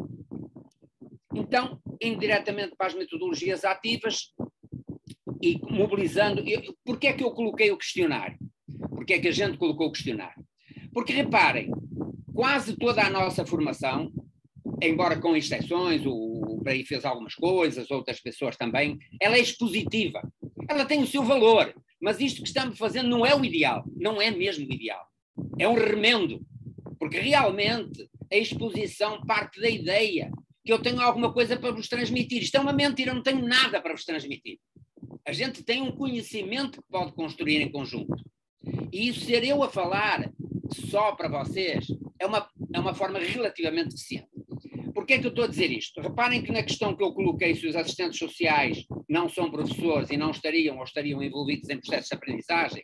Então, indiretamente para as metodologias ativas e mobilizando... Porquê é que eu coloquei o questionário? Porquê é que a gente colocou o questionário? Porque, reparem, quase toda a nossa formação, embora com exceções, o Brei fez algumas coisas, outras pessoas também, ela é expositiva. Ela tem o seu valor, mas isto que estamos fazendo não é o ideal, não é mesmo o ideal. É um remendo, porque realmente a exposição parte da ideia que eu tenho alguma coisa para vos transmitir. Isto é uma mentira, eu não tenho nada para vos transmitir. A gente tem um conhecimento que pode construir em conjunto. E isso, ser eu a falar só para vocês, é uma forma relativamente deficiente. Porquê é que eu estou a dizer isto? Reparem que na questão que eu coloquei, se os assistentes sociais não são professores e não estariam ou estariam envolvidos em processos de aprendizagem,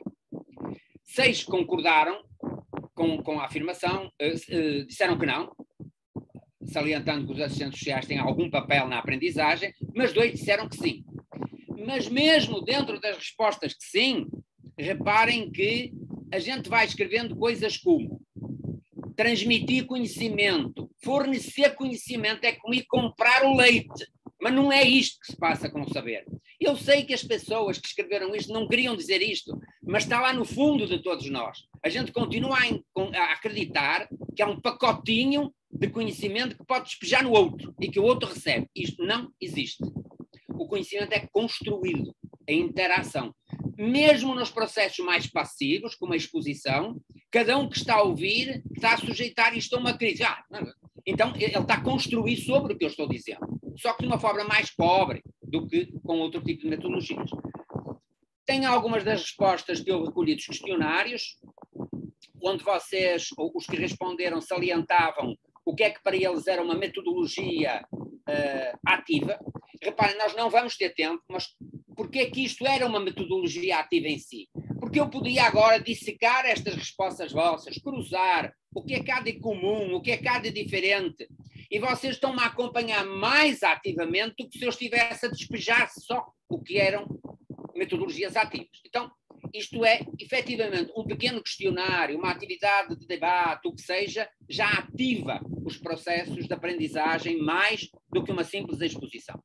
6 concordaram com a afirmação, disseram que não, salientando que os assistentes sociais têm algum papel na aprendizagem, mas 2 disseram que sim. Mas mesmo dentro das respostas que sim, reparem que a gente vai escrevendo coisas como transmitir conhecimento, fornecer conhecimento, é como ir comprar o leite, mas não é isto que se passa com o saber. Eu sei que as pessoas que escreveram isto não queriam dizer isto, mas está lá no fundo de todos nós. A gente continua a acreditar que há um pacotinho de conhecimento que pode despejar no outro e que o outro recebe. Isto não existe. O conhecimento é construído, a interação. Mesmo nos processos mais passivos, como a exposição, cada um que está a ouvir está a sujeitar isto a uma crise. Então, ele está a construir sobre o que eu estou dizendo, só que de uma forma mais pobre do que com outro tipo de metodologias. Tem algumas das respostas que eu recolhi dos questionários, onde vocês, os que responderam, salientavam o que é que para eles era uma metodologia ativa. Reparem, nós não vamos ter tempo, mas porque é que isto era uma metodologia ativa em si? Porque eu podia agora dissecar estas respostas vossas, cruzar o que é que há de comum, o que é que há de diferente, e vocês estão-me a acompanhar mais ativamente do que se eu estivesse a despejar só o que eram metodologias ativas. Então, isto é, efetivamente, um pequeno questionário, uma atividade de debate, o que seja, já ativa os processos de aprendizagem mais do que uma simples exposição.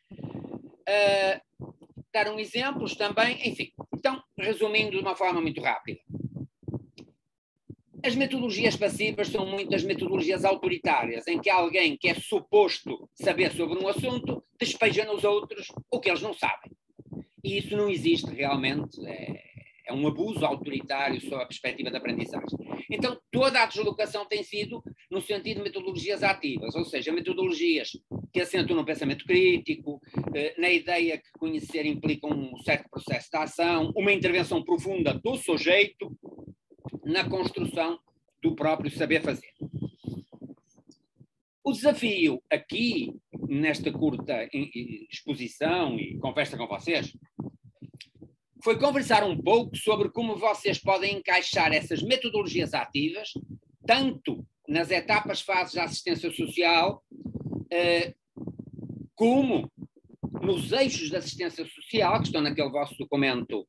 Deram exemplos também, enfim. Então, resumindo de uma forma muito rápida. As metodologias passivas são muitas metodologias autoritárias, em que alguém que é suposto saber sobre um assunto despeja nos outros o que eles não sabem. E isso não existe realmente, é um abuso autoritário sob a perspectiva da aprendizagem. Então, toda a deslocação tem sido no sentido de metodologias ativas, ou seja, metodologias que assentam no pensamento crítico, na ideia que conhecer implica um certo processo de ação, uma intervenção profunda do sujeito na construção do próprio saber fazer. O desafio aqui, nesta curta exposição e conversa com vocês, foi conversar um pouco sobre como vocês podem encaixar essas metodologias ativas, tanto nas etapas fases da assistência social, como nos eixos da assistência social, que estão naquele vosso documento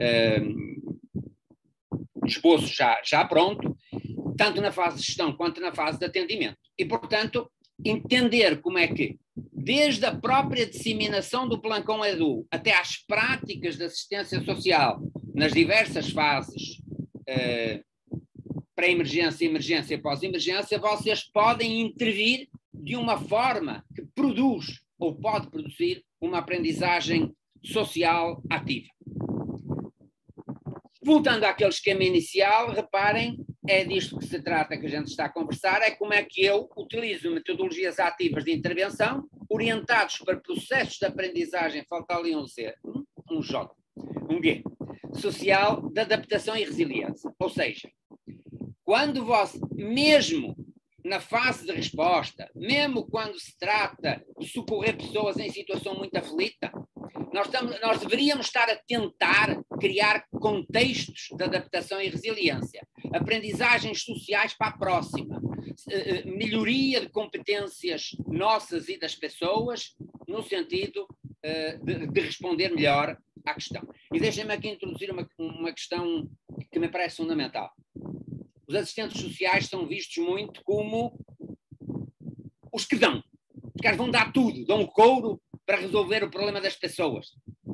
esboço já pronto, tanto na fase de gestão quanto na fase de atendimento. E, portanto, entender como é que, desde a própria disseminação do Plano com Edu até às práticas de assistência social, nas diversas fases, pré-emergência, emergência e pós-emergência, vocês podem intervir de uma forma que produz ou pode produzir uma aprendizagem social ativa. Voltando àquele esquema inicial, reparem, é disto que se trata que a gente está a conversar, é como é que eu utilizo metodologias ativas de intervenção, orientados para processos de aprendizagem, falta ali um C, um J, um G, social, de adaptação e resiliência. Ou seja, quando você, mesmo na fase de resposta, mesmo quando se trata de socorrer pessoas em situação muito aflita, nós deveríamos estar a tentar criar contextos de adaptação e resiliência, aprendizagens sociais para a próxima, melhoria de competências nossas e das pessoas, no sentido de responder melhor à questão. E deixem-me aqui introduzir uma questão que me parece fundamental. Os assistentes sociais são vistos muito como os que dão. Os caras vão dar tudo, dão o couro para resolver o problema das pessoas.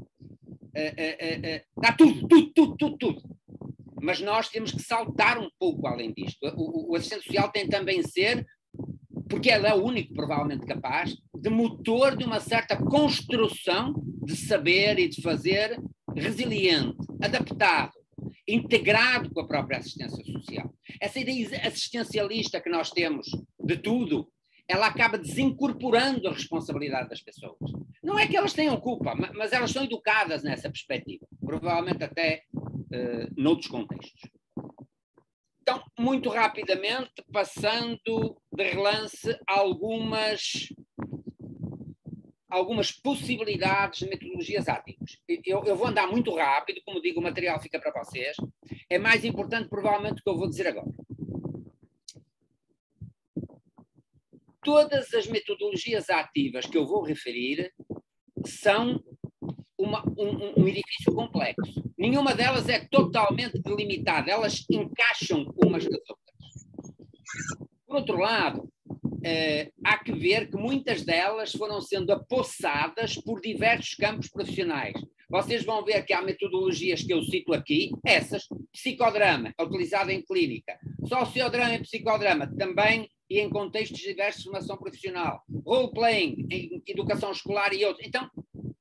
Dá tudo. Mas nós temos que saltar um pouco além disto. O assistente social tem também ser, porque ele é o único provavelmente capaz, de motor de uma certa construção de saber e de fazer resiliente, adaptado, integrado com a própria assistência social. Essa ideia assistencialista que nós temos de tudo, ela acaba desincorporando a responsabilidade das pessoas. Não é que elas tenham culpa, mas elas são educadas nessa perspectiva, provavelmente até noutros contextos. Então, muito rapidamente, passando de relance algumas possibilidades de metodologias ativas. Eu vou andar muito rápido, como digo, o material fica para vocês. É mais importante, provavelmente, o que eu vou dizer agora. Todas as metodologias ativas que eu vou referir são um edifício complexo. Nenhuma delas é totalmente delimitada, elas encaixam umas nas outras. Por outro lado, há que ver que muitas delas foram sendo apossadas por diversos campos profissionais. Vocês vão ver que há metodologias que eu cito aqui, essas, psicodrama, utilizado em clínica, sociodrama e psicodrama, também e em contextos diversos de formação profissional, role-playing, em educação escolar e outros. Então,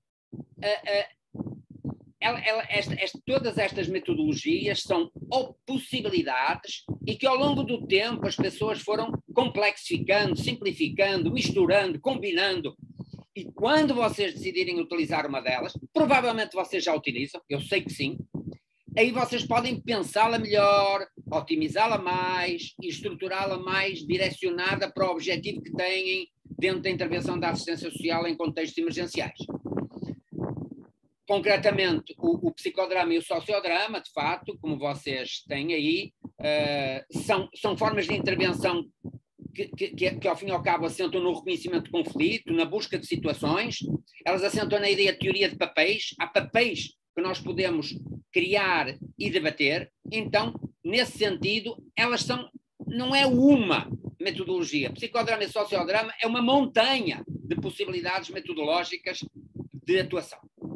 todas estas metodologias são possibilidades e que ao longo do tempo as pessoas foram complexificando, simplificando, misturando, combinando. E quando vocês decidirem utilizar uma delas, provavelmente vocês já utilizam, eu sei que sim, aí vocês podem pensá-la melhor, otimizá-la mais e estruturá-la mais direcionada para o objetivo que têm dentro da intervenção da assistência social em contextos emergenciais. Concretamente, o psicodrama e o sociodrama, de fato, como vocês têm aí, são formas de intervenção que ao fim e ao cabo assentam no reconhecimento de conflito, na busca de situações, elas assentam na ideia de teoria de papéis, há papéis que nós podemos criar e debater, então, nesse sentido, elas não é uma metodologia. Psicodrama e sociodrama é uma montanha de possibilidades metodológicas de atuação.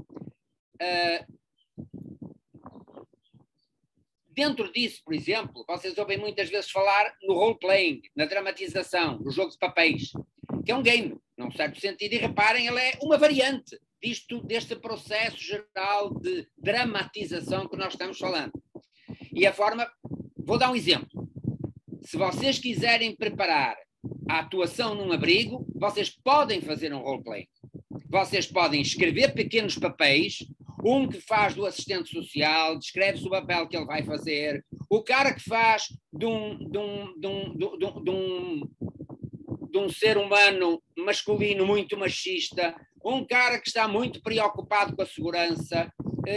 Dentro disso, por exemplo, vocês ouvem muitas vezes falar no role-playing, na dramatização, no jogo de papéis, que é um game, num certo sentido, e reparem, ele é uma variante deste processo geral de dramatização que nós estamos falando. E a forma, vou dar um exemplo. Se vocês quiserem preparar a atuação num abrigo, vocês podem fazer um role-playing. Vocês podem escrever pequenos papéis, um que faz do assistente social, descreve-se o papel que ele vai fazer, o cara que faz de um ser humano masculino muito machista, um cara que está muito preocupado com a segurança,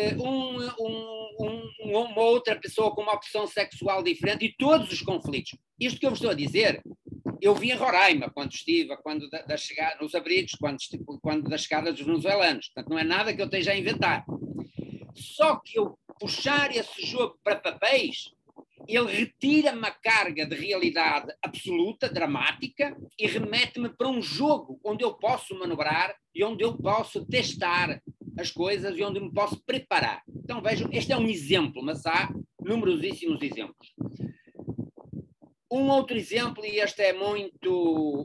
uma outra pessoa com uma opção sexual diferente e todos os conflitos. Isto que eu vos estou a dizer, eu vi em Roraima, quando nos abrigos, quando da chegada dos venezuelanos. Portanto, não é nada que eu esteja a inventar. Só que eu puxar esse jogo para papéis, ele retira-me a carga de realidade absoluta, dramática, e remete-me para um jogo onde eu posso manobrar e onde eu posso testar as coisas e onde me posso preparar. Então, vejam, este é um exemplo, mas há numerosíssimos exemplos. Um outro exemplo, e este é muito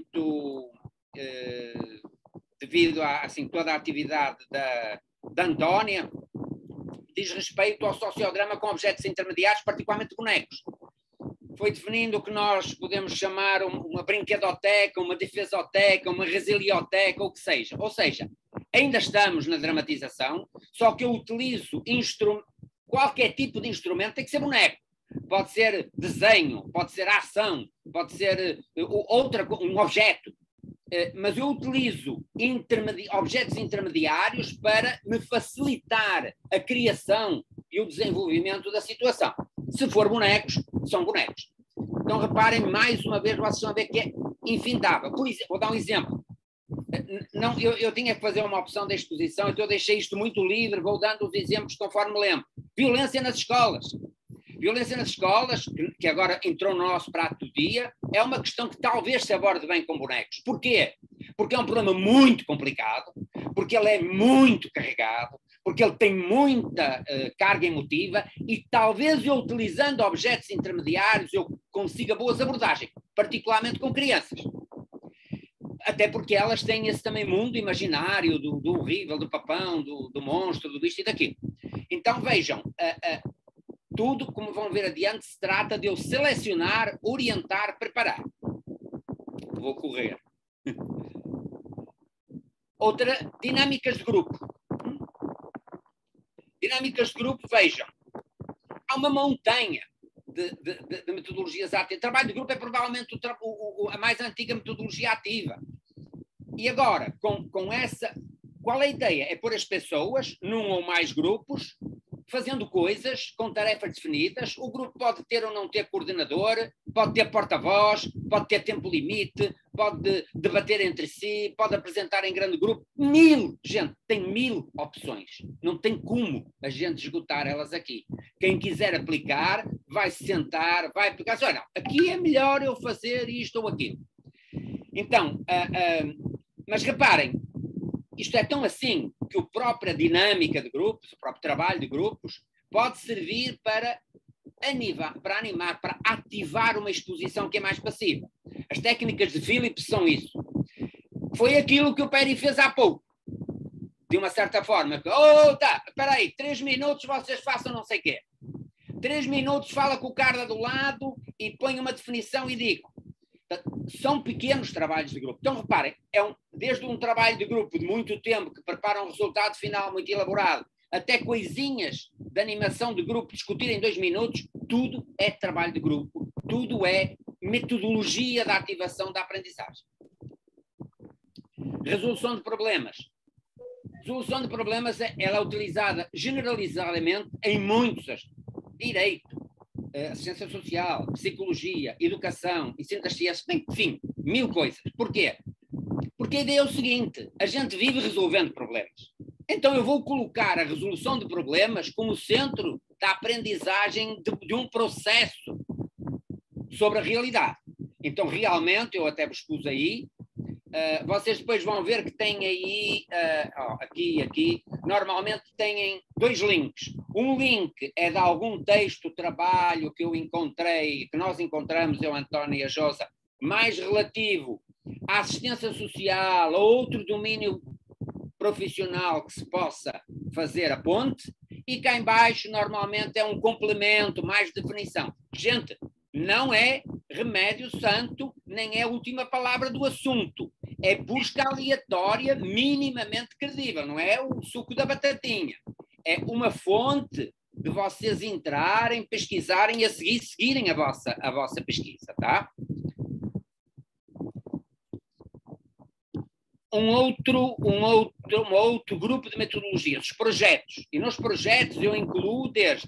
devido a assim, toda a atividade da Antónia, diz respeito ao sociodrama com objetos intermediários, particularmente bonecos. Foi definindo o que nós podemos chamar uma brinquedoteca, uma defesoteca, uma resilioteca, ou o que seja. Ou seja, ainda estamos na dramatização, só que eu utilizo qualquer tipo de instrumento, tem que ser boneco. Pode ser desenho, pode ser ação, pode ser um objeto. mas eu utilizo objetos intermediários para me facilitar a criação e o desenvolvimento da situação. Se for bonecos, são bonecos. Então, reparem, mais uma vez, vocês vão ver que é infindável. Por exemplo, vou dar um exemplo. Não, eu tinha que fazer uma opção da exposição, então eu deixei isto muito livre, vou dando os exemplos conforme me lembro. Violência nas escolas. Violência nas escolas, que agora entrou no nosso prato do dia, é uma questão que talvez se aborde bem com bonecos. Porquê? Porque é um problema muito complicado, porque ele é muito carregado, porque ele tem muita carga emotiva e talvez eu utilizando objetos intermediários eu consiga boas abordagens, particularmente com crianças. Até porque elas têm esse também mundo imaginário do horrível, do papão, do monstro, do isto e daquilo. Então vejam, tudo, como vão ver adiante, se trata de eu selecionar, orientar, preparar. Vou correr. Outra, dinâmicas de grupo. Dinâmicas de grupo, vejam, há uma montanha de metodologias ativas. Trabalho de grupo é provavelmente a mais antiga metodologia ativa. E agora, com essa, qual é a ideia? É pôr as pessoas num ou mais grupos, fazendo coisas com tarefas definidas. O grupo pode ter ou não ter coordenador, pode ter porta-voz, pode ter tempo limite, pode debater entre si, pode apresentar em grande grupo. Gente, tem 1000 opções. Não tem como a gente esgotar elas aqui. Quem quiser aplicar, vai se sentar, vai aplicar. Olha, não, aqui é melhor eu fazer isto ou aquilo. Então, mas reparem, isto é tão assim que a própria dinâmica de grupos, o próprio trabalho de grupos, pode servir para animar, para ativar uma exposição que é mais passiva. As técnicas de Phillips são isso. Foi aquilo que o Perry fez há pouco. De uma certa forma. Espera aí, 3 minutos vocês façam não sei o quê. 3 minutos fala com o cara do lado e põe uma definição e digo. São pequenos trabalhos de grupo. Então, reparem, desde um trabalho de grupo de muito tempo que prepara um resultado final muito elaborado, até coisinhas de animação de grupo discutir em 2 minutos, tudo é trabalho de grupo, tudo é metodologia da ativação da aprendizagem. Resolução de problemas. Resolução de problemas ela é utilizada generalizadamente em muitos aspectos. Direito, assistência social, psicologia, educação, ensino das ciências, enfim, 1000 coisas. Porquê? Porque a ideia é o seguinte, a gente vive resolvendo problemas. Então eu vou colocar a resolução de problemas como centro da aprendizagem de um processo sobre a realidade. Então realmente, eu até vos pus aí, vocês depois vão ver que tem aí, aqui, normalmente têm 2 links. Um link é de algum texto, trabalho que eu encontrei, que nós encontramos, eu, António e a Josa, mais relativo à assistência social, a outro domínio profissional que se possa fazer a ponte, e cá em baixo normalmente é um complemento, mais definição. Gente, não é remédio santo, nem é a última palavra do assunto. É busca aleatória minimamente credível, não é o suco da batatinha. É uma fonte de vocês entrarem, pesquisarem e a seguirem a vossa pesquisa, tá? Um outro grupo de metodologias, os projetos. E nos projetos eu incluo desde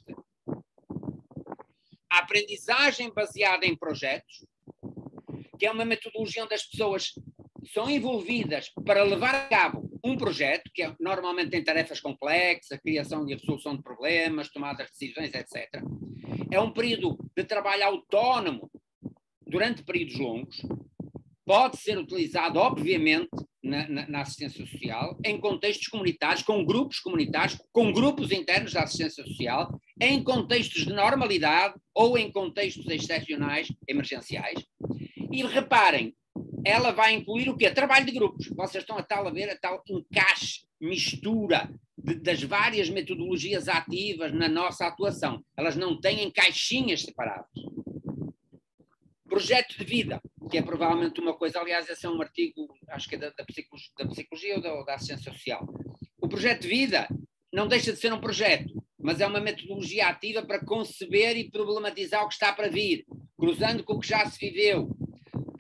a aprendizagem baseada em projetos, que é uma metodologia onde as pessoas são envolvidas para levar a cabo um projeto, que normalmente tem tarefas complexas, criação e resolução de problemas, tomada de decisões, etc. É um período de trabalho autónomo durante períodos longos. Pode ser utilizado, obviamente, na assistência social, em contextos comunitários, com grupos internos da assistência social, em contextos de normalidade ou em contextos excepcionais, emergenciais. E reparem, ela vai incluir o quê? Trabalho de grupos. Vocês estão a ver a tal encaixe, mistura das várias metodologias ativas na nossa atuação. Elas não têm caixinhas separadas. Projeto de vida, que é provavelmente uma coisa, aliás, esse é um artigo, acho que é da psicologia ou da assistência social. O projeto de vida não deixa de ser um projeto, mas é uma metodologia ativa para conceber e problematizar o que está para vir, cruzando com o que já se viveu, de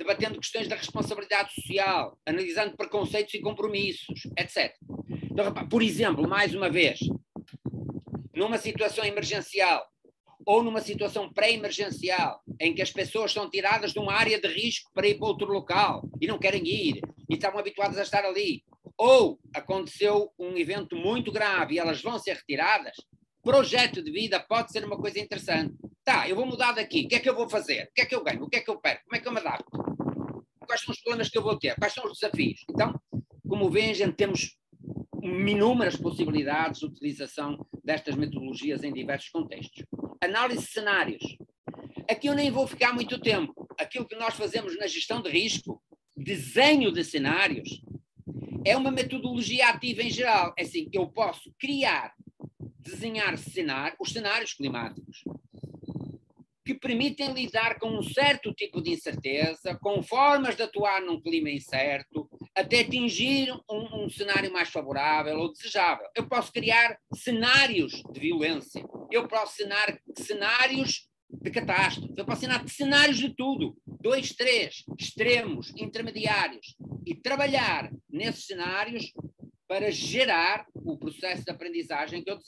debatendo questões da responsabilidade social, analisando preconceitos e compromissos, etc. Então, por exemplo, mais uma vez, numa situação emergencial ou numa situação pré-emergencial, em que as pessoas são tiradas de uma área de risco para ir para outro local e não querem ir, e estavam habituadas a estar ali, ou aconteceu um evento muito grave e elas vão ser retiradas, projeto de vida pode ser uma coisa interessante. Tá, eu vou mudar daqui, o que é que eu vou fazer? O que é que eu ganho? O que é que eu perco? Como é que eu me adapto? Quais são os problemas que eu vou ter? Quais são os desafios? Então, como veem, gente, temos inúmeras possibilidades de utilização destas metodologias em diversos contextos. Análise de cenários. Aqui eu nem vou ficar muito tempo. Aquilo que nós fazemos na gestão de risco, desenho de cenários, é uma metodologia ativa em geral. É assim, eu posso criar, desenhar os cenários climáticos que permitem lidar com um certo tipo de incerteza, com formas de atuar num clima incerto, até atingir um cenário mais favorável ou desejável. Eu posso criar cenários de violência, eu posso cenar cenários de catástrofe, eu posso cenar cenários de tudo, 2, 3, extremos, intermediários, e trabalhar nesses cenários para gerar o processo de aprendizagem que eu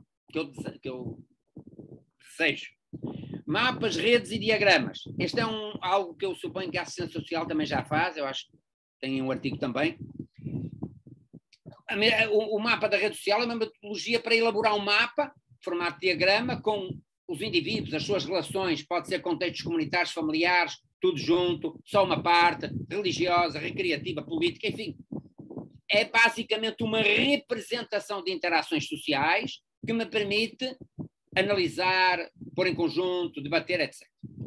desejo. Mapas, redes e diagramas. Este é algo que eu suponho que a assistência social também já faz, eu acho que tem um artigo também. O mapa da rede social é uma metodologia para elaborar um mapa, formato de diagrama, com os indivíduos, as suas relações, pode ser contextos comunitários, familiares, tudo junto, só uma parte, religiosa, recreativa, política, enfim. É basicamente uma representação de interações sociais que me permite analisar, pôr em conjunto, debater, etc.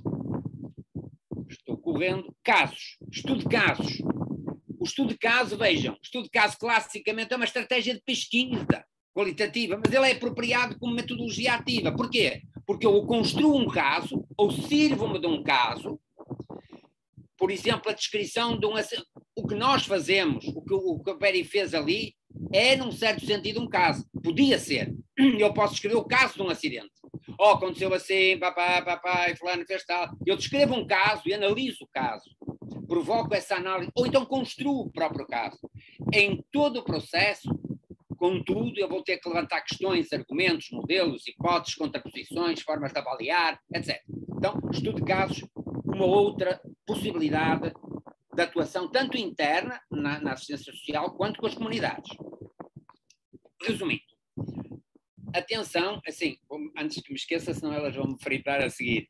Estou correndo. Casos. Estudo de casos. O estudo de caso, vejam, o estudo de caso classicamente é uma estratégia de pesquisa qualitativa, mas ele é apropriado como metodologia ativa. Porquê? Porque eu construo um caso, ou sirvo-me de um caso, por exemplo, a descrição de o que nós fazemos, o que a Peri fez ali, é, num certo sentido, um caso. Podia ser. Eu posso escrever o caso de um acidente. Aconteceu assim, papai, fulano fez tal. Eu descrevo um caso e analiso o caso. Provoco essa análise, ou então construo o próprio caso. Em todo o processo, contudo, eu vou ter que levantar questões, argumentos, modelos, hipóteses, contraposições, formas de avaliar, etc. Então, estudo de casos, uma outra possibilidade de atuação, tanto interna, na assistência social, quanto com as comunidades. Resumindo, atenção, assim, antes que me esqueça, senão elas vão me fritar a seguir.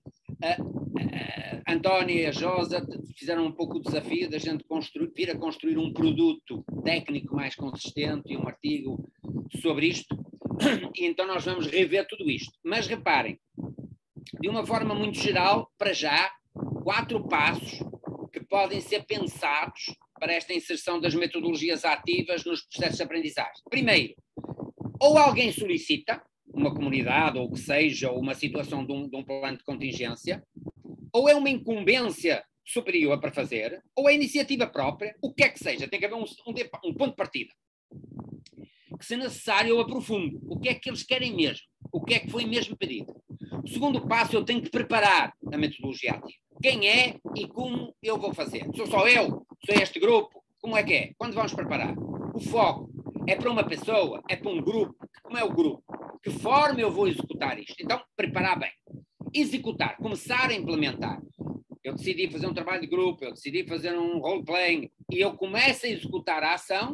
A Antónia e a Josa fizeram um pouco o desafio da gente vir a construir um produto técnico mais consistente e um artigo sobre isto, e então nós vamos rever tudo isto. Mas reparem, de uma forma muito geral, para já, 4 passos que podem ser pensados para esta inserção das metodologias ativas nos processos de aprendizagem. Primeiro, ou alguém solicita, uma comunidade, ou o que seja, ou uma situação de um plano de contingência, ou é uma incumbência superior para fazer, ou é iniciativa própria, o que é que seja, tem que haver um ponto de partida. Que, se necessário, eu aprofundo. O que é que eles querem mesmo? O que é que foi mesmo pedido? O segundo passo, eu tenho que preparar a metodologia ativa. Quem é e como eu vou fazer? Sou só eu? Sou este grupo? Como é que é? Quando vamos preparar? O foco é para uma pessoa? É para um grupo? Como é o grupo? Que forma eu vou executar isto? Então, preparar bem. Executar, começar a implementar. Eu decidi fazer um trabalho de grupo, eu decidi fazer um role-playing, e eu começo a executar a ação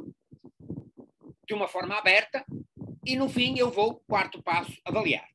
de uma forma aberta, e no fim eu vou, 4º passo, avaliar.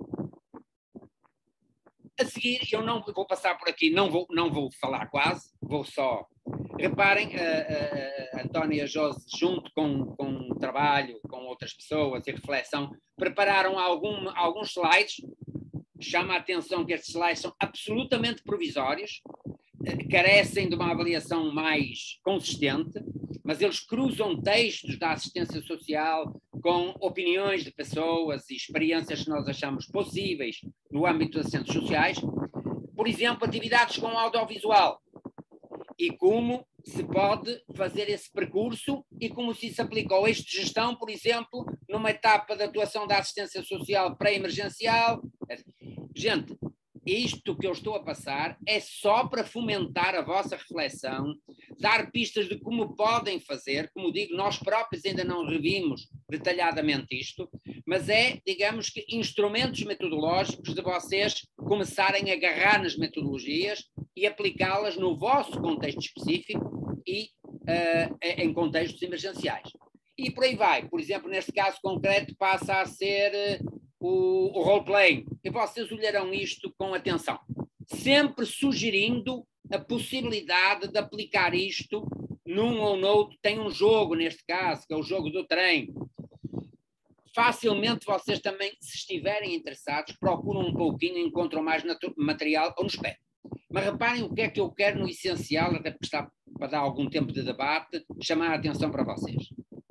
A seguir, eu não vou passar por aqui, não vou falar quase, vou só... Reparem, a Antónia e a Jose, junto com um trabalho, com outras pessoas e reflexão, prepararam alguns slides. Chama a atenção que estes slides são absolutamente provisórios, carecem de uma avaliação mais consistente, mas eles cruzam textos da assistência social com opiniões de pessoas e experiências que nós achamos possíveis no âmbito das ciências sociais. Por exemplo, atividades com audiovisual e como se pode fazer esse percurso e como se isso aplica ao eixo de gestão, por exemplo, numa etapa de atuação da assistência social pré-emergencial. Gente, isto que eu estou a passar é só para fomentar a vossa reflexão, dar pistas de como podem fazer. Como digo, nós próprios ainda não revimos detalhadamente isto, mas é, digamos que, instrumentos metodológicos de vocês começarem a agarrar nas metodologias e aplicá-las no vosso contexto específico e em contextos emergenciais. E por aí vai. Por exemplo, neste caso concreto, passa a ser o role-playing, e vocês olharão isto com atenção, sempre sugerindo a possibilidade de aplicar isto num ou noutro. Tem um jogo, neste caso, que é o jogo do trem. Facilmente vocês também, se estiverem interessados, procuram um pouquinho, encontram mais material ou nos pedem. Mas reparem o que é que eu quero no essencial, até porque está para dar algum tempo de debate, chamar a atenção para vocês.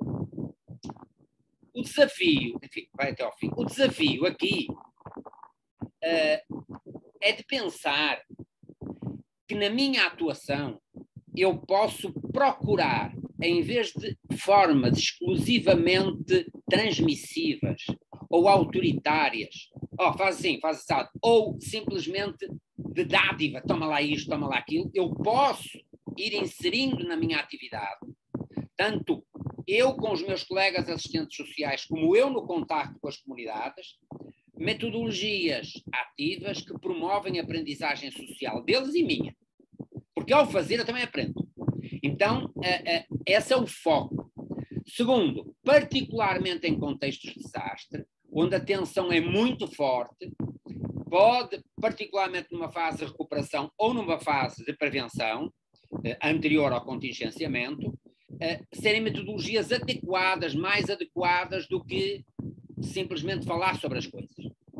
O desafio, enfim, vai até ao fim. O desafio aqui é de pensar que na minha atuação eu posso procurar, em vez de formas exclusivamente transmissivas ou autoritárias, faz assim, faz assado, ou simplesmente de dádiva, toma lá isto, toma lá aquilo, eu posso ir inserindo na minha atividade, tanto eu com os meus colegas assistentes sociais, como eu no contacto com as comunidades, metodologias ativas que promovem a aprendizagem social deles e minha. Porque ao fazer eu também aprendo. Então, esse é o foco. Segundo, particularmente em contextos de desastre, onde a tensão é muito forte, pode, particularmente numa fase de recuperação ou numa fase de prevenção, anterior ao contingenciamento, serem metodologias adequadas, mais adequadas do que simplesmente falar sobre as coisas.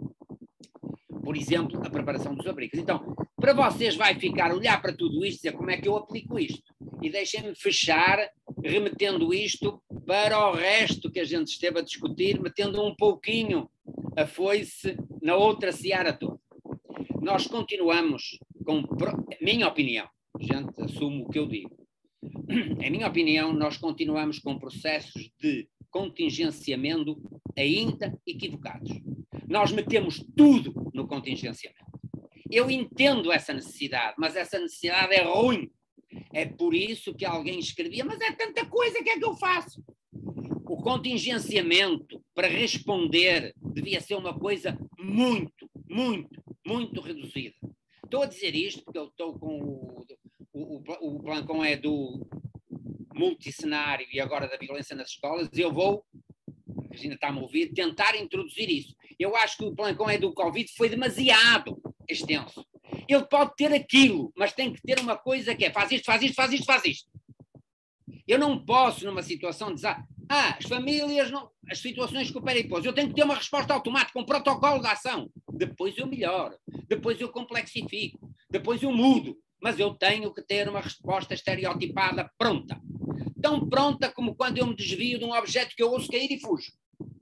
Por exemplo, a preparação dos abrigos. Então, para vocês vai ficar olhar para tudo isto e dizer como é que eu aplico isto. E deixem-me fechar remetendo isto para o resto que a gente esteve a discutir, metendo um pouquinho a foice na outra seara toda. Nós continuamos com, minha opinião, gente, assumo o que eu digo. Em minha opinião, nós continuamos com processos de contingenciamento ainda equivocados. Nós metemos tudo no contingenciamento. Eu entendo essa necessidade, mas essa necessidade é ruim. É por isso que alguém escrevia, mas é tanta coisa, o que é que eu faço? O contingenciamento, para responder, devia ser uma coisa muito, muito, muito reduzida. Estou a dizer isto porque eu estou com o Plancon é do multicenário e agora da violência nas escolas, e eu vou, a Regina está-me a ouvir, tentar introduzir isso. Eu acho que o Plancon é do Covid foi demasiado extenso. Ele pode ter aquilo, mas tem que ter uma coisa que é faz isto, faz isto, faz isto, faz isto. Eu não posso, numa situação de desastre, as famílias, não, as situações que o PERI pôs, eu tenho que ter uma resposta automática, um protocolo de ação. Depois eu melhoro, depois eu complexifico, depois eu mudo, mas eu tenho que ter uma resposta estereotipada pronta. Tão pronta como quando eu me desvio de um objeto que eu ouço cair e fujo.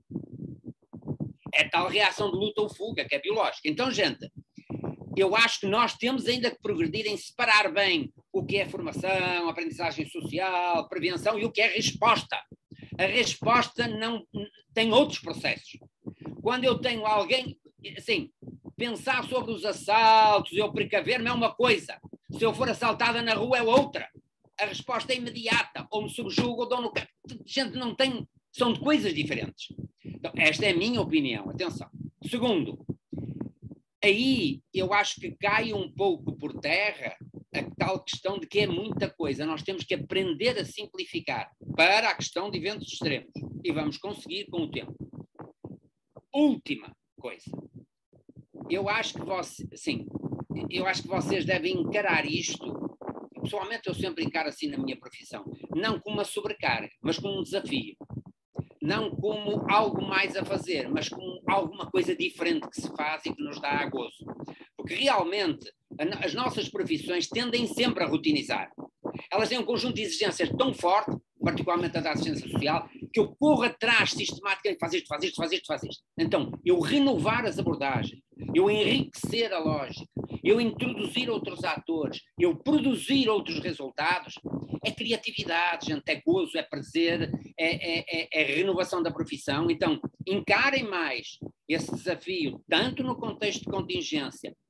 É tal reação de luta ou fuga, que é biológica. Então, gente, eu acho que nós temos ainda que progredir em separar bem o que é formação, aprendizagem social, prevenção e o que é resposta. A resposta não tem outros processos. Quando eu tenho alguém, assim, pensar sobre os assaltos, eu precaver-me é uma coisa. Se eu for assaltada na rua é outra. A resposta é imediata. Ou me subjugo ou dou no... Gente, não tem... São de coisas diferentes. Então, esta é a minha opinião. Atenção. Segundo, aí eu acho que cai um pouco por terra a tal questão de que é muita coisa. Nós temos que aprender a simplificar para a questão de eventos extremos. E vamos conseguir com o tempo. Última coisa. Eu acho que vocês devem encarar isto. Pessoalmente, eu sempre encaro assim na minha profissão. Não como uma sobrecarga, mas como um desafio. Não como algo mais a fazer, mas como alguma coisa diferente que se faz e que nos dá gozo. Porque realmente as nossas profissões tendem sempre a rutinizar. Elas têm um conjunto de exigências tão forte, particularmente a da assistência social, que eu corro atrás sistematicamente, faz isto, faz isto, faz isto, faz isto. Então, eu renovar as abordagens, eu enriquecer a lógica, eu introduzir outros atores, eu produzir outros resultados, é criatividade, gente, é gozo, é prazer, é renovação da profissão. Então, encarem mais esse desafio, tanto no contexto de contingência,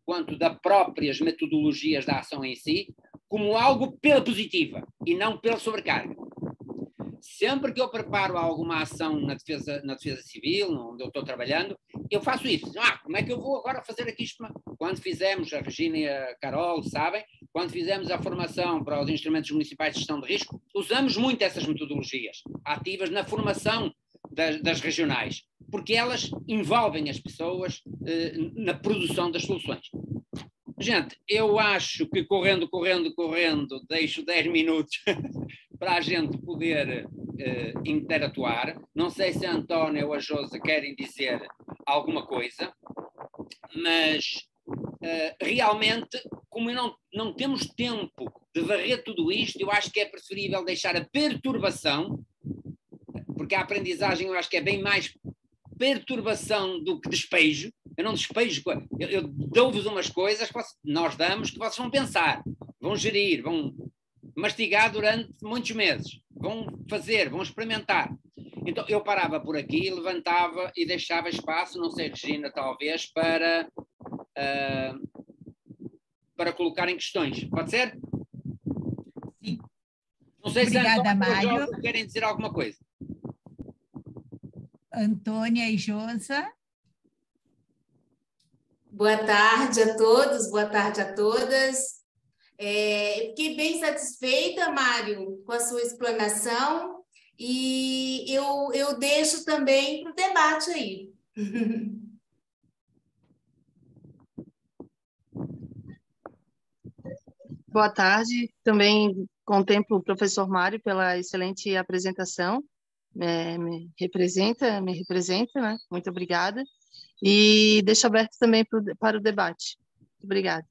quanto das próprias metodologias da ação em si, como algo pela positiva e não pela sobrecarga. Sempre que eu preparo alguma ação na defesa civil, onde eu estou trabalhando, eu faço isso. Como é que eu vou agora fazer aqui isto? Quando fizemos, a Regina e a Carol sabem, quando fizemos a formação para os instrumentos municipais de gestão de risco, usamos muito essas metodologias ativas na formação das regionais, porque elas envolvem as pessoas na produção das soluções. Gente, eu acho que correndo, deixo 10 minutos para a gente poder interatuar. Não sei se a Antónia ou a Josa querem dizer alguma coisa, mas realmente, como não temos tempo de varrer tudo isto, eu acho que é preferível deixar a perturbação, porque a aprendizagem eu acho que é bem mais perturbação do que despejo. Eu não despejo, eu dou-vos umas coisas que nós damos que vocês vão pensar, vão gerir, vão mastigar durante muitos meses, vão fazer, vão experimentar. Então eu parava por aqui, levantava e deixava espaço, não sei, Regina, talvez, para colocarem questões. Pode ser? Sim. Não sei. Obrigada, se Mário. querem dizer alguma coisa. Antônia e Josa. Boa tarde a todos, boa tarde a todas. Fiquei bem satisfeita, Mário, com a sua explanação, e eu deixo também para o debate aí. Boa tarde, também contemplo o professor Mário pela excelente apresentação, me representa, né? Muito obrigada. E deixo aberto também para o debate. Muito obrigada.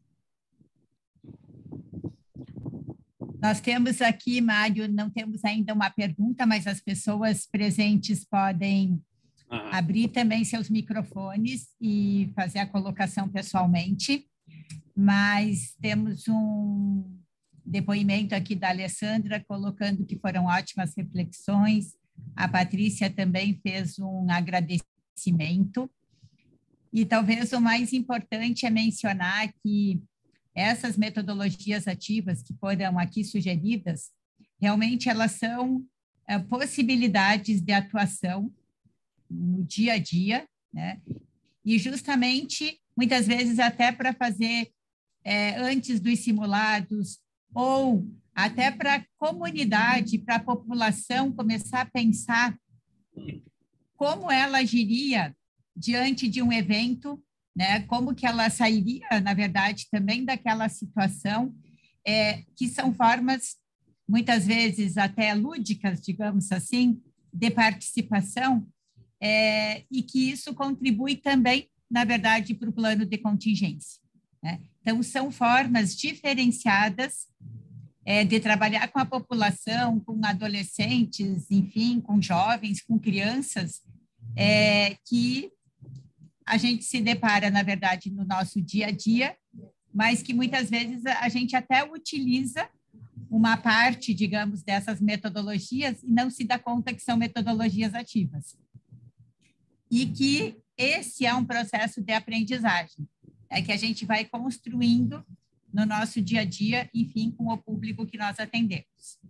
Nós temos aqui, Mário, não temos ainda uma pergunta, mas as pessoas presentes podem abrir também seus microfones e fazer a colocação pessoalmente. Mas temos um depoimento aqui da Alessandra, colocando que foram ótimas reflexões. A Patrícia também fez um agradecimento. E talvez o mais importante é mencionar que essas metodologias ativas que foram aqui sugeridas, realmente elas são possibilidades de atuação no dia a dia, né? E justamente, muitas vezes, até para fazer antes dos simulados, ou até para a comunidade, para a população começar a pensar como ela agiria diante de um evento, né? Como que ela sairia, na verdade, também daquela situação, que são formas, muitas vezes até lúdicas, digamos assim, de participação, e que isso contribui também, na verdade, para o plano de contingência, né? Então, são formas diferenciadas de trabalhar com a população, com adolescentes, enfim, com jovens, com crianças, que a gente se depara, na verdade, no nosso dia a dia, mas que muitas vezes a gente até utiliza uma parte, digamos, dessas metodologias e não se dá conta que são metodologias ativas. E que esse é um processo de aprendizagem, que a gente vai construindo no nosso dia a dia, enfim, com o público que nós atendemos.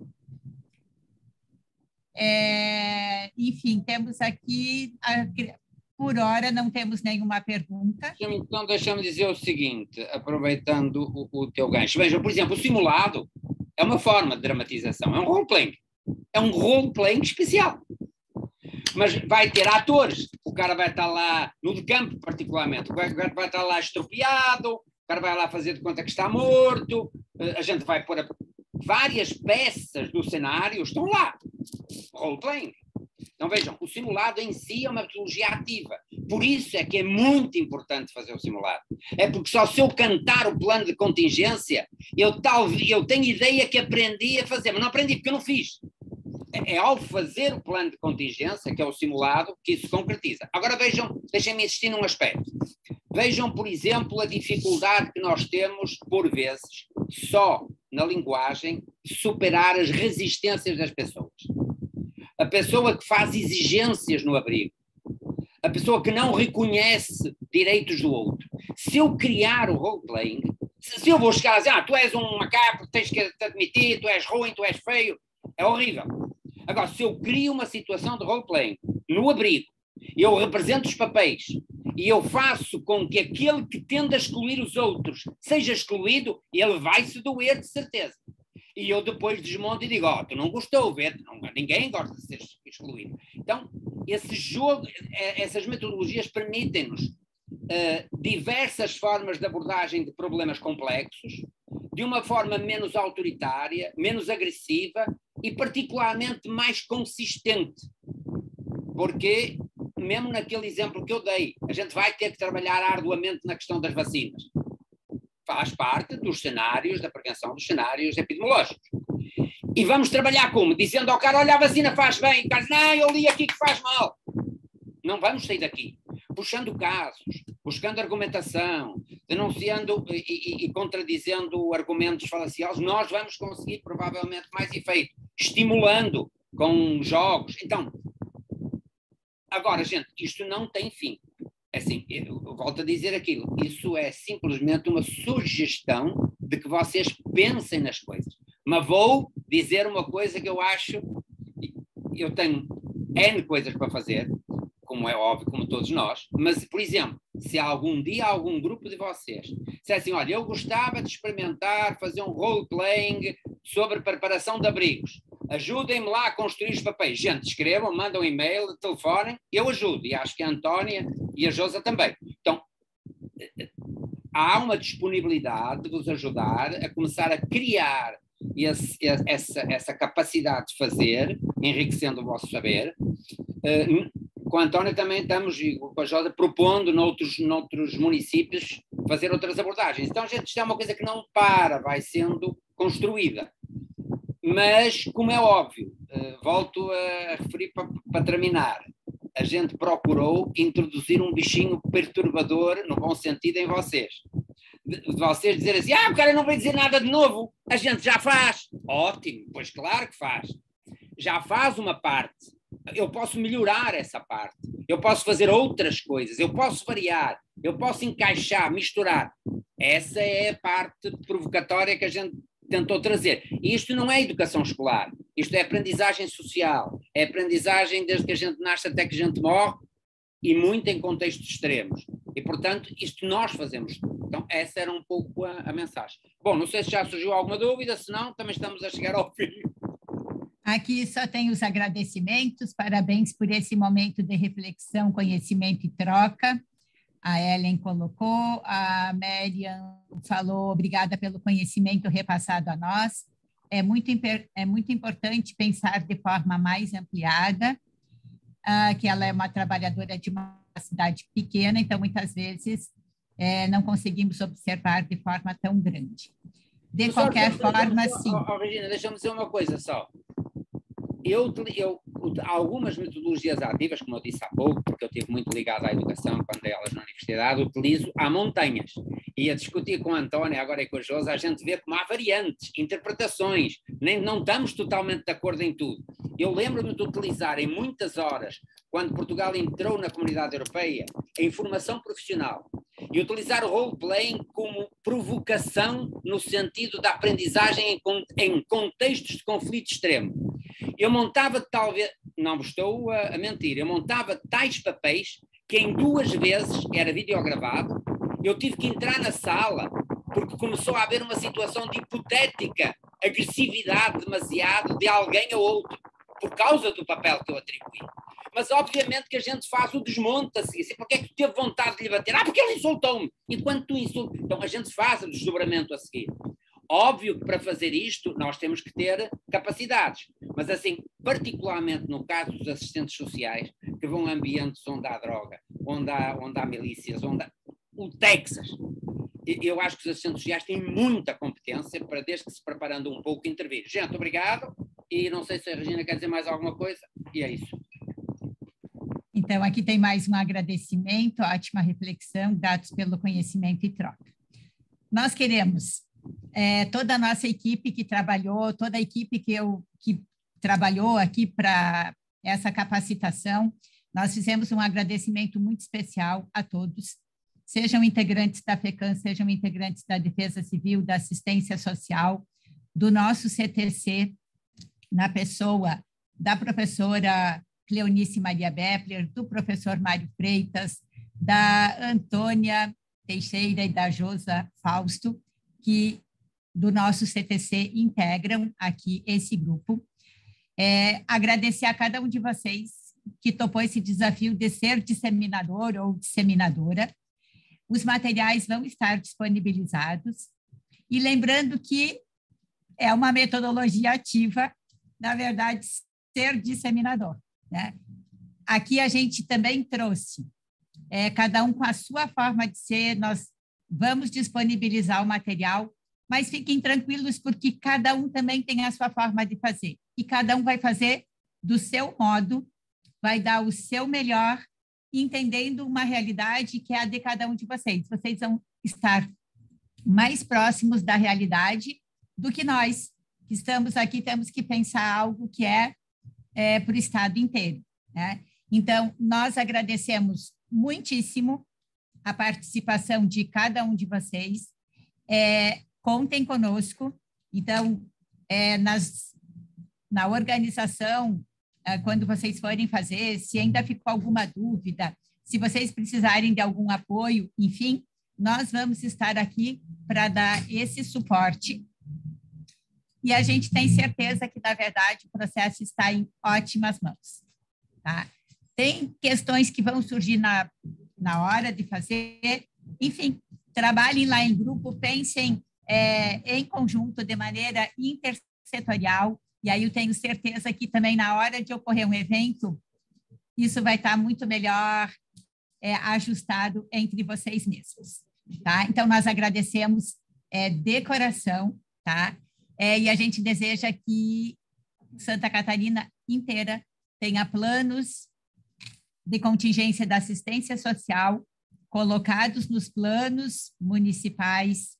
Enfim, temos aqui, por hora, não temos nenhuma pergunta. Então, deixa-me dizer o seguinte, aproveitando o teu gancho. Veja, por exemplo, o simulado é uma forma de dramatização, é um role-playing. É um role-playing especial. Mas vai ter atores. O cara vai estar lá, no de campo particularmente, o cara vai estar lá estropiado, o cara vai lá fazer de conta que está morto, a gente vai pôr várias peças do cenário, estão lá. Role-playing. Então, vejam, o simulado em si é uma metodologia ativa. Por isso é que é muito importante fazer o simulado. É porque só se eu cantar o plano de contingência, eu tenho ideia que aprendi a fazer, mas não aprendi porque eu não fiz. É ao fazer o plano de contingência, que é o simulado, que isso se concretiza. Agora vejam, deixem-me insistir num aspecto. Vejam, por exemplo, a dificuldade que nós temos, por vezes, só na linguagem, superar as resistências das pessoas. A pessoa que faz exigências no abrigo, a pessoa que não reconhece direitos do outro. Se eu criar o role-playing, se eu vou chegar a dizer, tu és um macaco, tens que te admitir, tu és ruim, tu és feio, é horrível. Agora, se eu crio uma situação de role-playing no abrigo, eu represento os papéis e eu faço com que aquele que tende a excluir os outros seja excluído, ele vai se doer de certeza. E eu depois desmonto e digo, tu não gostou, ninguém gosta de ser excluído. Então, esse jogo, essas metodologias permitem-nos diversas formas de abordagem de problemas complexos, de uma forma menos autoritária, menos agressiva e particularmente mais consistente. Porque, mesmo naquele exemplo que eu dei, a gente vai ter que trabalhar arduamente na questão das vacinas. Faz parte dos cenários, da prevenção dos cenários epidemiológicos. E vamos trabalhar como? Dizendo ao cara, olha, a vacina faz bem. O cara diz, não, eu li aqui que faz mal. Não vamos sair daqui. Puxando casos, buscando argumentação, denunciando e contradizendo argumentos falaciosos, nós vamos conseguir provavelmente mais efeito. Estimulando com jogos. Então, agora, gente, isto não tem fim. Assim, eu volto a dizer aquilo, isso é simplesmente uma sugestão de que vocês pensem nas coisas. Mas vou dizer uma coisa que eu acho, eu tenho N coisas para fazer, como é óbvio, como todos nós, mas, por exemplo, se algum dia algum grupo de vocês disser assim, olha, eu gostava de experimentar, fazer um role-playing sobre preparação de abrigos, ajudem-me lá a construir os papéis. Gente, escrevam, mandam um e-mail, telefonem, eu ajudo, e acho que a Antónia e a Josa também. Então, há uma disponibilidade de vos ajudar a começar a criar essa capacidade de fazer, enriquecendo o vosso saber. Com a Antónia também estamos, e com a Josa, propondo noutros municípios fazer outras abordagens. Então, gente, isto é uma coisa que não para, vai sendo construída. Mas, como é óbvio, volto a referir para terminar, a gente procurou introduzir um bichinho perturbador, no bom sentido, em vocês. De vocês dizerem assim, o cara não vai dizer nada de novo, a gente já faz. Ótimo, pois claro que faz. Já faz uma parte. Eu posso melhorar essa parte. Eu posso fazer outras coisas. Eu posso variar. Eu posso encaixar, misturar. Essa é a parte provocatória que a gente tentou trazer. E isto não é educação escolar. Isto é aprendizagem social. É aprendizagem desde que a gente nasce até que a gente morre e muito em contextos extremos. E, portanto, isto nós fazemos tudo. Então, essa era um pouco a mensagem. Bom, não sei se já surgiu alguma dúvida, se não, também estamos a chegar ao fim. Aqui só tem os agradecimentos, parabéns por esse momento de reflexão, conhecimento e troca. A Ellen colocou, a Miriam falou, obrigada pelo conhecimento repassado a nós. É muito importante pensar de forma mais ampliada, que ela é uma trabalhadora de uma cidade pequena, então muitas vezes não conseguimos observar de forma tão grande. De qualquer forma, sim. Regina, deixa-me dizer uma coisa só. Eu, algumas metodologias ativas, como eu disse há pouco, porque eu estive muito ligado à educação quando dei aulas na universidade, utilizo há montanhas. E a discutir com a Antónia, agora e com a Josa, a gente vê como há variantes, interpretações, não estamos totalmente de acordo em tudo. Eu lembro-me de utilizar em muitas horas, quando Portugal entrou na Comunidade Europeia, a informação profissional, e utilizar o role-playing como provocação no sentido da aprendizagem em contextos de conflito extremo. Eu montava, talvez, não vos estou a mentir, eu montava tais papéis que em 2 vezes era videogravado, eu tive que entrar na sala porque começou a haver uma situação de hipotética agressividade demasiado de alguém a outro, por causa do papel que eu atribuí. Mas obviamente que a gente faz o desmonte a seguir. Porque é que tu teve vontade de lhe bater? Porque ele insultou-me. Enquanto tu insultas. Então a gente faz o desdobramento a seguir. Óbvio que para fazer isto nós temos que ter capacidades, mas assim, particularmente no caso dos assistentes sociais, que vão a ambientes onde há droga, onde há milícias, o Texas, eu acho que os assistentes sociais têm muita competência para, desde que se preparando um pouco, intervir. Gente, obrigado, e não sei se a Regina quer dizer mais alguma coisa, e é isso. Então, aqui tem mais um agradecimento, ótima reflexão, dados pelo conhecimento e troca. Nós queremos toda a nossa equipe que trabalhou, toda a equipe que trabalhou aqui para essa capacitação, nós fizemos um agradecimento muito especial a todos, sejam integrantes da FECAM, sejam integrantes da Defesa Civil, da Assistência Social, do nosso CTC, na pessoa da professora Cleonice Maria Bepler, do professor Mário Freitas, da Antônia Teixeira e da Josa Fausto, que do nosso CTC integram aqui esse grupo. Agradecer a cada um de vocês que topou esse desafio de ser disseminador ou disseminadora. Os materiais vão estar disponibilizados. E lembrando que é uma metodologia ativa, na verdade, ser disseminador, né? Aqui a gente também trouxe, cada um com a sua forma de ser, nós vamos disponibilizar o material, mas fiquem tranquilos, porque cada um também tem a sua forma de fazer, e cada um vai fazer do seu modo, vai dar o seu melhor, entendendo uma realidade que é a de cada um de vocês. Vocês vão estar mais próximos da realidade do que nós, que estamos aqui, temos que pensar algo que é para o Estado inteiro, né? Então, nós agradecemos muitíssimo a participação de cada um de vocês. Contem conosco. Então, na organização, quando vocês forem fazer, se ainda ficou alguma dúvida, se vocês precisarem de algum apoio, enfim, nós vamos estar aqui para dar esse suporte. E a gente tem certeza que, na verdade, o processo está em ótimas mãos, tá? Tem questões que vão surgir na hora de fazer, enfim, trabalhem lá em grupo, pensem em conjunto, de maneira intersetorial, e aí eu tenho certeza que também na hora de ocorrer um evento, isso vai estar muito melhor ajustado entre vocês mesmos, tá? Então, nós agradecemos de coração, tá? E a gente deseja que Santa Catarina inteira tenha planos de contingência da assistência social colocados nos planos municipais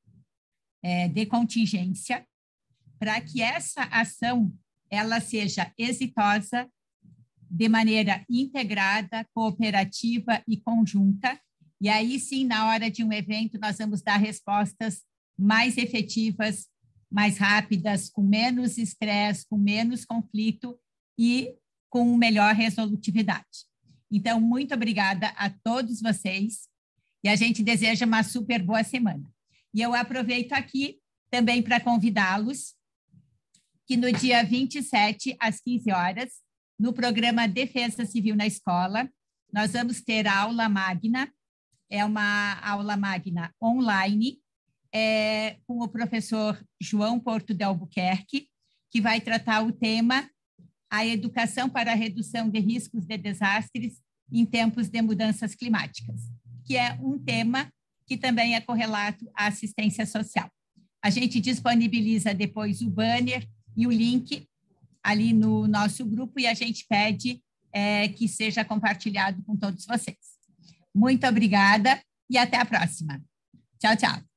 de contingência, para que essa ação ela seja exitosa de maneira integrada, cooperativa e conjunta, e aí sim, na hora de um evento, nós vamos dar respostas mais efetivas, mais rápidas, com menos estresse, com menos conflito e com melhor resolutividade. Então, muito obrigada a todos vocês e a gente deseja uma super boa semana. E eu aproveito aqui também para convidá-los que no dia 27, às 15 horas, no programa Defesa Civil na Escola, nós vamos ter a aula magna, uma aula magna online, com o professor João Porto de Albuquerque, que vai tratar o tema A Educação para a Redução de Riscos de Desastres em Tempos de Mudanças Climáticas, que é um tema que também é correlato à assistência social. A gente disponibiliza depois o banner e o link ali no nosso grupo e a gente pede que seja compartilhado com todos vocês. Muito obrigada e até a próxima. Tchau, tchau.